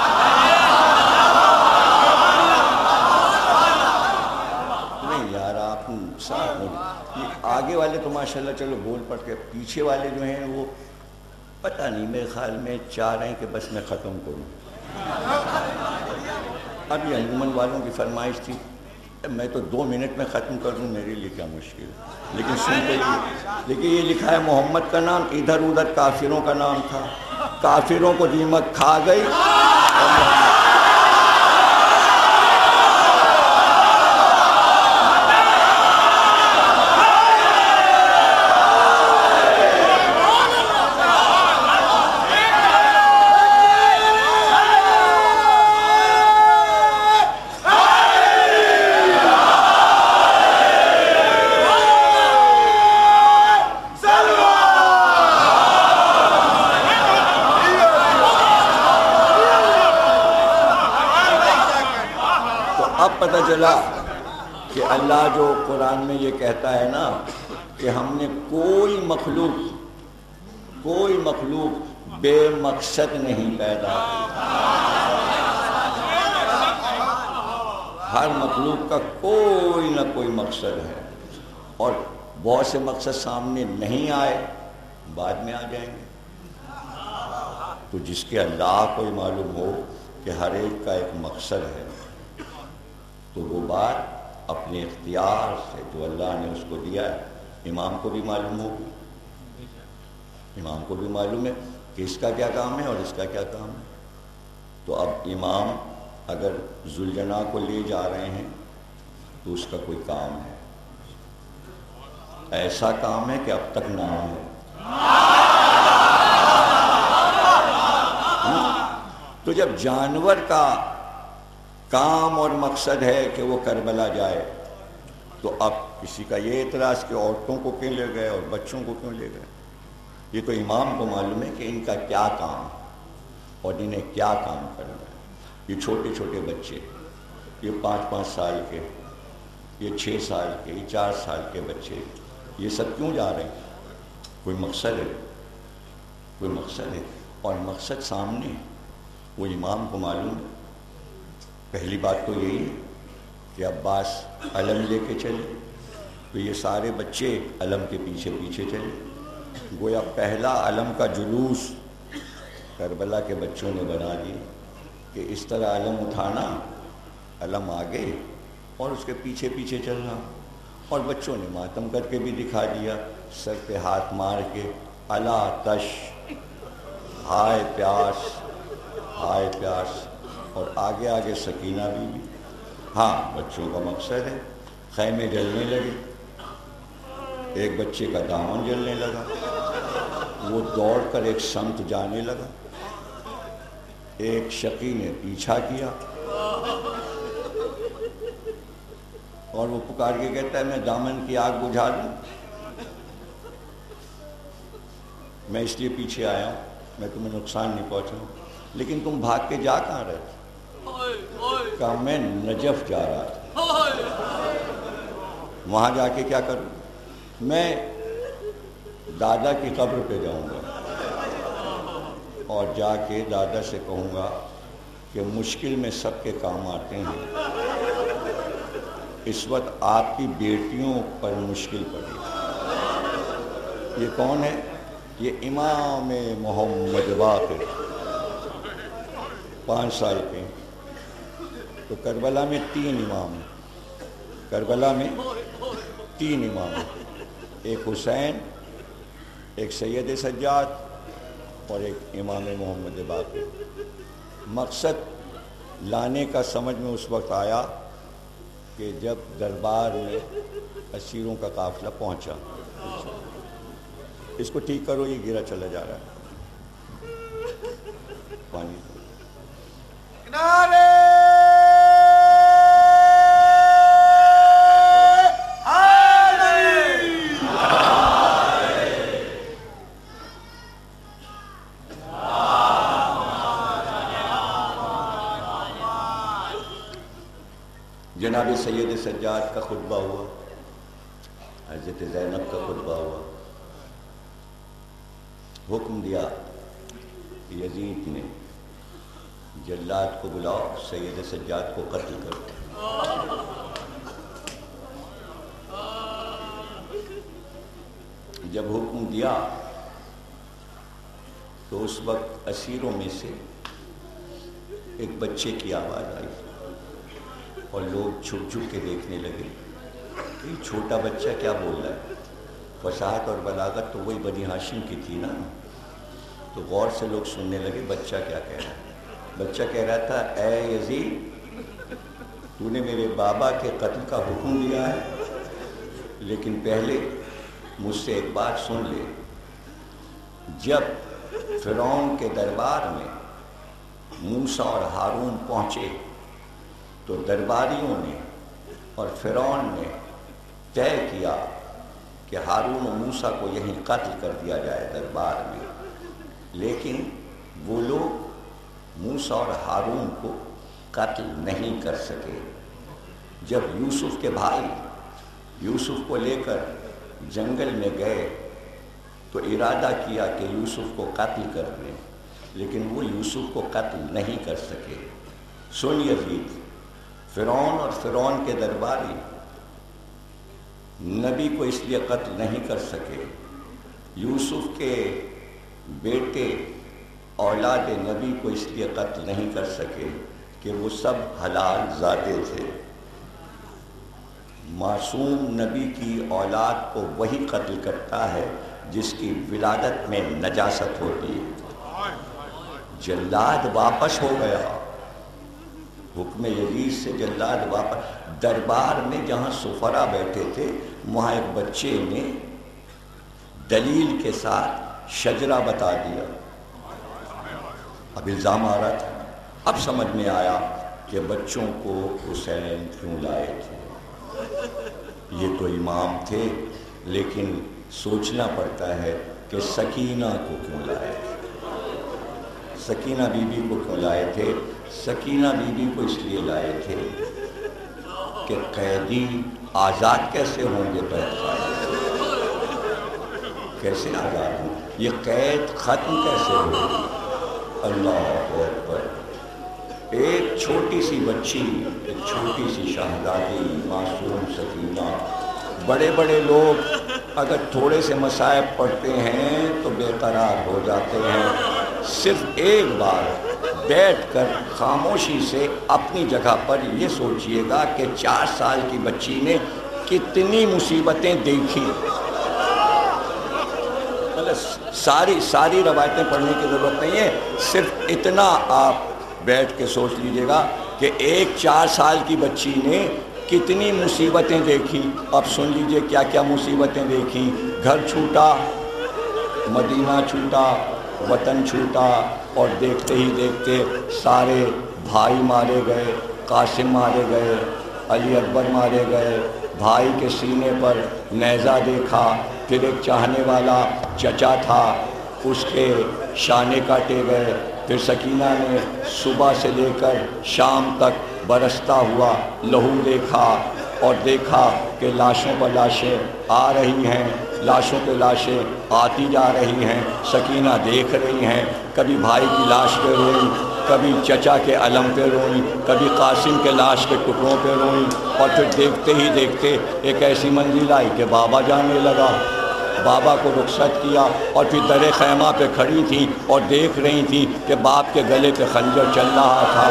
نہیں یار آپ ساتھ آگے والے تو ماشاءاللہ چلو بول پڑ کے، پیچھے والے جو ہیں وہ پتہ نہیں، میرے خیال میں چاہ رہے ہیں کہ بس میں ختم کروں۔ اب یہ انجمن والوں کی فرمائش تھی، میں تو دو منٹ میں ختم کر دوں، میرے لیے کیا مشکل ہے، لیکن سنتے ہی لیکن یہ لکھا ہے محمد کا نام، ادھر ادھر کافروں کا نام تھا، کافروں کو دیمک کھا گئی۔ پتہ چلا کہ اللہ جو قرآن میں یہ کہتا ہے نا کہ ہم نے کوئی مخلوق کوئی مخلوق بے مقصد نہیں پیدا کی، ہر مخلوق کا کوئی نہ کوئی مقصد ہے، اور بہت سے مقصد سامنے نہیں آئے بعد میں آ جائیں گے۔ تو جس کے اللہ کو ہی معلوم ہو کہ ہر ایک کا ایک مقصد ہے تو وہ بات اپنے اختیار سے جو اللہ نے اس کو دیا ہے، امام کو بھی معلوم ہو، امام کو بھی معلوم ہے کہ اس کا کیا کام ہے اور اس کا کیا کام ہے۔ تو اب امام اگر ذوالجناح کو لے جا رہے ہیں تو اس کا کوئی کام ہے، ایسا کام ہے کہ اب تک نام ہے، تو جب جانور کا کام اور مقصد ہے کہ وہ کربلا جائے تو اب کسی کا یہ اعتراض کہ عورتوں کو کیوں لے گئے اور بچوں کو کیوں لے گئے؟ یہ تو امام کو معلوم ہے کہ ان کا کیا کام اور انہیں کیا کام کرنا ہے۔ یہ چھوٹے چھوٹے بچے، یہ پانچ پانچ سال کے، یہ چھ سال کے، یہ چار سال کے بچے، یہ سب کیوں جا رہے ہیں؟ کوئی مقصد ہے، کوئی مقصد ہے، اور مقصد سامنے ہے، وہ امام کو معلوم ہے۔ پہلی بات تو یہی ہے کہ عباس علم لے کے چلے تو یہ سارے بچے علم کے پیچھے پیچھے چلے، گویا پہلا علم کا جلوس کربلا کے بچوں نے بنا دیا کہ اس طرح علم اٹھانا، علم آگے اور اس کے پیچھے پیچھے چلنا، اور بچوں نے ماتم کر کے بھی دکھا دیا، سر پہ ہاتھ مار کے، الا تش، ہائے پیاس، ہائے پیاس، اور آگے آگے سکینہ بھی بھی۔ ہاں بچوں کا مقصد ہے، خیمے جلنے لگے، ایک بچے کا دامن جلنے لگا، وہ دوڑ کر ایک سمت جانے لگا، ایک شقی نے پیچھا کیا اور وہ پکار کے کہتا ہے میں دامن کی آگ بجھا دوں، میں اس لیے پیچھے آیا ہوں، میں تمہیں نقصان نہیں پہنچاؤں، لیکن تم بھاگ کے جا کہاں رہے تھے؟ کہا میں نجف جا رہا تھا، وہاں جا کے کیا کروں؟ میں دادا کی قبر پہ جاؤں گا اور جا کے دادا سے کہوں گا کہ مشکل میں سب کے کام آتے ہیں، اس وقت آپ کی بیٹیوں پر مشکل پڑی۔ یہ کون ہے؟ یہ امام محمد باقر، پانچ سال کے۔ تو کربلا میں تین امام ہیں، کربلا میں تین امام ہیں، ایک حسین، ایک سید سجاد اور ایک امام محمد باقر۔ مقصد لانے کا سمجھ میں اس وقت آیا کہ جب دربار میں اسیروں کا قافلہ پہنچا۔ اس کو ٹھیک کرو، یہ گرا چلا جا رہا ہے پانی۔ نعرے جناب سید سجاد کا خطبہ ہوا، حضرت زینب کا خطبہ ہوا، حکم دیا یزید نے جلاد کو بلاؤ، سید سجاد کو قتل کرو۔ جب حکم دیا تو اس وقت اسیروں میں سے ایک بچے کی آواز آئی اور لوگ چھپ چھپ کے دیکھنے لگے کہ چھوٹا بچہ کیا بول رہا ہے۔ فصاحت اور بلاغت تو وہی بنی ہاشم کی تھی نا، تو غور سے لوگ سننے لگے بچہ کیا کہہ رہا ہے۔ بچہ کہہ رہا تھا اے یزید، تو نے میرے بابا کے قتل کا حکم دیا ہے، لیکن پہلے مجھ سے ایک بات سن لے۔ جب فرعون کے دربار میں موسیٰ اور ہارون پہنچے تو درباریوں نے اور فرعون نے طے کیا کہ ہارون و موسیٰ کو یہیں قتل کر دیا جائے دربار میں، لیکن وہ لوگ موسیٰ اور ہارون کو قتل نہیں کر سکے۔ جب یوسف کے بھائی یوسف کو لے کر جنگل میں گئے تو ارادہ کیا کہ یوسف کو قتل کر دیں، لیکن وہ یوسف کو قتل نہیں کر سکے۔ سن یزید، فرعون اور فرعون کے درباری نبی کو اس لیے قتل نہیں کر سکے، یوسف کے بیٹے اولاد نبی کو اس لیے قتل نہیں کر سکے کہ وہ سب حلال زادے تھے۔ معصوم نبی کی اولاد کو وہی قتل کرتا ہے جس کی ولادت میں نجاست ہوتی ہے۔ جلاد واپس ہو گیا، حکم یزید سے جلاد واپس۔ دربار میں جہاں سفرا بیٹھے تھے وہاں ایک بچے نے دلیل کے ساتھ شجرہ بتا دیا۔ اب الزام آ رہا تھا اب سمجھ میں آیا کہ بچوں کو حسین کیوں لائے تھے۔ یہ تو امام تھے، لیکن سوچنا پڑتا ہے کہ سکینہ کو کیوں لائے تھے۔ سکینہ بی بی کو کیوں لائے تھے؟ سکینہ بی بی کو اس لیے لائے تھے کہ قیدی آزاد کیسے ہوں گے؟ قید خانے کیسے آزاد ہوں؟ یہ قید ختم کیسے ہوگی؟ اللہ اکبر۔ ایک چھوٹی سی بچی، ایک چھوٹی سی شہزادی معصوم سکینہ، بڑے بڑے لوگ اگر تھوڑے سے مصائب پڑھتے ہیں تو بے قرار ہو جاتے ہیں۔ صرف ایک بار بیٹھ کر خاموشی سے اپنی جگہ پر یہ سوچئے گا کہ چار سال کی بچی نے کتنی مصیبتیں دیکھی۔ ساری ساری روایتیں پڑھنے کی ضرورت نہیں ہے، صرف اتنا آپ بیٹھ کے سوچ لیجئے گا کہ ایک چار سال کی بچی نے کتنی مصیبتیں دیکھی۔ اب سن لیجئے کیا کیا مصیبتیں دیکھی۔ گھر چھوٹا، مدینہ چھوٹا، وطن چھوٹا، اور دیکھتے ہی دیکھتے سارے بھائی مارے گئے، قاسم مارے گئے، علی اکبر مارے گئے، بھائی کے سینے پر نیزہ دیکھا، پھر ایک چاہنے والا چچا تھا، اس کے شانے کاٹے گئے، پھر سکینہ نے صبح سے لے کر شام تک برستا ہوا لہو دیکھا، اور دیکھا کہ لاشوں پر لاشیں آ رہی ہیں، لاشوں پہ لاشیں آتی جا رہی ہیں۔ سکینہ دیکھ رہی ہیں، کبھی بھائی کی لاش پہ روئی، کبھی چچا کے علم پہ روئی، کبھی قاسم کے لاش کے ٹکڑوں پہ روئی، اور پھر دیکھتے ہی دیکھتے ایک ایسی منزل آئی کہ بابا جانے لگا۔ بابا کو رخصت کیا، اور پھر در خیمہ پہ کھڑی تھیں اور دیکھ رہی تھیں کہ باپ کے گلے پہ خنجر چل رہا تھا۔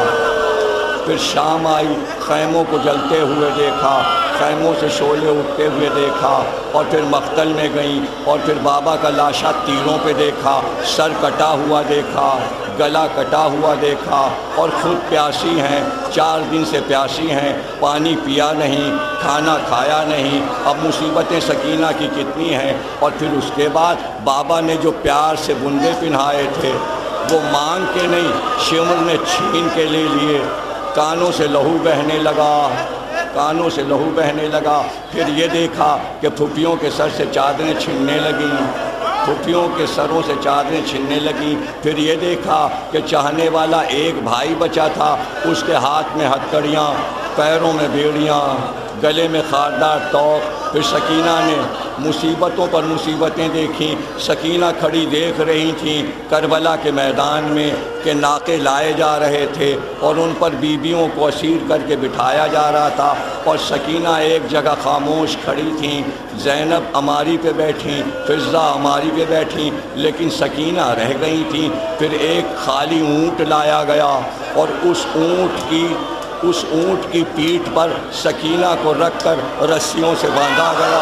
پھر شام آئی، خیموں کو جلتے ہوئے دیکھا، خیموں سے شعلے اٹھتے ہوئے دیکھا، اور پھر مقتل میں گئیں، اور پھر بابا کا لاشا تیروں پہ دیکھا، سر کٹا ہوا دیکھا، گلا کٹا ہوا دیکھا، اور خود پیاسی ہیں، چار دن سے پیاسی ہیں، پانی پیا نہیں، کھانا کھایا نہیں۔ اب مصیبتیں سکینہ کی کتنی ہیں۔ اور پھر اس کے بعد بابا نے جو پیار سے بندے پہنائے تھے وہ مانگ کے نہیں، شمر نے چھین کے لے لیے۔ کانوں سے لہو بہنے لگا، کانوں سے لہو بہنے لگا۔ پھر یہ دیکھا کہ پھوپھیوں کے سر سے چادریں چھننے لگیں، پھوپھیوں کے سروں سے چادریں چھننے لگیں۔ پھر یہ دیکھا کہ چاہنے والا ایک بھائی بچا تھا، اس کے ہاتھ میں ہتکڑیاں، پیروں میں بیڑیاں، گلے میں خاردار توق۔ پھر سکینہ نے مصیبتوں پر مصیبتیں دیکھیں۔ سکینہ کھڑی دیکھ رہی تھیں کربلا کے میدان میں کہ ناقے لائے جا رہے تھے، اور ان پر بیویوں کو اسیر کر کے بٹھایا جا رہا تھا، اور سکینہ ایک جگہ خاموش کھڑی تھیں۔ زینب اماری پہ بیٹھیں، فضہ اماری پہ بیٹھیں، لیکن سکینہ رہ گئی تھیں۔ پھر ایک خالی اونٹ لایا گیا، اور اس اونٹ کی اس اونٹ کی پیٹھ پر سکینہ کو رکھ کر رسیوں سے باندھا گیا۔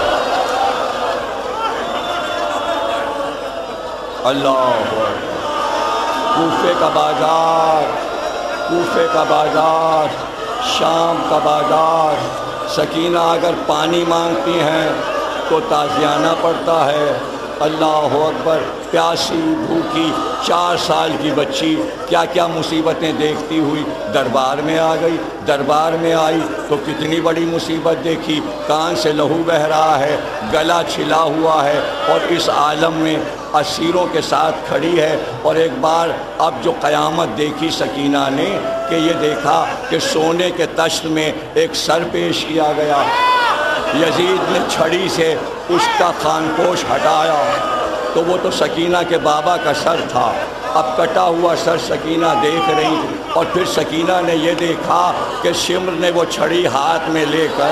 اللہ کوفے کا بازار، کوفے کا بازار، شام کا بازار۔ سکینہ اگر پانی مانگتی ہیں تو تازیانہ پڑتا ہے۔ اللہ اکبر۔ پیاسی بھوکی چار سال کی بچی کیا کیا مصیبتیں دیکھتی ہوئی دربار میں آ گئی۔ دربار میں آئی تو کتنی بڑی مصیبت دیکھی، کان سے لہو بہہ رہا ہے، گلا چھلا ہوا ہے، اور اس عالم میں اسیروں کے ساتھ کھڑی ہے۔ اور ایک بار اب جو قیامت دیکھی سکینہ نے کہ یہ دیکھا کہ سونے کے تشت میں ایک سر پیش کیا گیا۔ یزید نے چھڑی سے اس کا خان پوش ہٹایا تو وہ تو سکینہ کے بابا کا سر تھا۔ اب کٹا ہوا سر سکینہ دیکھ رہی تھی، اور پھر سکینہ نے یہ دیکھا کہ شمر نے وہ چھڑی ہاتھ میں لے کر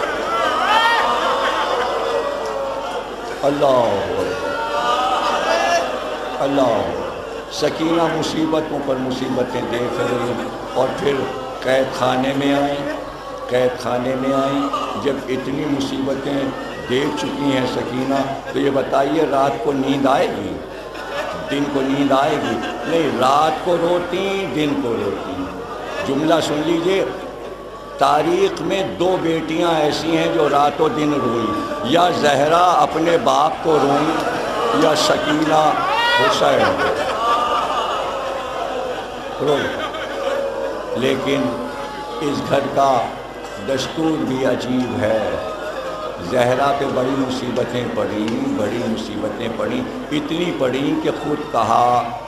اللہ اللہ سکینہ مصیبتوں پر مصیبتیں دیکھ رہی، اور پھر قید خانے میں آئیں قید خانے میں آئیں جب اتنی مصیبتیں دیکھ چکی ہیں سکینہ، تو یہ بتائیے رات کو نیند آئے گی؟ دن کو نیند آئے گی؟ نہیں، رات کو روتی دن کو روتی۔ جملہ سن لیجئے، تاریخ میں دو بیٹیاں ایسی ہیں جو رات و دن روئیں، یا زہرا اپنے باپ کو روئیں، یا سکینہ حسین روئی۔ لیکن اس گھر کا دستور بھی عجیب ہے. زہرا پہ بڑی مصیبتیں پڑیں بڑی مصیبتیں پڑیں اتنی پڑیں کہ خود کہا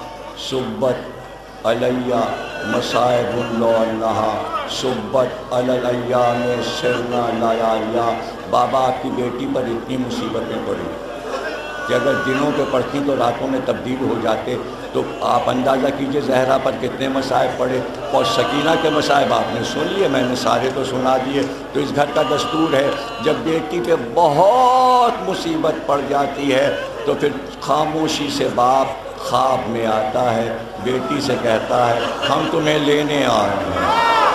صبت علیہ مصائب اللہ اللہ صبت الایام سرنا لیا. بابا آپ کی بیٹی پر اتنی مصیبتیں پڑیں کہ اگر دنوں پہ پڑھتی تو راتوں میں تبدیل ہو جاتے. تو آپ اندازہ کیجئے زہرا پر کتنے مصائب پڑے. اور سکینہ کے مصائب آپ نے سن لیے, میں نے سارے تو سنا دیے. تو اس گھر کا دستور ہے جب بیٹی پہ بہت مصیبت پڑ جاتی ہے تو پھر خاموشی سے باپ خواب میں آتا ہے, بیٹی سے کہتا ہے ہم تمہیں لینے آئے ہیں.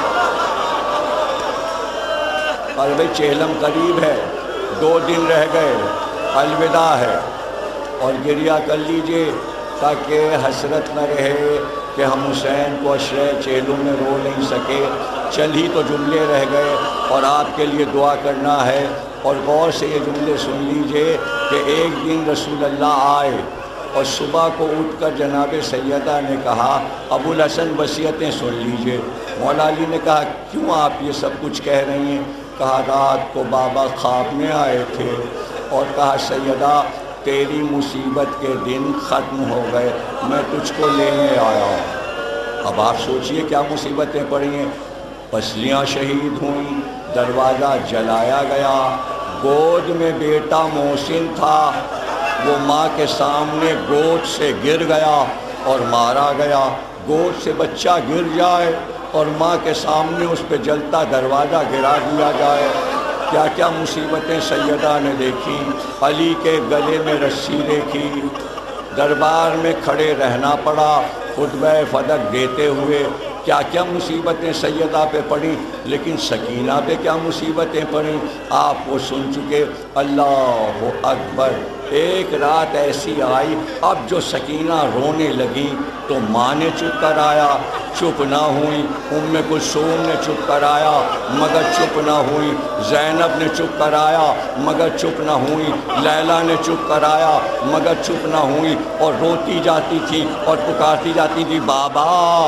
اور بھائی چہلم قریب ہے, دو دن رہ گئے, الوداع ہے, اور گریہ کر لیجئے تاکہ حسرت نہ رہے کہ ہم حسین کو عشرہ چہلوں میں رو نہیں سکے. چل ہی تو جملے رہ گئے اور آپ کے لیے دعا کرنا ہے. اور غور سے یہ جملے سن لیجئے کہ ایک دن رسول اللہ آئے اور صبح کو اٹھ کر جناب سیدہ نے کہا ابو الحسن وصیتیں سن لیجئے. مولا علی نے کہا کیوں آپ یہ سب کچھ کہہ رہی ہیں؟ کہا رات کو بابا خواب میں آئے تھے اور کہا سیدہ تیری مصیبت کے دن ختم ہو گئے, میں تجھ کو لینے آیا ہوں. اب آپ سوچئے کیا مصیبتیں پڑی ہیں. پسلیاں شہید ہوئیں, دروازہ جلایا گیا, گود میں بیٹا محسن تھا, وہ ماں کے سامنے گود سے گر گیا اور مارا گیا. گود سے بچہ گر جائے اور ماں کے سامنے اس پہ جلتا دروازہ گرا دیا جائے. کیا کیا مصیبتیں سیدہ نے دیکھی. علی کے گلے میں رسی دیکھی, دربار میں کھڑے رہنا پڑا خطبہ فدق دیتے ہوئے. کیا کیا مصیبتیں سیدہ پہ پڑیں, لیکن سکینہ پہ کیا مصیبتیں پڑیں آپ وہ سن چکے. اللہ اکبر. ایک رات ایسی آئی اب جو سکینہ رونے لگی تو ماں نے چپ کرایا, چپ نہ ہوئی. ام کلثوم نے چپ کرایا مگر چپ نہ ہوئی. زینب نے چپ کرایا مگر چپ نہ ہوئی. لیلا نے چپ کرایا مگر چپ نہ ہوئی, اور روتی جاتی تھی اور پکارتی جاتی تھی بابا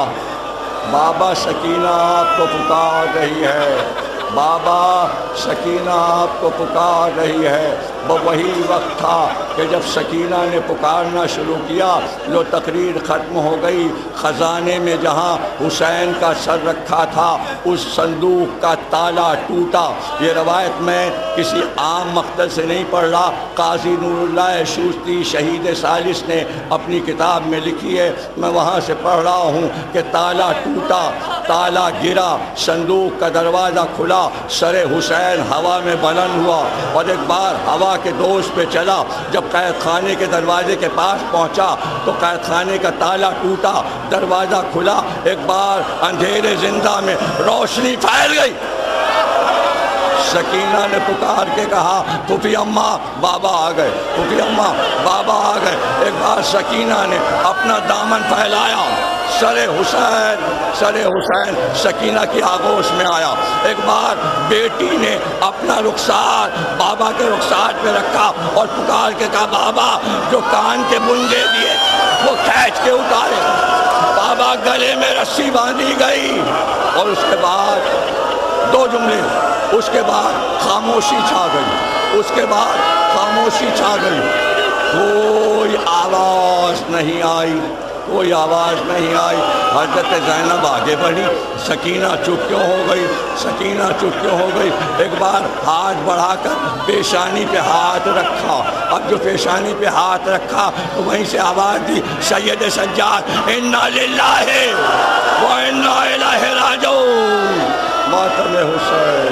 بابا سکینہ آپ کو پکار رہی ہے, بابا سکینہ آپ کو پکار رہی ہے. وہ وہی وقت تھا کہ جب سکینہ نے پکارنا شروع کیا لو تقریر ختم ہو گئی. خزانے میں جہاں حسین کا سر رکھا تھا اس صندوق کا تالا ٹوٹا. یہ روایت میں کسی عام مقتل سے نہیں پڑھ رہا, قاضی نور اللہ شوستی شہید ثالث نے اپنی کتاب میں لکھی ہے, میں وہاں سے پڑھ رہا ہوں کہ تالا ٹوٹا, تالا گرا, صندوق کا دروازہ کھلا, سر حسین ہوا میں بلند ہوا اور ایک بار ہوا کے دوست پہ چلا. جب قید خانے کے دروازے کے پاس پہنچا تو قید خانے کا تالا ٹوٹا, دروازہ کھلا. ایک بار اندھیرے زندہ میں روشنی پھیل گئی. سکینہ نے پکار کے کہا پھوپھی اماں بابا آ گئے, پھوپھی اماں بابا آ گئے. ایک بار سکینہ نے اپنا دامن پھیلایا, سر حسین سر حسین سکینہ کی آغوش میں آیا. ایک بار بیٹی نے اپنا رخسار بابا کے رخسار پہ رکھا اور پکار کے کہا بابا جو کان کے بندے دیے وہ کھینچ کے اتارے. بابا گلے میں رسی باندھی گئی اور اس کے بعد دو جملے, اس کے بعد خاموشی چھا گئی, اس کے بعد خاموشی چھا گئی. کوئی آواز نہیں آئی, کوئی آواز نہیں آئی. حضرت زینب آگے بڑھی, سکینہ چپ کیوں ہو گئی, سکینہ چپ کیوں ہو گئی. ایک بار ہاتھ بڑھا کر پیشانی پہ ہاتھ رکھا. اب جو پیشانی پہ ہاتھ رکھا تو وہیں سے آواز دی سید سجاد انا للہ و انا الیہ راجعون. ماتم حسین